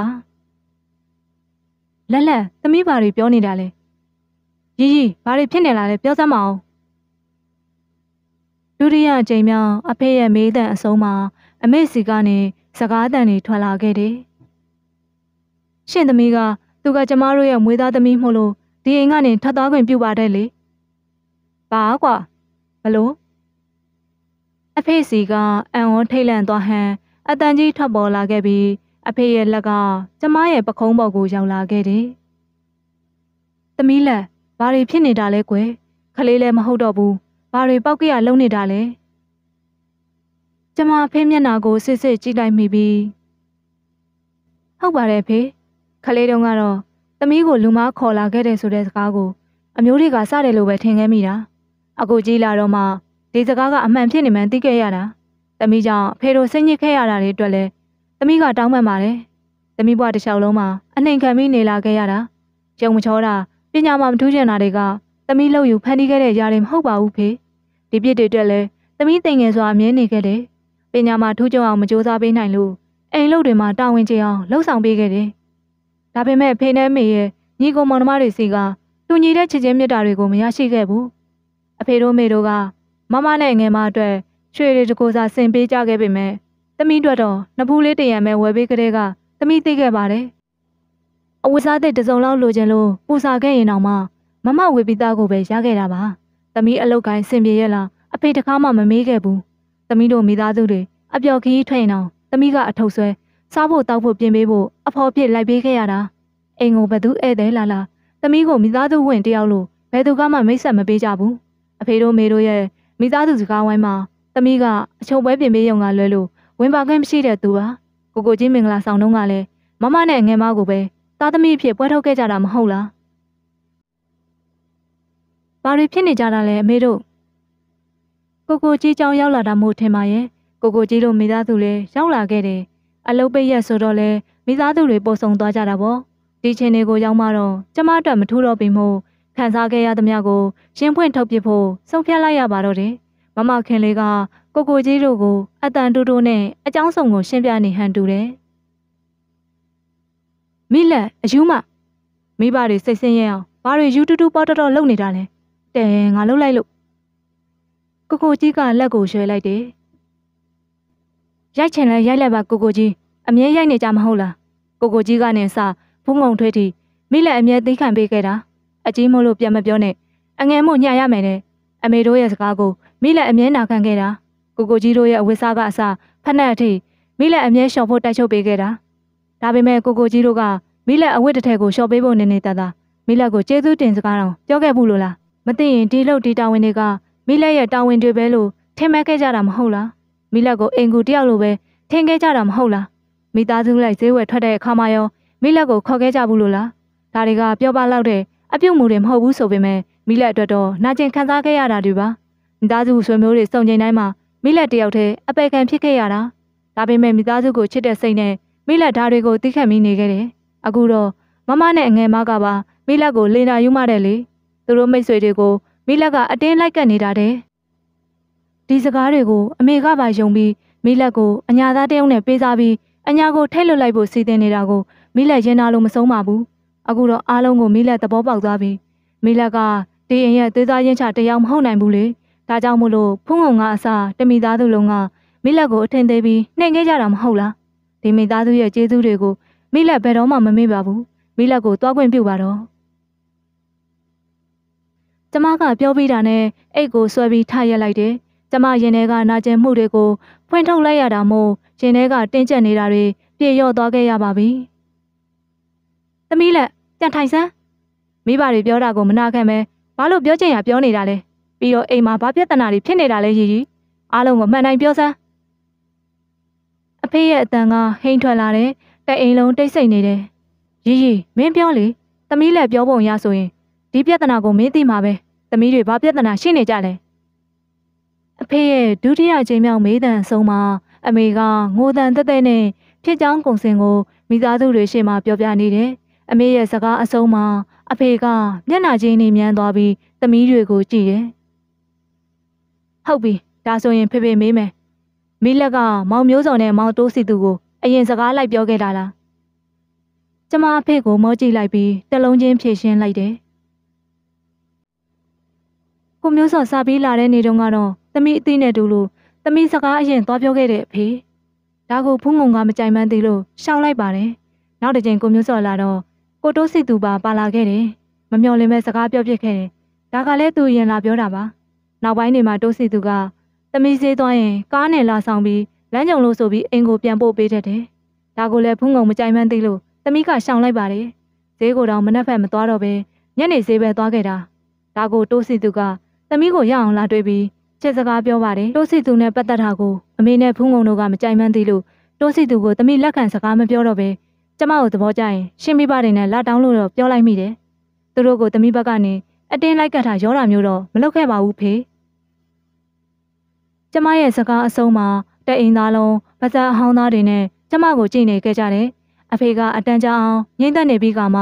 လက်လက်သမီးဘာတွေပြောနေတာလဲရီရီဘာတွေဖြစ်နေလာလဲပြောစမ်းမအောင်ဒုတိယအကြိမ်မြောက်အဖေရဲ့မေးတဲ့အဆုံးမှာအမေစီကနေစကားအတန်တွေထွက်လာခဲ့တယ်။ရှင်သမီးကသူကကျမတို့ရဲ့မွေးသားသမီးမို့လို့ဒီအိမ်ကနေထွက်သွားခွင့်ပြုပါတယ်လေ။ဘာကွာဘလို့အဖေစီကအံ့ဩထိတ်လန့်သွားဟန်အတန်ကြီးထွက်ပေါ်လာခဲ့ပြီးအဖေရဲ့လက်ကကျမရဲ့ပခုံးပေါ်ကိုရောက်လာခဲ့တယ်။သမီးလက်ဘာတွေဖြစ်နေတာလဲကွယ်ခလေးလည်းမဟုတ်တော့ဘူးဘာတွေပောက်ကရလုံးနေတာလဲကျမအဖေမျက်နှာကိုစစ်စစ်ကြည့်လိုက်မိပြီးဟုတ်ပါတယ်ဖေခလေးတုန်းကတော့သမီးကိုလူမားခေါ်လာခဲ့တဲ့ဆိုတဲ့စကားကိုအမျိုးတွေကစတယ်လို့ပဲထင်ခဲ့မိတာအခုကြီးလာတော့မှဒီစကားကအမှန်ဖြစ်နေမှန်းသိခဲ့ရတာသမီးကြောင့်ဖေတို့စိတ်ညစ်ခဲ့ရတာတွေအတွက်လည်းသမီးကတောင်းပန်ပါတယ်သမီးဘွားတစ်လျှောက်လုံးမှာအနှိမ်ခံပြီးနေလာခဲ့ရတာကြုံမချောတာပညာမှမထူးချင်တာတွေကသမီးလှုပ်ယူဖန်တီးခဲ့တဲ့ຢာတွေမဟုတ်ပါဘူးဖေဒီပြစ်တွေအတွက်လည်းသမီးသိငယ်စွာအမြဲနေခဲ့တယ်ပညာမှထူးချွန်အောင်မကြိုးစားပေးနိုင်လို့အိမ်လုပ်တွေမှာတာဝန်ကျအောင်လှုပ်ဆောင်ပေးခဲ့တယ်ဒါပေမဲ့ဖေနဲ့မေရဲ့ညီကိုမောင်နှမတွေစီကတူညီတဲ့ချစ်ချင်းမြတ်တာတွေကိုမရရှိခဲ့ဘူးအဖေတို့မေတို့ကမမနဲ့ငယ်မအတွက်ရွှေတွေတကိုးစားဆင်ပေးကြခဲ့ပေမဲ့သမီးတို့တော့နဖူးလေးတရံမဲ့ဝယ်ပေးကြတဲ့ကသမီးသိခဲ့ပါတယ်အဝတ်စားတဲ့တစုံလောက်လိုချင်လို့ပူစာခဲ့ရင်တော့မှမမဝေပိသားကိုပဲရခဲ့တာပါသမီးအလုတ်ကိုင်းဆင်ပြေရဲ့လားအဖေတခါမှမမေးခဲ့ဘူးသမီးတို့မိသားစုတွေအပျော်ခီးထွက်ရင်တော့သမီးကအထုပ်ဆွဲစားဖို့တောက်ဖို့ပြင်ပေးဖို့အဖော်ဖြစ်လိုက်ပေးခဲ့ရတာအိမ်ကိုဘသူဧည့်သည်လာလာသမီးကိုမိသားစုဝင်တယောက်လို့ဘယ်သူကမှမိတ်ဆက်မပေးကြဘူးအဖေတို့မေတို့ရဲ့မိသားစုစကားဝိုင်းမှာသမီးကအချုံပွဲပြင်ပေးရုံကလွဲလို့ဝင်ပါခွင့်မရှိတဲ့သူပါကိုကိုကြီးမင်္ဂလာဆောင်တုန်းကလည်းမမနဲ့ငယ်မကိုပဲသားသမီးဖြစ်ပွဲထုတ်ခဲ့ကြတာမဟုတ်လားဘာတွေဖြစ်နေကြတာလဲအမေတို့ကိုကိုကြီးကြောင်ရောက်လာတာမို့ထင်ပါရဲ့ကိုကိုကြီးတို့မိသားစုလည်းရောက်လာခဲ့တယ်အလုပ်ပိတ်ရက်ဆိုတော့လဲမိသားစုတွေပို့ဆောင်သွားကြတာပေါ့ဒီချိန်တွေကိုရောက်မှတော့ကျမအတွက်မထူးတော့ပြီမို့ခံစားခဲ့ရသမျှကိုရှင်းဖွင့်ထုတ်ပြဖို့ဆုံးဖြတ်လိုက်ရပါတော့တယ်မမခင်လေးကကိုကိုကြီးတို့ကိုအတန်တူတူနဲ့အကြောင်းစုံကိုရှင်းပြနေဟန်တူတယ်မိလက်အယူမမိဘတွေစိတ်ဆင်းရဲအောင်ဘာတွေယူတူတူပေါတော်တော်လုပ်နေတာလဲတဲငါလှုပ်လိုက်လို့ကိုကိုကြီးကလက်ကိုရွှဲလိုက်တယ်ရိုက်ချင်လဲရိုက်လိုက်ပါကိုကိုကြီးအမြဲရိုက်နေကြမဟုတ်လားကိုကိုကြီးကနေစဖုံးငုံထွေးတီမိလက်အမြဲသိခံပေးခဲ့တာအကြီးမို့လို့ပြန်မပြောနဲ့အငယ်မို့ညှရမယ်နဲ့အမေတို့ရဲ့စကားကိုမိလက်အမြဲနာခံခဲ့တာကိုကိုကြီးတို့ရဲ့အဝတ်စားကအစဖက်နှက်အထိမိလက်အမြဲရှော့ဖို့တိုက်ချုပ်ပေးခဲ့တာဒါပေမဲ့ကိုကိုကြီးတို့ကမိလက်အဝတ်တစ်ထည်ကိုရှော့ပေးဖို့နေနေတတ်တာမိလက်ကိုကျေးဇူးတင်စကားတော့ပြောခဲ့ဘူးလို့လားမသိရင်ဒီလောက်ဒီတာဝန်တွေကမိလက်ရဲ့တာဝန်တွေပဲလို့ထင်မဲ့ခဲ့ကြတာမဟုတ်လားမိလက်ကိုအိမ်ကူတယောက်လိုပဲထင်ခဲ့ကြတာမဟုတ်လားမိသားစုလိုက်ဈေးဝယ်ထွက်တဲ့အခါမှာရောမိလက်ကိုခေါ်ခဲ့ကြဘူးလို့လားဒါတွေကပြောပါလောက်တဲ့အပြုတ်မှုတွေမဟုတ်ဘူးဆိုပေမဲ့မိလက်အတွက်တော့နာကျင်ခံစားခဲ့ရတာတွေပါမိသားစုဆွေမျိုးတွေစုံချိန်တိုင်းမှာမိလက်တယောက်တည်းအပေခံဖြစ်ခဲ့ရတာဒါပေမဲ့မိသားစုကိုချစ်တဲ့စိတ်နဲ့မိလက်ဓာတ်တွေကိုသိခတ်မိနေခဲ့တယ်အခုတော့မမနဲ့အငယ်မကပါမိလက်ကိုလင်နာယူမှတဲ့လေသူတို့မိတ်ဆွေတွေကိုမိလက်ကအတင်းလိုက်ကပ်နေတာတဲ့ဒီစကားတွေကိုအမေကပါယုံပြီးမိလက်ကိုအညာသားတယောက်နဲ့ပေးစားပြီးအညာကိုထိတ်လွတ်လိုက်ဖို့စီစဉ်နေတာကိုမိလက်ရင်နာလို့မဆုံးပါဘူးအခုတော့အားလုံးကိုမိလက်သဘောပေါက်သွားပြီမိလက်ကဒီအိမ်ရဲ့သေးသားရင်းချတယောက်မဟုတ်နိုင်ဘူးလေဒါကြောင့်မို့လို့ဖုံးငုံကအစားတမိသားစုလုံးကမိလက်ကိုအထင်သေးပြီးနှိမ်ခဲ့ကြတာမဟုတ်လားဒီမိသားစုရဲ့ကျေးဇူးတွေကိုမိလက်ဘယ်တော့မှမမေ့ပါဘူးမိလက်ကိုတွားခွင့်ပြုပါတော့ကျမကပြောပြီးတာနဲ့အိတ်ကိုဆွဲပြီးထားရက်လိုက်တယ်ကျမရင်ထဲကနာကျင်မှုတွေကိုဖွင့်ထုတ်လိုက်ရတာမို့ရင်ထဲကတင်းကျပ်နေတာတွေပြေလျော့သွားခဲ့ရပါပြီသမီးလက်ပြန်ထိုင်စမ်းမိဘတွေပြောတာကိုမနာခံပဲဘာလို့ပြောချင်ရပြောနေတာလဲပြီးတော့အိမ်မှာဘာပြဿနာတွေဖြစ်နေတာလဲရီရီအားလုံးကိုမှန်တိုင်းပြောစမ်းအဖေရဲ့အတန်ကဟိန်ထွက်လာတယ်တဲ့အိမ်လုံးတိတ်ဆိတ်နေတယ်ရီရီမင်းပြောလေသမီးလက်ပြောပုံရဆိုရင်ဒီပြဿနာကိုမင်းသိမှာပဲသမီးတွေဘာပြဿနာရှိနေကြလဲအဖေရဲ့ဒုတိယအကြိမ်မြောက်မေးတန်အဆုံးမှာအမေကငိုတန်တက်တက်နဲ့ဖြစ်ကြောင်းကုံစင်ကိုမိသားစုတွေရှေ့မှာပြောပြနေတယ်အမေရဲ့စကားအဆုံးမှာအဖေကမျက်နှာချင်းနဲ့မြန်းသွားပြီးသမီးတွေကိုကြည့်တယ်ဟုတ်ပြီဒါဆိုရင်ဖေဖေမေးမယ်မိလက်ကမောင်မျိုးစော်နဲ့မောင်တိုးစီသူကိုအရင်စကားလိုက်ပြောခဲ့တာလားကျမအဖေကိုမောကြည့်လိုက်ပြီးတလုံးချင်းဖြည့်ရှင်းလိုက်တယ်ကိုမျိုးစော်စားပြီးလာတဲ့နေတုန်းကတော့သမီးအသိနဲ့တူလို့သမီးစကားအရင်သွားပြောခဲ့တဲ့အဖေဒါကိုဖုံးငုံကမကြိုက်မှန်းသိလို့ရှောက်လိုက်ပါတယ်။နောက်တစ်ချိန်ကိုမျိုးစော်လာတော့ကိုတိုးစီသူပါပါလာခဲ့တယ်။မမျှော်လင့်မဲ့စကားပြောပြခဲ့တယ်။ဒါကလည်းသူရင်လာပြောတာပါ။နောက်ပိုင်းနေမှာတိုးစီသူကသမီးစေးသွားရင်ကားနဲ့လာဆောင်ပြီးလမ်းကြုံလို့ဆိုပြီးအိမ်ကိုပြန်ပို့ပေးတတ်တယ်။ဒါကိုလည်းဖုံးငုံမကြိုက်မှန်းသိလို့သမီးကရှောင်လိုက်ပါတယ်။ဈေးကိုတော့မနှက်ဖက်မသွားတော့ပဲညနေဈေးပဲသွားခဲ့တာ။ဒါကိုတိုးစီသူကသမီးကိုရအောင်လာတွေ့ပြီးချက်စကားပြောပါတယ်။တိုးစီသူနဲ့ပတ်သက်တာကိုအမေနဲ့ဖုံးငုံတို့ကမကြိုက်မှန်းသိလို့တိုးစီသူကိုသမီးလက်ခံစကားမပြောတော့ပဲကျမကိုသဘောကျရင်ရှင်းမိပါတယ်နဲ့လာတောင်းလို့တော့ပြောလိုက်မိတယ်။သူတို့ကိုသမီးဘက်ကနေအတင်းလိုက်ကတ်ထားရောတာမျိုးတော့မလုပ်ခဲ့ပါဘူးဖေ။ကျမရဲ့စကားအဆုံးမှာတအိမ်သားလုံးပါဇက်အဟောင်းသားတွေနဲ့ကျမကိုကြည့်နေခဲ့ကြတယ်။အဖေကအတန်းကြအောင်ငိမ့်သက်နေပြီးကမှ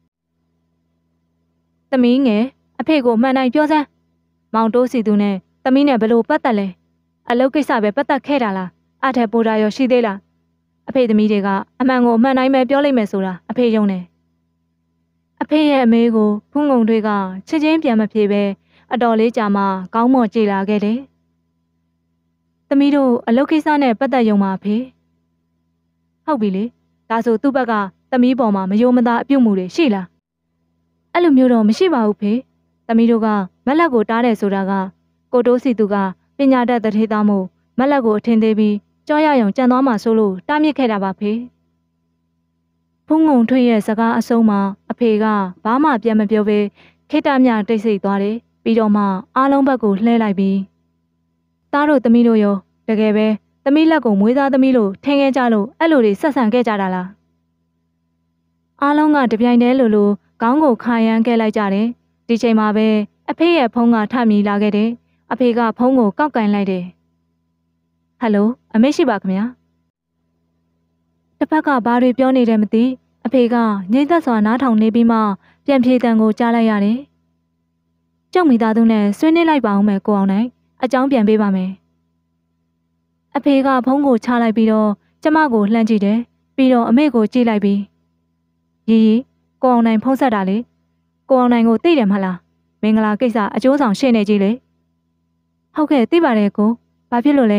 သမီးငယ်အဖေကိုမှန်တိုင်းပြောစမ်းမောင်တိုးစီသူနဲ့သမီးနဲ့ဘလို့ပတ်သက်လဲအလုပ်ကိစ္စပဲပတ်သက်ခဲ့တာလားအထက်ပိုတာရောရှိသေးလားအဖေသမီးတွေကအမှန်ကိုအမှန်တိုင်းပဲပြောလိုက်မယ်ဆိုတာအဖေယုံတယ်အဖေရဲ့အမေကိုဖုံငုံတွေကချစ်ချင်းပြန်မပြေပဲအတော်လေးကြာမှကောင်းမော်ကြည်လာခဲ့တယ်သမီးတို့အလုပ်ကိစ္စနဲ့ပတ်သက်ယုံပါဖေဟုတ်ပြီလေဒါဆိုသူ့ဘက်ကသမီးပေါ်မှာမယိုမသားအပြုတ်မှုတွေရှိလားအဲ့လိုမျိုးတော့မရှိပါဘူးဖေသမီးတို့ကမက်လက်ကိုတားတယ်ဆိုတာကကိုတိုးစီသူကပညာတတ်တဲ့ထေသားမို့မက်လက်ကိုအထင်သေးပြီးကြောရရုံကြံသွားမှဆိုလို့တားမြစ်ခဲ့တာပါဖေဖုံငုံထွေးရဲ့စကားအဆုံးမှာအဖေကဘာမှပြန်မပြောဘဲခိတ္တမြတိတ်ဆိတ်သွားတယ်ပြီးတော့မှအားလုံးဘက်ကိုလှဲလိုက်ပြီးသားတို့သမီးတို့ရောတကယ်ပဲသမီးလက်ကိုမွေးသားသမီးလို့ထင်ခဲ့ကြလို့အဲ့လိုတွေဆက်ဆံခဲ့ကြတာလားအားလုံးကတပြိုင်တည်းလိုလိုခေါင်းကိုခါရမ်းခဲ့လိုက်ကြတယ်ဒီချိန်မှာပဲအဖေရဲ့ဖုန်းကထမြည်လာခဲ့တယ်အဖေကဖုန်းကိုကောက်ကင်လိုက်တယ်ဟယ်လိုအမေရှိပါခင်ဗျာတစ်ဖက်ကဘာတွေပြောနေတယ်မသိအဖေကငြိမ်သက်စွာနားထောင်နေပြီးမှပြန်ပြေတန်ကိုကြားလိုက်ရတယ်ကျုပ်မိသားစုနဲ့ဆွေးနွေးလိုက်ပါအောင်မယ်ကိုအောင်နိုင်အကြောင်းပြန်ပေးပါမယ်အဖေကဖုန်းကိုချလိုက်ပြီးတော့ကျမကိုလှမ်းကြည့်တယ်ပြီးတော့အမေကိုကြည့်လိုက်ပြီးရီရီကိုအောင်နိုင်ဖုန်းဆက်တာလေကိုအောင်နိုင်ကိုသိတယ်မလားမင်္ဂလာကိစ္စအကျိုးဆောင်ရှင်းနေကြီးလေဟုတ်ကဲ့သိပါတယ်ကိုဘာဖြစ်လို့လဲ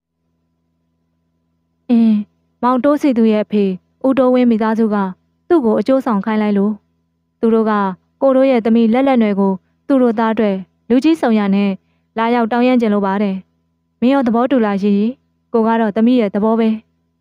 အင်းမောင်တိုးစီသူရဲ့အဖေဦးတိုးဝင်းမိသားစုကသူ့ကိုအကျိုးဆောင်ခိုင်းလိုက်လို့သူတို့ကကိုတို့ရဲ့သမီးလက်လက်နွယ်ကိုသူတို့သားအတွက်လူကြီးဆောင်ရနဲ့လာရောက်တောင်းရမ်းကြလို့ပါတယ်မင်းရောသဘောတူလားရီရီကိုကတော့သမီးရဲ့သဘောပဲ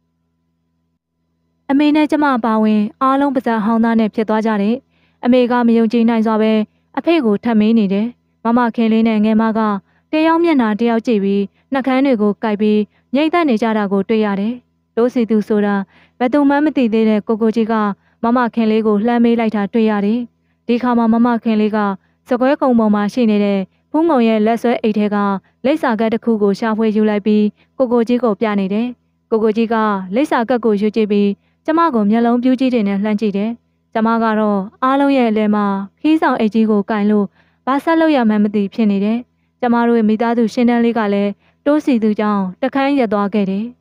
အမေနဲ့ကျမအပါဝင်အားလုံးပါဇက်ဟောင်းသားနဲ့ဖြစ်သွားကြတယ်အမေကမယုံကြည်နိုင်စွာပဲအဖေကိုထပ်မေးနေတယ်မမခင်လေးနဲ့ငယ်မကတယောက်မျက်နှာတယောက်ကြည့်ပြီးနှကန်းတွေကိုကိုက်ပြီးညှိသက်နေကြတာကိုတွေ့ရတယ်တိုးစီသူဆိုတာဘယ်သူမှမသိသေးတဲ့ကိုကိုကြီးကမမခင်လေးကိုလှမ်းမေးလိုက်တာတွေ့ရတယ်ဒီခါမှာမမခင်လေးကစကွဲကုံပေါ်မှာရှိနေတဲ့ဖုံးငုံရဲ့လက်ဆွဲအိတ်ထဲကလိပ်စာကတ်တစ်ခုကိုရှာဖွေယူလိုက်ပြီးကိုကိုကြီးကိုပြနေတယ်ကိုကိုကြီးကလိပ်စာကတ်ကိုယူကြည့်ပြီးကျမကိုမျက်လုံးပြူးကြီးတွေနဲ့လှမ်းကြည့်တယ်ကျမကတော့အားလုံးရဲ့အလဲမှာခီးဆောင်အိတ်ကြီးကိုကင်လို့ဘာဆက်လို့ရမှန်းမသိဖြစ်နေတယ်ကျမတို့ရဲ့မိသားစုရှင်းတန်းလေးကလည်းတိုးစီသူကြောင့်တခန်းရက်သွားခဲ့တယ်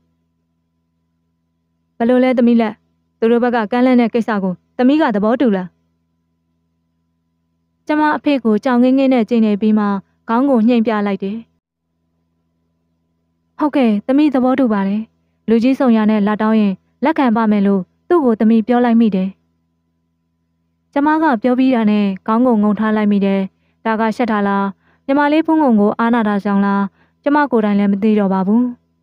ဘလို့လဲသမီးလက်သူတို့ဘက်ကကမ်းလှမ်းတဲ့ကိစ္စကိုသမီးကသဘောတူလားကျမအဖေကိုကြောင်ငင်းငင်းနဲ့ကြည့်နေပြီးမှခေါင်းကိုညှိမ့်ပြလိုက်တယ်ဟုတ်ကဲ့သမီးသဘောတူပါတယ်လူကြီးဆောင်ရနဲ့လာတောင်းရင်လက်ခံပါမယ်လို့သူ့ကိုသမီးပြောလိုက်မိတယ်ကျမကပြောပြီးတာနဲ့ခေါင်းကိုငုံထားလိုက်မိတယ်ဒါကရှက်ထားလားညီမလေးဖုံးငုံကိုအားနာတာကြောင့်လားကျမကိုယ်တိုင်လည်းမသိတော့ပါဘူး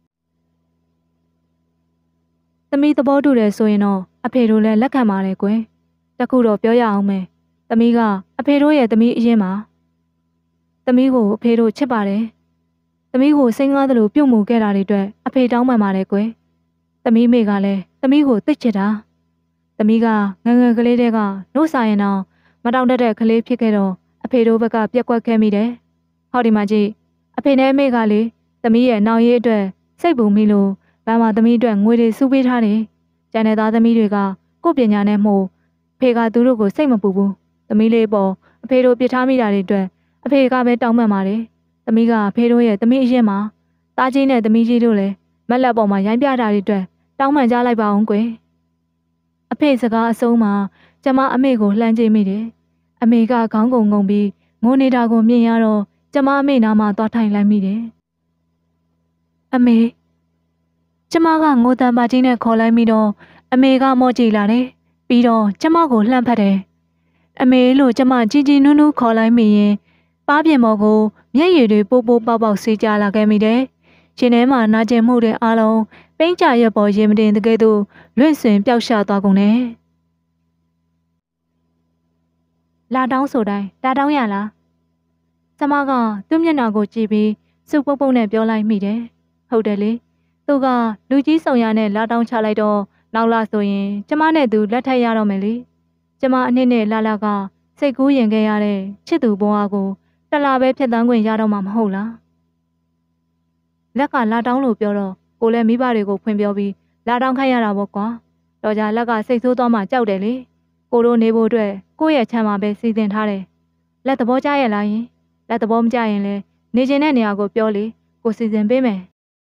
သမီးသဘောတူတယ်ဆိုရင်တော့အဖေတို့လည်းလက်ခံပါတယ်ကွယ်တခုတော့ပြောရအောင်မယ်သမီးကအဖေတို့ရဲ့သမီးအရင်ပါသမီးကိုအဖေတို့ချစ်ပါတယ်သမီးကိုစိတ်ငားသလိုပြုတ်မှုခဲ့တာတွေအတွက်အဖေတောင်းပန်ပါတယ်ကွယ်သမီးမိကလည်းသမီးကိုသိချစ်တာသမီးကငငယ်ကလေးတဲကနှုတ်ဆိုင်ရင်တော့မတောင့်တတဲ့ကလေးဖြစ်ခဲ့တော့အဖေတို့ဘက်ကပြက်ကွက်ခဲ့မိတယ်ဟောဒီမှာကြည့်အဖေနဲ့အမေကလေသမီးရဲ့နောင်ရေးအတွက်စိတ်ပူမိလို့ဘာမှသမီးအတွက်ငွေတွေစုပေးထားတယ်ကျန်တဲ့သားသမီးတွေကကိုယ့်ပညာနဲ့မှုဖေကသူတို့ကိုစိတ်မပူဘူးသမီးလေးပေါ်အဖေတို့ပြစ်ထားမိတာတွေအတွက်အဖေကပဲတောင်းပန်ပါတယ်သမီးကအဖေတို့ရဲ့သမီးအရင်မှာတားချင်းနဲ့သမီးကြီးတို့လည်းမက်လက်ပေါ်မှာရိုင်းပြတာတွေအတွက်တောင်းပန်ကြလိုက်ပါအောင်ကွယ်အဖေစကားအဆုံးမှာကျမအမေကိုလှမ်းကြည့်မိတယ်အမေကခေါင်းကုန်ငုံပြီးငိုနေတာကိုမြင်ရတော့ကျမအမေနားမှာသွားထိုင်လိုက်မိတယ်အမေကျမကငိုတံပါကြီးနဲ့ခေါ်လိုက်မိတော့အမေကမော့ကြည့်လာတယ်။ပြီးတော့ကျမကိုလှမ်းဖက်တယ်။အမေလို့ကျမကြီးကြီးနူးနူးခေါ်လိုက်မိရင်ပါးပြင်ပေါ်ကိုမျက်ရည်တွေပိုးပိုးပေါက်ပေါက်စီးကြလာခဲ့မိတယ်။ရှင်ထဲမှာနာကျင်မှုတွေအားလုံးပိန်းကြရက်ပေါ်ရင်မတင်တကယ်တော့လွင့်ဆွင်ပျောက်ရှာသွားကုန်တယ်။လာတောင်းဆိုတိုင်းလာတောင်းရလား။ကျမကသူ့မျက်နှာကိုကြည့်ပြီးစုပ်ပုတ်ပုတ်နဲ့ပြောလိုက်မိတယ်။ဟုတ်တယ်လေ။သူကလူကြီးဆောင်ရနဲ့လာတောင်းချလိုက်တော့နောက်လာဆိုရင်ကျမနဲ့သူလက်ထပ်ရတော့မယ်လေ။ကျမအနှစ်နဲ့လာလာကစိတ်ကူးရင်ခဲ့ရတဲ့ချစ်သူဘဝကိုတလားပဲဖြတ်သန်းခွင့်ရတော့မှာမဟုတ်လား။လက်ကလာတောင်းလို့ပြောတော့ကိုလည်းမိဘတွေကိုဖွင့်ပြောပြီးလာတောင်းခိုင်းရတာပေါ့ကွာ။တော်ကြလက်ကစိတ်ဆိုးသွားမှကြောက်တယ်လေ။ကိုတို့နေဖို့အတွက်ကိုယ့်ရဲ့ချမ်းသာပဲစီစဉ်ထားတယ်။လက်သဘောကျရဲ့လားယင်။လက်သဘောမကျရင်လည်းနေကျင်တဲ့နေရာကိုပြောလေကိုစီစဉ်ပေးမယ်။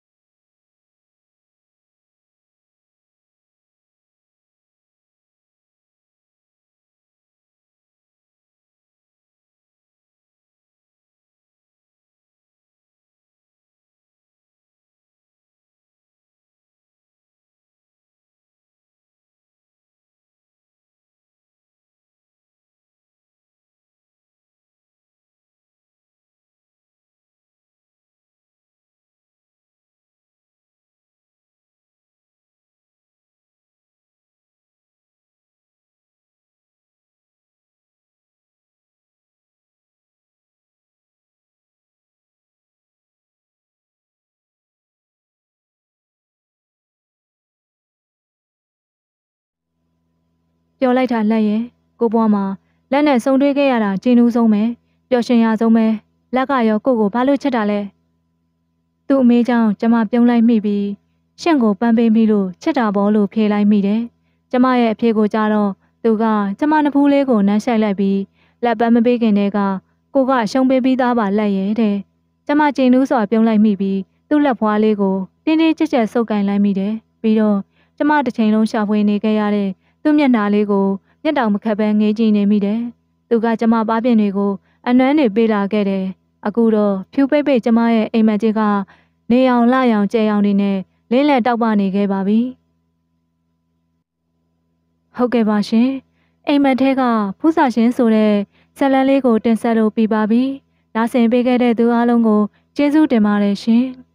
ပြောလိုက်တာလက်ရဲ့ကိုဘွားမှာလက်နဲ့ဆုံတွေ့ခဲ့ရတာကျင်းနှူးဆုံးပဲပျော်ရွှင်ရဆုံးပဲလက်ကရောကိုကိုဘာလို့ချက်တာလဲသူ့အမေကြောင့်ကျမပြုံးလိုက်မိပြီးရှင့်ကိုပန်းပေးမိလို့ချက်တာဘောလို့ဖြေလိုက်မိတယ်ကျမရဲ့အဖေကိုကြတော့သူကကျမနဖူးလေးကိုနမ်းဆိုင်လိုက်ပြီးလက်ပန်းမပေးခင်တည်းကကိုကရှုံးပေးပြီးသားပါလက်ရဲ့တဲ့ကျမကျင်းနှူးစွာပြုံးလိုက်မိပြီးသူ့လက်ဖွားလေးကိုတင်းတင်းကြပ်ကြပ်ဆုပ်ကင်လိုက်မိတယ်ပြီးတော့ကျမတစ်ချိန်လုံးရှာဖွေနေခဲ့ရတဲ့သူ့မျက်နှာလေးကိုမျက်တောင်မခတ်ဘဲငေးကြည့်နေမိတယ်။သူကကျမပါးပြင်တွေကိုအနှွမ်းတွေပေးလာခဲ့တယ်။အခုတော့ဖြူပိတ်ပိတ်ကျမရဲ့အိမ်မက်ကြီးကနေအောင်လှရောင်ကြဲရောင်နေနဲ့လင်းလက်တောက်ပနေခဲ့ပါပြီ။ဟုတ်ကဲ့ပါရှင်။အိမ်မက်ထဲကဖူးစာရှင်ဆိုတဲ့ဇက်လန်းလေးကိုတင်ဆက်လို့ပြပါပြီ။နားဆင်ပေးခဲ့တဲ့သူအားလုံးကိုကျေးဇူးတင်ပါတယ်ရှင်။